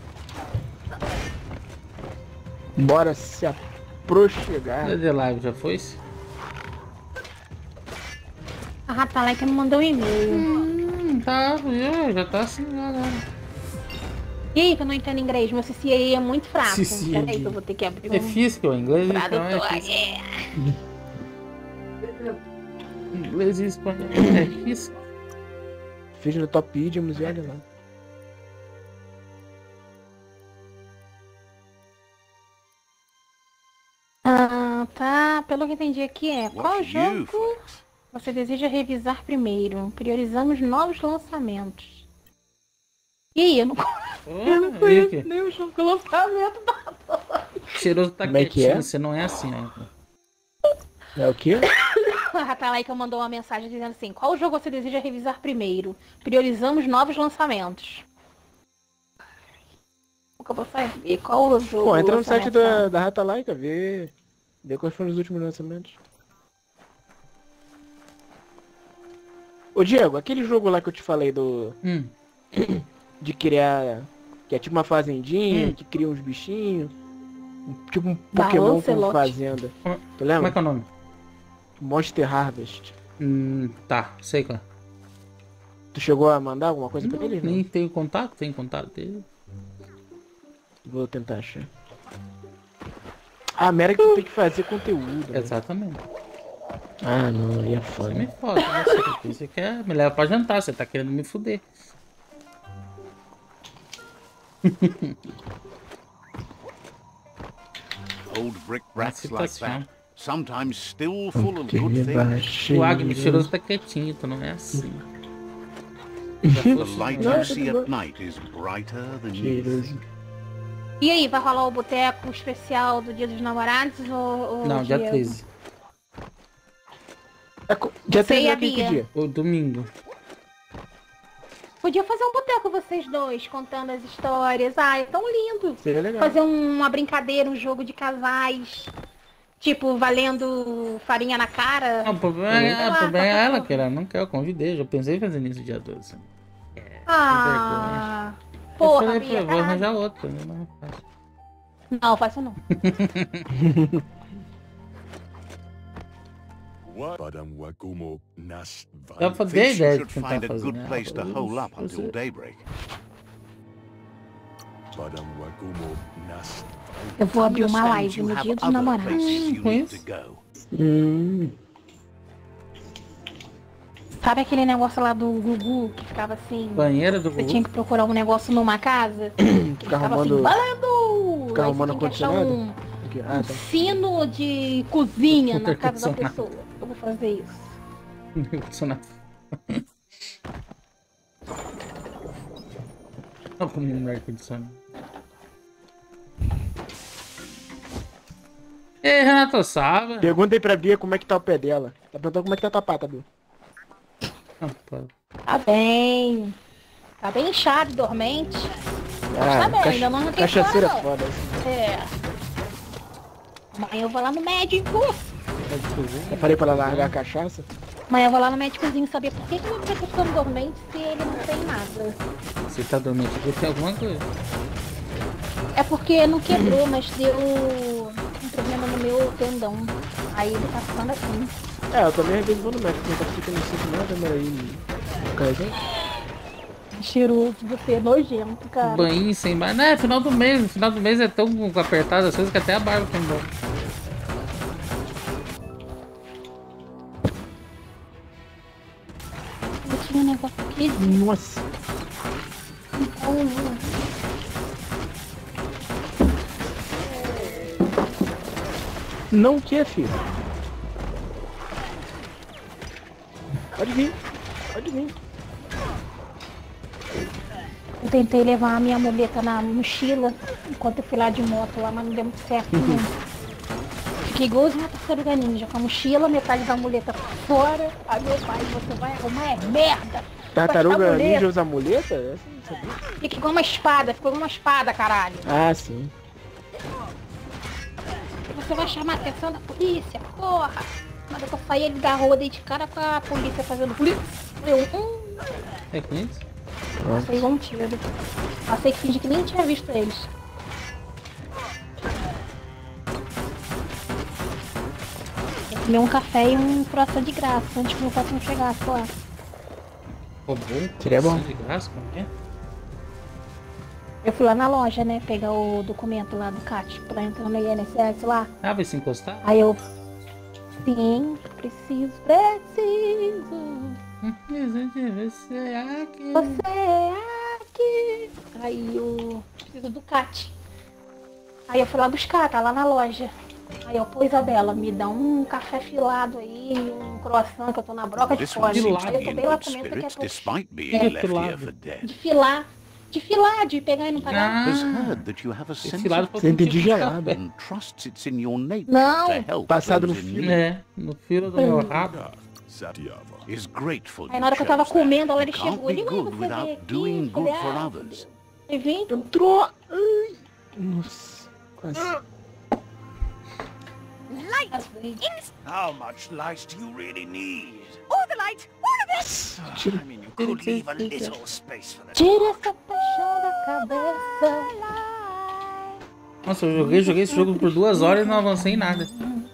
Bora se aproxegar. Cadê live? Já foi? A Rataleca me mandou um e-mail. Tá, viu? Já tá assim agora. Ih, que eu não entendo inglês, meu CCA é muito fraco. CCA. Peraí que eu vou ter que abrir É um físico, inglês e espanhol tradutor é físico. aqui. Inglês e espanhol é físico. Fiz no Top Idioms e olha lá. Tá. Pelo que entendi aqui qual What's you, jogo Flex? você deseja revisar primeiro? Priorizamos novos lançamentos. E aí, eu não conheço nem o jogo lançamento da Cheiroso tá Como é que quietinho, é? você não é assim, ó. É o quê? A Ratalaika mandou uma mensagem dizendo assim: qual jogo você deseja revisar primeiro? Priorizamos novos lançamentos. Nunca vou saber qual o jogo. Pô, entra no site lançamento da Ratalaika, vê quais foram os últimos lançamentos. Ô Diego, aquele jogo lá que eu te falei de criar, que é tipo uma fazendinha, que cria uns bichinhos, tipo um Da Pokémon com Lancelot. fazenda. Tu Como é lembra? que é o nome? Monster Harvest. Tá, sei qual é. Tu chegou a mandar alguma coisa pra eles? Nem Não? tenho contato, tem contato dele. Vou tentar achar. A merda é que tu tem que fazer conteúdo. Né? Exatamente. Ah, não, aí é Você foda. me foda, você quer me leva pra jantar, você tá querendo me fuder. Old brick brats like situação. that, sometimes still full of good things. O Agni cheiroso tá quietinho, tu não é assim. The light Não, you see tudo at night is brighter than you Cheiroso. think. E aí, vai rolar o boteco especial do Dia dos Namorados ou Não, dia Diego? 13. Já Você e tem a aqui que Bia? dia? O domingo. Podia fazer um boteco vocês dois, contando as histórias. Ai, é tão lindo. Seria legal. Fazer uma brincadeira, um jogo de casais. Tipo, valendo farinha na cara. Não, o problema é ela que ela não quer, eu convidei, já pensei em fazer nisso dia 12. Ah, Eu porra, falei, Bia, pô, vou caralho. arranjar outro. Não faço. Não, faço não. Eu dei Thinks you ideia de should tentar find a fazer, good né? place to hole up until daybreak. Eu vou abrir uma Understand live you no have Dia dos other Namorados. places you need conheço. to go. Sabe aquele negócio lá do Gugu que ficava assim? Banheira do Você Gugu. tinha que procurar um negócio numa casa. Que Ficar ficava arrumando. assim, valendo! Ficar Aí arrumando você tinha que achar ar-condicionado? Aqui, um tá. sino de cozinha na casa da Ar-condicionado. pessoa. Eu vou fazer isso. Não, como um ar-condicionado. Ei, Renato, sabe? Perguntei pra Bia como é que tá o pé dela. Tá perguntando como é que tá tua pata, Bia. Ah, pô. Tá bem. Tá bem inchado, dormente. Mas tá bem, ainda não arranquei cachaceira fora, não. foda. É. Amanhã eu vou lá no médico. Eu falei pra ela largar a cachaça. Amanhã eu vou lá no médicozinho saber por que meu pé tá ficando dormente se ele não tem nada. Você tá dormindo aqui, tem alguma coisa. É porque não quebrou, mas deu um problema no meu tendão. Aí ele tá ficando assim. É, eu também às vezes vou no médico, não tá ficando não sinto nada, mas aí. Cara, Cheiroso, você é nojento, cara. Banho sem barba. Não, é final do mês. No final do mês é tão apertado as coisas que até a barba tem bom. Eu tinha um negócio aqui. nossa. Não o que, filho? Pode vir. Pode vir. Eu tentei levar a minha muleta na mochila enquanto eu fui lá de moto lá, mas não deu muito certo não. Fiquei igualzinho a tartaruga ninja, com a mochila, metade da muleta fora. Aí meu pai, você vai arrumar merda. Tartaruga Com essa muleta. ninja usa muleta? Essa eu não sabia. Fica igual uma espada, ficou igual uma espada, caralho. Ah, sim. Você vai chamar a atenção da polícia, porra. Mas eu saí ele da rua, dei de cara com a polícia fazendo polícia. Eu, É com isso? passei igual um tiro. Passei que fingi que nem tinha visto eles. Eu tomei um café e um croissant de graça antes que meu patrão chegasse lá. Roubou? Seria bom. De graça, como é? Eu fui lá na loja, né, pegar o documento lá do CAT pra entrar no INSS lá. Ah, vai se encostar? Aí eu, sim, preciso. Você é aqui. Você é aqui. Aí eu preciso do Cat. Aí eu fui lá buscar, tá lá na loja. Aí eu, pô, Isabela, me dá um café filado aí, um croissant, que eu tô na broca de This one fome. seems to Aí eu be tô in bem lá good comendo daqui a spirits pouco. despite being É, left here filado. for dead. De filar, de pegar e não pagar. Has heard that you have a sense lado of foi Você entendi people gelado. and trusts it's in your nature Não. to help Passado those no in filme. need. É, no filo do meu rabo. Is grateful Aí na hora que eu tava you chose that. comendo, ela You ele can't chegou. be Ele, ué, good você veio without aqui? doing Eu good falei, for ah, others. e vim. Entrou. Ai. Nossa. Quase. How much light do you really need? All the light, all of it! I mean, you could leave a little space for the Tira essa paixão da cabeça. Nossa, eu joguei esse jogo por 2 horas e não avancei em nada.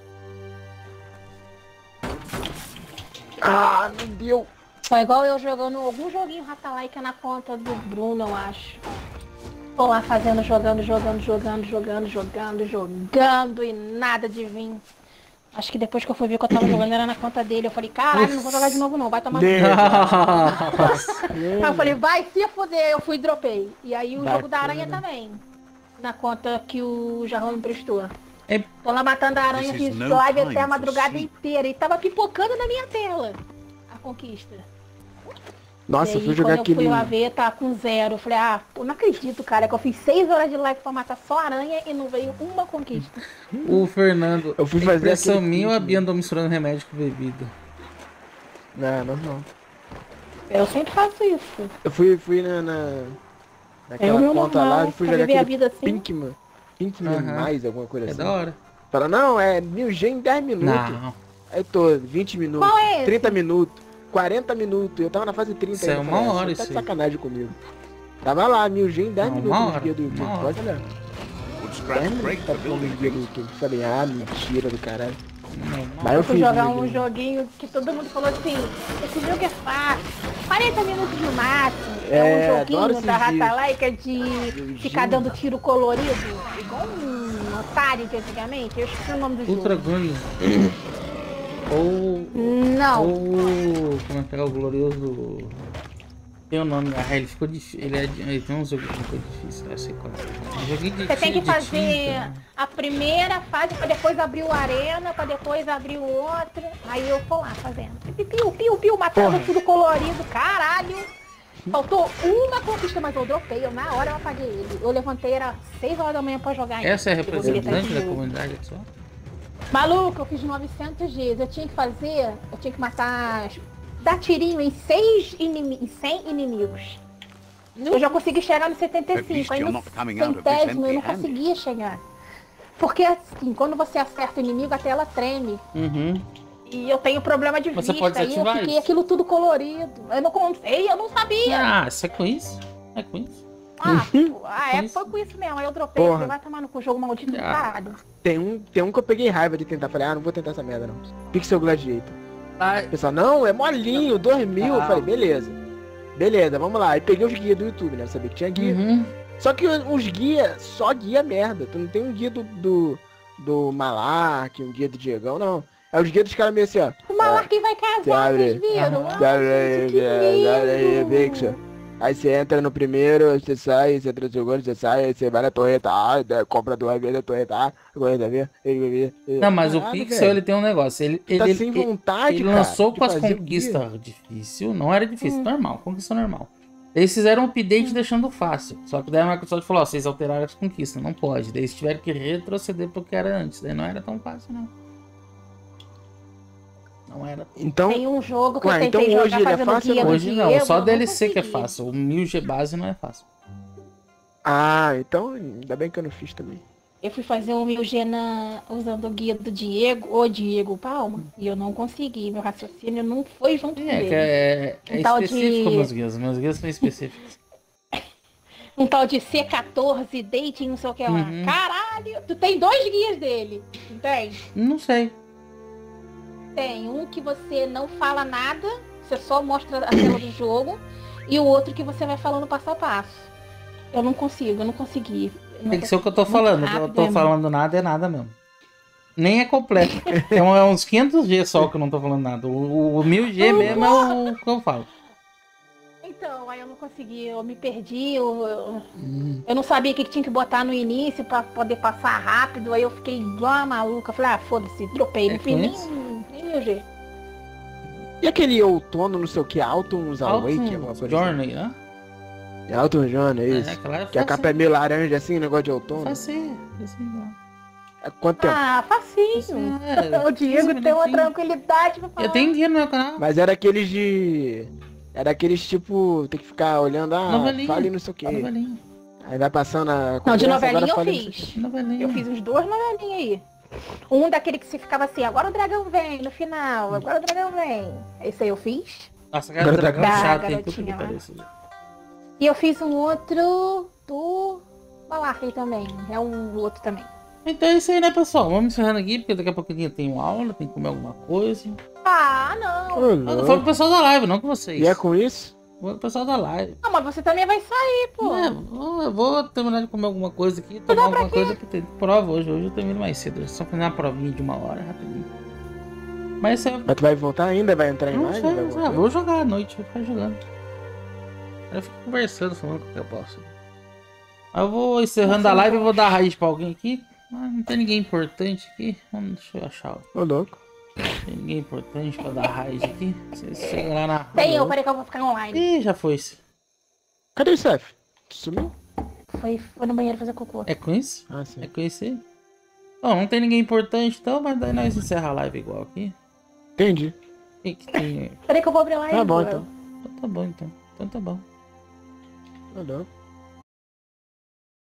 Ah, não deu. Foi igual eu jogando algum joguinho Rata-like na conta do Bruno, eu acho. Tô lá fazendo, jogando e nada de vir. Acho que depois que eu fui ver que eu tava jogando era na conta dele. Eu falei, caralho, não vou jogar de novo não, vai tomar. Aí eu falei, vai se fuder, eu fui e dropei. E aí o jogo da aranha também. Na conta que o Jarrão me prestou. É. Tô lá matando a aranha, This is fiz no live time até a for madrugada sleep. inteira. E tava pipocando na minha tela a conquista. Nossa, E eu aí, fui jogar quando eu fui aquele... lá ver, tá com 0. Eu falei, ah, eu não acredito, cara, que eu fiz 6 horas de live pra matar só aranha e não veio uma conquista. O Fernando. Eu fui fazer Impressão aquele minha ou a pique, Bia andou misturando remédio com bebida? Não, não. Eu sempre faço isso. Eu fui naquela É o meu conta normal, lá e fui pra jogar viver a aquele vida assim. Pinkman. Pinkman Aham. mais, alguma coisa É assim. da hora. Fala, não, é 1000G em 10 minutos. Não. Aí eu tô 20 minutos, Qual é esse? 30 minutos, 40 minutos. Eu tava na fase 30 Isso é ainda, uma falei, hora tá isso de aí. sacanagem comigo. Tava lá, 1000G em 10 Não, minutos uma no hora, guia do YouTube. uma hora. Pode olhar. Would 10 scratch minutos great tá for falando building no guia do things. YouTube. Falei, ah, mentira do caralho. Não. Mas Eu eu fui fiz jogar o um joguinho. joguinho que todo mundo falou assim, esse jogo é fácil, 40 minutos no máximo. É, É um adoro joguinho da esses dias. Rata-like de ficar dando tiro colorido, igual um Atari de antigamente. Eu esqueci o nome do Ultra jogo. Gun. Ou. Não, Como é que é o glorioso. Tem o nome, ele ficou difícil. Ele tem um jogo que ficou difícil, eu sei qual é. Um joguinho de você tem que de fazer tinta. a primeira fase pra depois abrir o arena, pra depois abrir o outro. Aí eu tô lá fazendo. Piu, matando Porra. tudo colorido, caralho. Faltou uma conquista, mas eu dropei. Eu, na hora eu apaguei ele. Eu levantei, era 6 horas da manhã pra jogar. ainda. Essa é a Eu poderia estar representante esse da jogo. comunidade só? Maluco, eu fiz 900 dias. Eu tinha que matar, dar tirinho em 100 inimigos. Eu já consegui chegar no At least 75, aí you're no not coming out of this centésimo eu não empty-handed. conseguia chegar. Porque assim, quando você acerta o inimigo, a tela treme. Uhum. E eu tenho problema de Você vista, pode aí eu desativar fiquei isso. aquilo tudo colorido. Eu não sei, eu não sabia. Ah, isso é com isso? É com isso? Foi com isso mesmo. Aí eu dropei, Porra. falei, vai tomar no cu, jogo maldito do Ah. caralho. Tem um que eu peguei raiva de tentar. Falei, ah, não vou tentar essa merda não. Pixel Gladiator. Ah, O pessoal, não, é molinho, 2000. Eu Ah. falei, beleza. Beleza, vamos lá. Aí peguei os guias do YouTube, né? Eu sabia que tinha guia. uhum. Só que os guias, só guia merda. Tu não tem um guia do Malark, um guia do Diegão, não. É os guias dos caras meio assim, ó. O Malark vai casar, abre. vocês viram? Aham. Ai, gente, que lindo. Pixel. Aí você entra no primeiro, você sai, você entra no segundo, você sai, aí você vai na torreta A, compra 2 vezes a torreta A, coisa ver. Não, mas o Caralho, Pixel velho. ele tem um negócio. Ele Tá sem vontade, ele cara, lançou de com as fazer o conquistas difícil. Não era difícil, normal, conquista normal. Eles fizeram um update deixando fácil. Só que daí a Microsoft falou, ó, vocês alteraram as conquistas, não pode. Daí eles tiveram que retroceder pro que era antes. Daí não era tão fácil, não. Não era. Então, Tem um jogo que Ué, eu tentei então hoje jogar ele é fazendo fácil guia ou do Hoje não, Diego, só eu DLC que é consegui. fácil. O 1000G base não é fácil. então, ainda bem que eu não fiz também. Eu fui fazer um 1000G usando o guia do Diego, o Diego Palma, e eu não consegui. Meu raciocínio não foi junto com É, que ele. é Um tal específico de- meus guias. Meus guias são específicos. Um tal de C14, dating, não sei o que lá. Uhum. Caralho! Tu tem 2 guias dele, entende? Não sei. Tem um que você não fala nada, você só mostra a tela do jogo, e o outro que você vai falando passo a passo. Eu não consegui. Eu não Tem que ser o que eu tô consegui. falando. Muito O que eu rápido, tô é falando nada é nada mesmo. Nem é completo. É uns 500G só que eu não tô falando nada. O 1000G mesmo é o que eu falo. Então, aí eu não consegui, eu me perdi, eu não sabia o que tinha que botar no início pra poder passar rápido, aí eu fiquei igual uma maluca, falei, ah, foda-se, dropei, não fiz nem meu jeito. E aquele outono, não sei o que, Autumn's Awake, alguma coisa Journey, né? assim. Autumn Journey, é isso. Aquela é Que a capa é meio laranja assim, negócio de outono. Facinho. É quanto tempo? Ah, facinho. É, O Diego tem uma tranquilidade pra falar. Eu tenho dinheiro no meu canal. Mas era aqueles de... Era aqueles tipo, tem que ficar olhando, Novelinha. fale não sei o que. Novelinha. Aí vai passando a Não, de conversa, novelinha agora eu fale não sei o quê. fiz. Novelinha. Eu fiz uns 2 novelinhas aí. Um daquele que se ficava assim, agora o dragão vem no final, agora o dragão vem. Esse aí eu fiz. Nossa, cara, dragão Da chato, hein? garotinha Puta que lá. pariu isso. E eu fiz um outro do Malarkey também. É um outro também. Então é isso aí, né, pessoal? Vamos encerrando aqui, porque daqui a pouquinho tem uma aula, tem que comer alguma coisa. Ah, não. Ô, Eu tô falando louco. com o pessoal da live, não com vocês. E é com isso? Com o pessoal da live. Não, mas você também vai sair, pô. Eu vou terminar de comer alguma coisa aqui, tomar alguma coisa, porque tem prova hoje. Hoje eu termino mais cedo. É só fazer uma provinha de 1 hora, rapidinho. Mas isso aí Mas tu vai voltar ainda? Vai entrar em não live? sei, Vai voltar? vou jogar à noite, vou ficar jogando. Aí eu fico conversando, falando o que eu posso. Aí eu vou encerrando a live e vou dar raiz pra alguém aqui. Ah, não tem ninguém importante aqui. Deixa eu achar. Ô, louco. Não tem ninguém importante pra dar raiz aqui. Você chega lá na. Tem eu, peraí que eu vou ficar online. Ih, já foi isso. Cadê o Seth? Sumiu? Foi no banheiro fazer cocô. É com isso? Ah, sim. É com isso aí? Bom, não tem ninguém importante então, mas daí nós encerra a live igual aqui. Entendi. O que que tem? Peraí que eu vou abrir a live. Tá bom, agora. então. Então tá bom então. Então tá bom. Ô, louco.